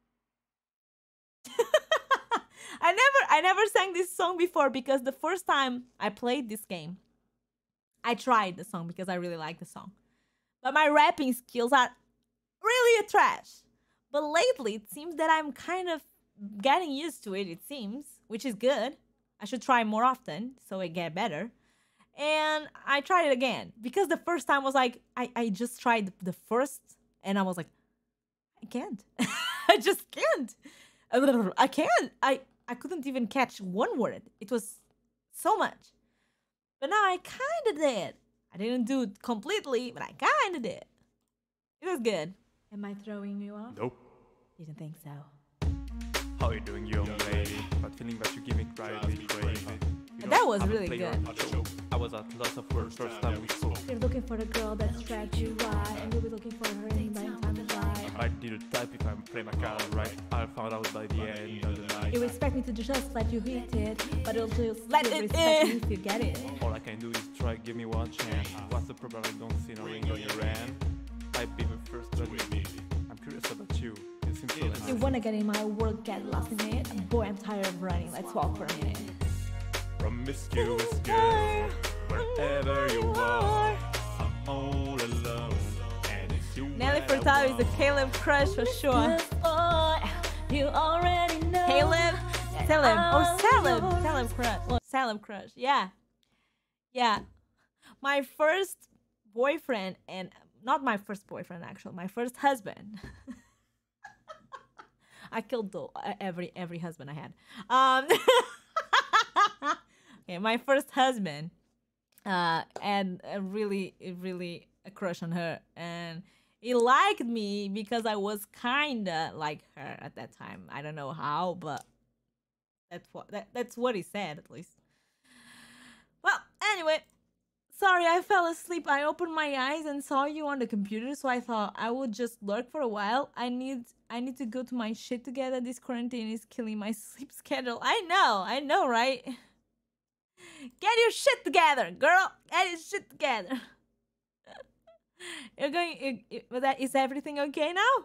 I never, I never sang this song before because the first time I played this game, I tried the song because I really like the song, but my rapping skills are really a trash. But lately, it seems that I'm kind of getting used to it. It seems, which is good. I should try more often so I get better. And I tried it again because the first time was like I, I just tried the first and I was like, I can't. I just can't. I can't. I, I couldn't even catch one word. It was so much. But now I kind of did. I didn't do it completely, but I kind of did. It was good. Am I throwing you off? Nope. You don't think so? How you doing, young lady? That feeling that you give me crazy, crazy. You That know, was I'm a really player good. on the show. I was at lots of work first time we spoke. You're looking for a girl that's tracked you right, and you'll be looking for her in by time is right. I didn't type if I'm playing my card right. I found out by the end of the night. You expect me to just let you hit it, but it'll just let it respect me if you get it. All I can do is try, give me one chance. What's the problem? I don't see no ring on your end. I've been the first but I'm curious about you. You seem so nice. You wanna get in my world, get lost in it. Boy, I'm tired of running. Let's walk for a minute. Promiscuous girl, wherever you are, I'm all alone, and it's you. Nelly Furtado is a Caleb crush for sure. You already know. Caleb, Caleb, or Celeb, Celeb crush, well, Celeb crush. Yeah, yeah. My first boyfriend, and not my first boyfriend actually, my first husband. I killed the, every every husband I had. Um. Okay, my first husband, uh, and a really, really a crush on her, and he liked me because I was kinda like her at that time. I don't know how, but that's what that, that's what he said at least. Well, anyway, sorry, I fell asleep. I opened my eyes and saw you on the computer, so I thought I would just lurk for a while. I need I need to go to my shit together. This quarantine is killing my sleep schedule. I know, I know, right? Get your shit together, girl. Get your shit together. You're going. You, you, but that is everything okay now?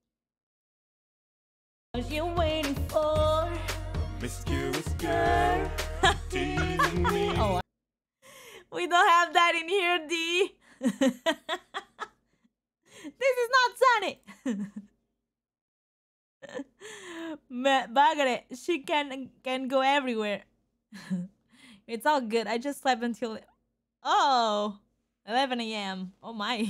What you waiting for? Mischievous girl, teasing me. Oh, we don't have that in here, D. This is not Sunny. Bagare, she can can go everywhere. It's all good. I just slept until oh eleven A M Oh my.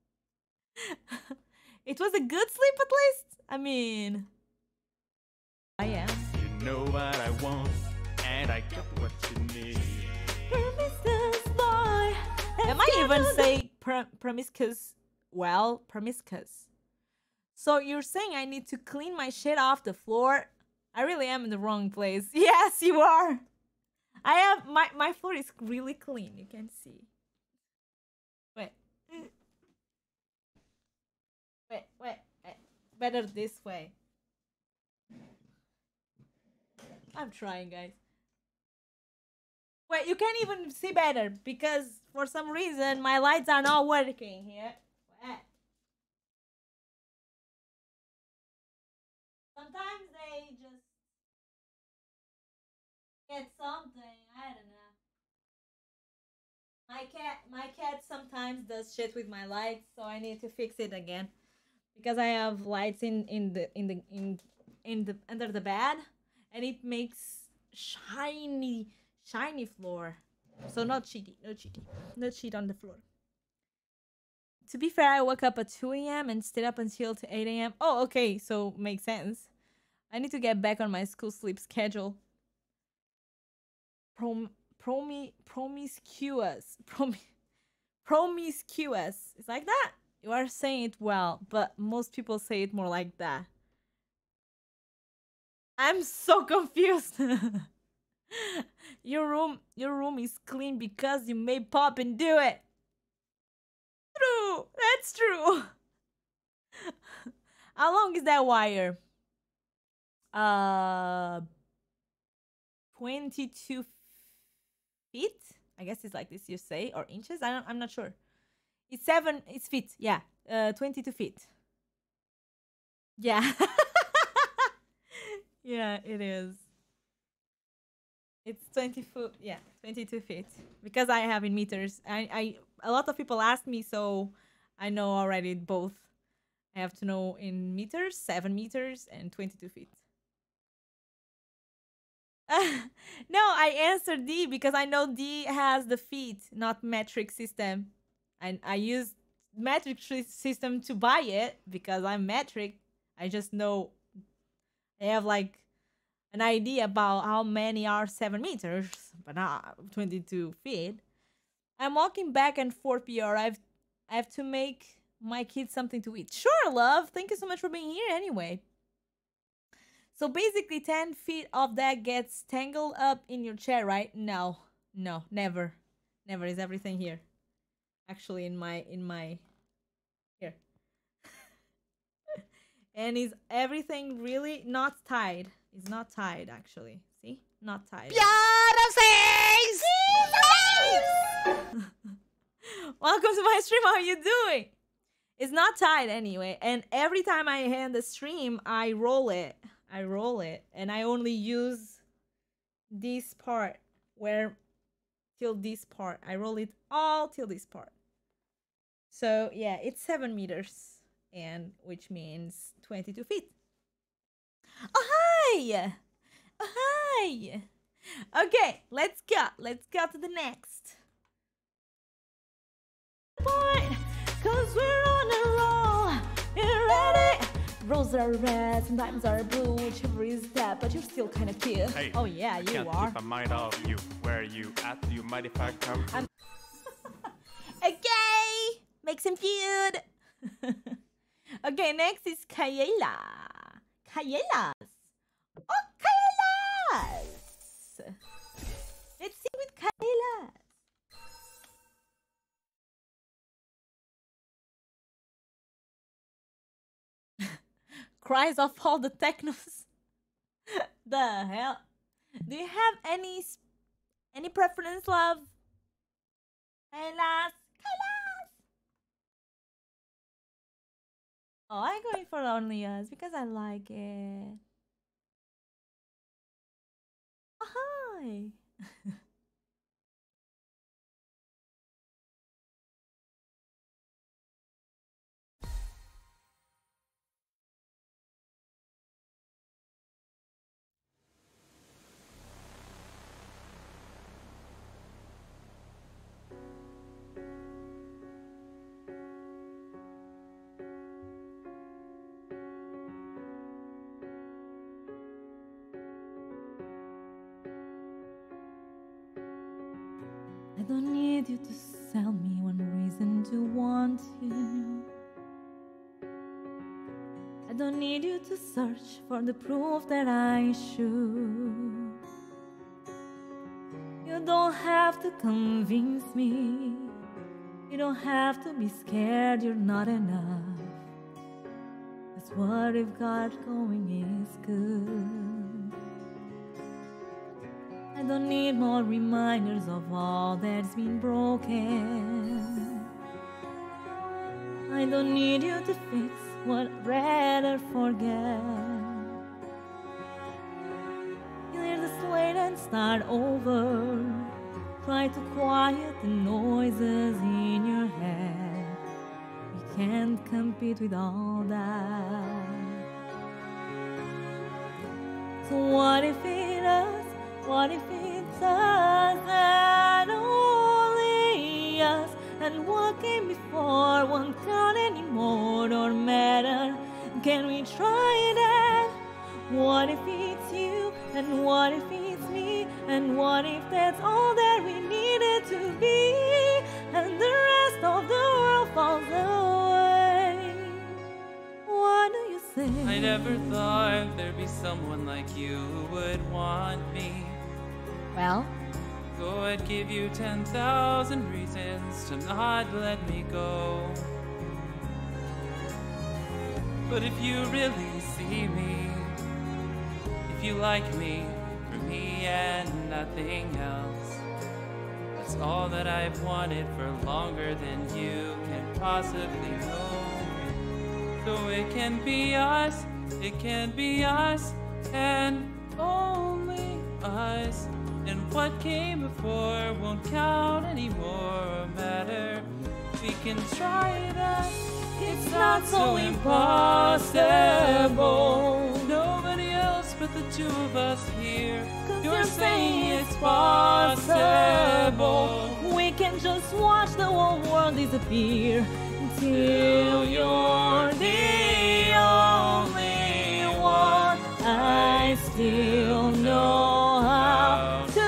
It was a good sleep at least. I mean, I am. You know what I want, and I got what you need. Promises, boy. I might even say prom promiscuous. Well, promiscuous. So you're saying I need to clean my shit off the floor? I really am in the wrong place. Yes, you are. I have my my floor is really clean. You can see. Wait. Wait, wait, wait. Better this way. I'm trying, guys. Wait, you can't even see better because for some reason my lights are not working here. Wait. Sometimes they just get something. I don't know. My cat, my cat sometimes does shit with my lights, so I need to fix it again because I have lights in in the in the in in the under the bed, and it makes shiny shiny floor. So not cheaty, no cheaty, no cheat on the floor. To be fair, I woke up at two a m and stayed up until eight a m Oh, okay, so makes sense. I need to get back on my school sleep schedule. Prom promi promiscuous prom promiscuous. It's like that. You are saying it well, but most people say it more like that. I'm so confused. Your room, your room is clean because you made Pop and do it. True, that's true. How long is that wire? Uh, twenty-two feet. I guess it's like this. You say or inches? I don't. I'm not sure. It's seven. It's feet. Yeah. Uh, twenty-two feet. Yeah. Yeah, it is. It's twenty foot. Yeah, twenty-two feet. Because I have in meters. I, I, a lot of people ask me, so I know already both. I have to know in meters, seven meters, and twenty-two feet. No, I answered D because I know D has the feet, not metric system. And I use metric system to buy it because I'm metric. I just know I have like an idea about how many are seven meters, but not twenty-two feet. I'm walking back and forth, Pyaara. I've I have to make my kids something to eat. Sure, love. Thank you so much for being here anyway. So basically ten feet of that gets tangled up in your chair, right? No, no, never. Never is everything here. Actually, in my, in my, here. And is everything really not tied? It's not tied, actually. See? Not tied. Pyaara says! Welcome to my stream. How are you doing? It's not tied anyway. And every time I hand the stream, I roll it. I roll it. And I only use this part where till this part. I roll it all till this part. So yeah, it's seven meters. And which means twenty-two feet. Oh, hi! Oh, hi! Okay, let's go. Let's go to the next. Point, cause we're on a roll. You ready? Roses are red, sometimes are blue, whichever is that, but you're still kind of cute. Hey, oh yeah, I you can't are. keep my mind off you. Where are you at? Do you mind if I come? I'm okay, make some food. Okay, next is Kayela. Kayelas. Oh, Kayelas. Let's sing with Kayelas. Cries of all the technos. The hell? Do you have any any preference, love? Kayelas. Kayelas. Oh, I'm going for Only Us because I like it. Oh, hi. I don't need you to sell me one reason to want you. I don't need you to search for the proof that I should. You don't have to convince me. You don't have to be scared you're not enough. 'Cause what we've got going is good. I don't need more reminders of all that's been broken. I don't need you to fix what I'd rather forget. Clear the slate and start over. Try to quiet the noises in your head. We can't compete with all that. So what if it us? What if it's us and only us? And what came before won't count anymore or matter. Can we try that? What if it's you? And what if it's me? And what if that's all that we needed to be? And the rest of the world falls away. What do you say? I never thought there'd be someone like you who would want me. Well, So I'd give you ten thousand reasons to not let me go. But if you really see me, if you like me for me and nothing else, that's all that I've wanted for longer than you can possibly know. So it can be us, it can be us, and only us. And what came before won't count anymore or matter. We can try that. it's not so impossible. Nobody else but the two of us here. 'Cause You're saying it's possible. We can just watch the whole world disappear till you're the only one I still know how to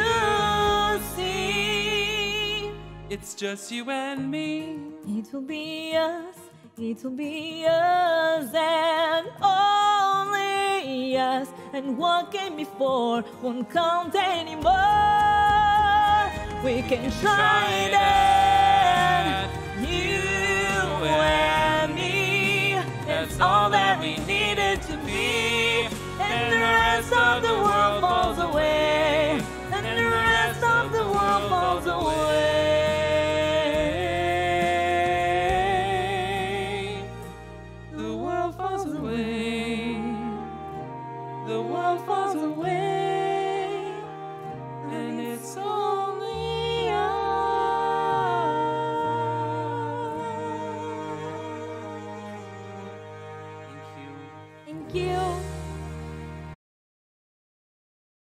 see. It's just you and me. It will be us, it will be us and only us. And what came before won't count anymore. We can try that, you and me. That's all that we needed to be. And the rest of the world falls away. And the rest of the world falls away. The world falls away. The world falls away. And it's only Thank you.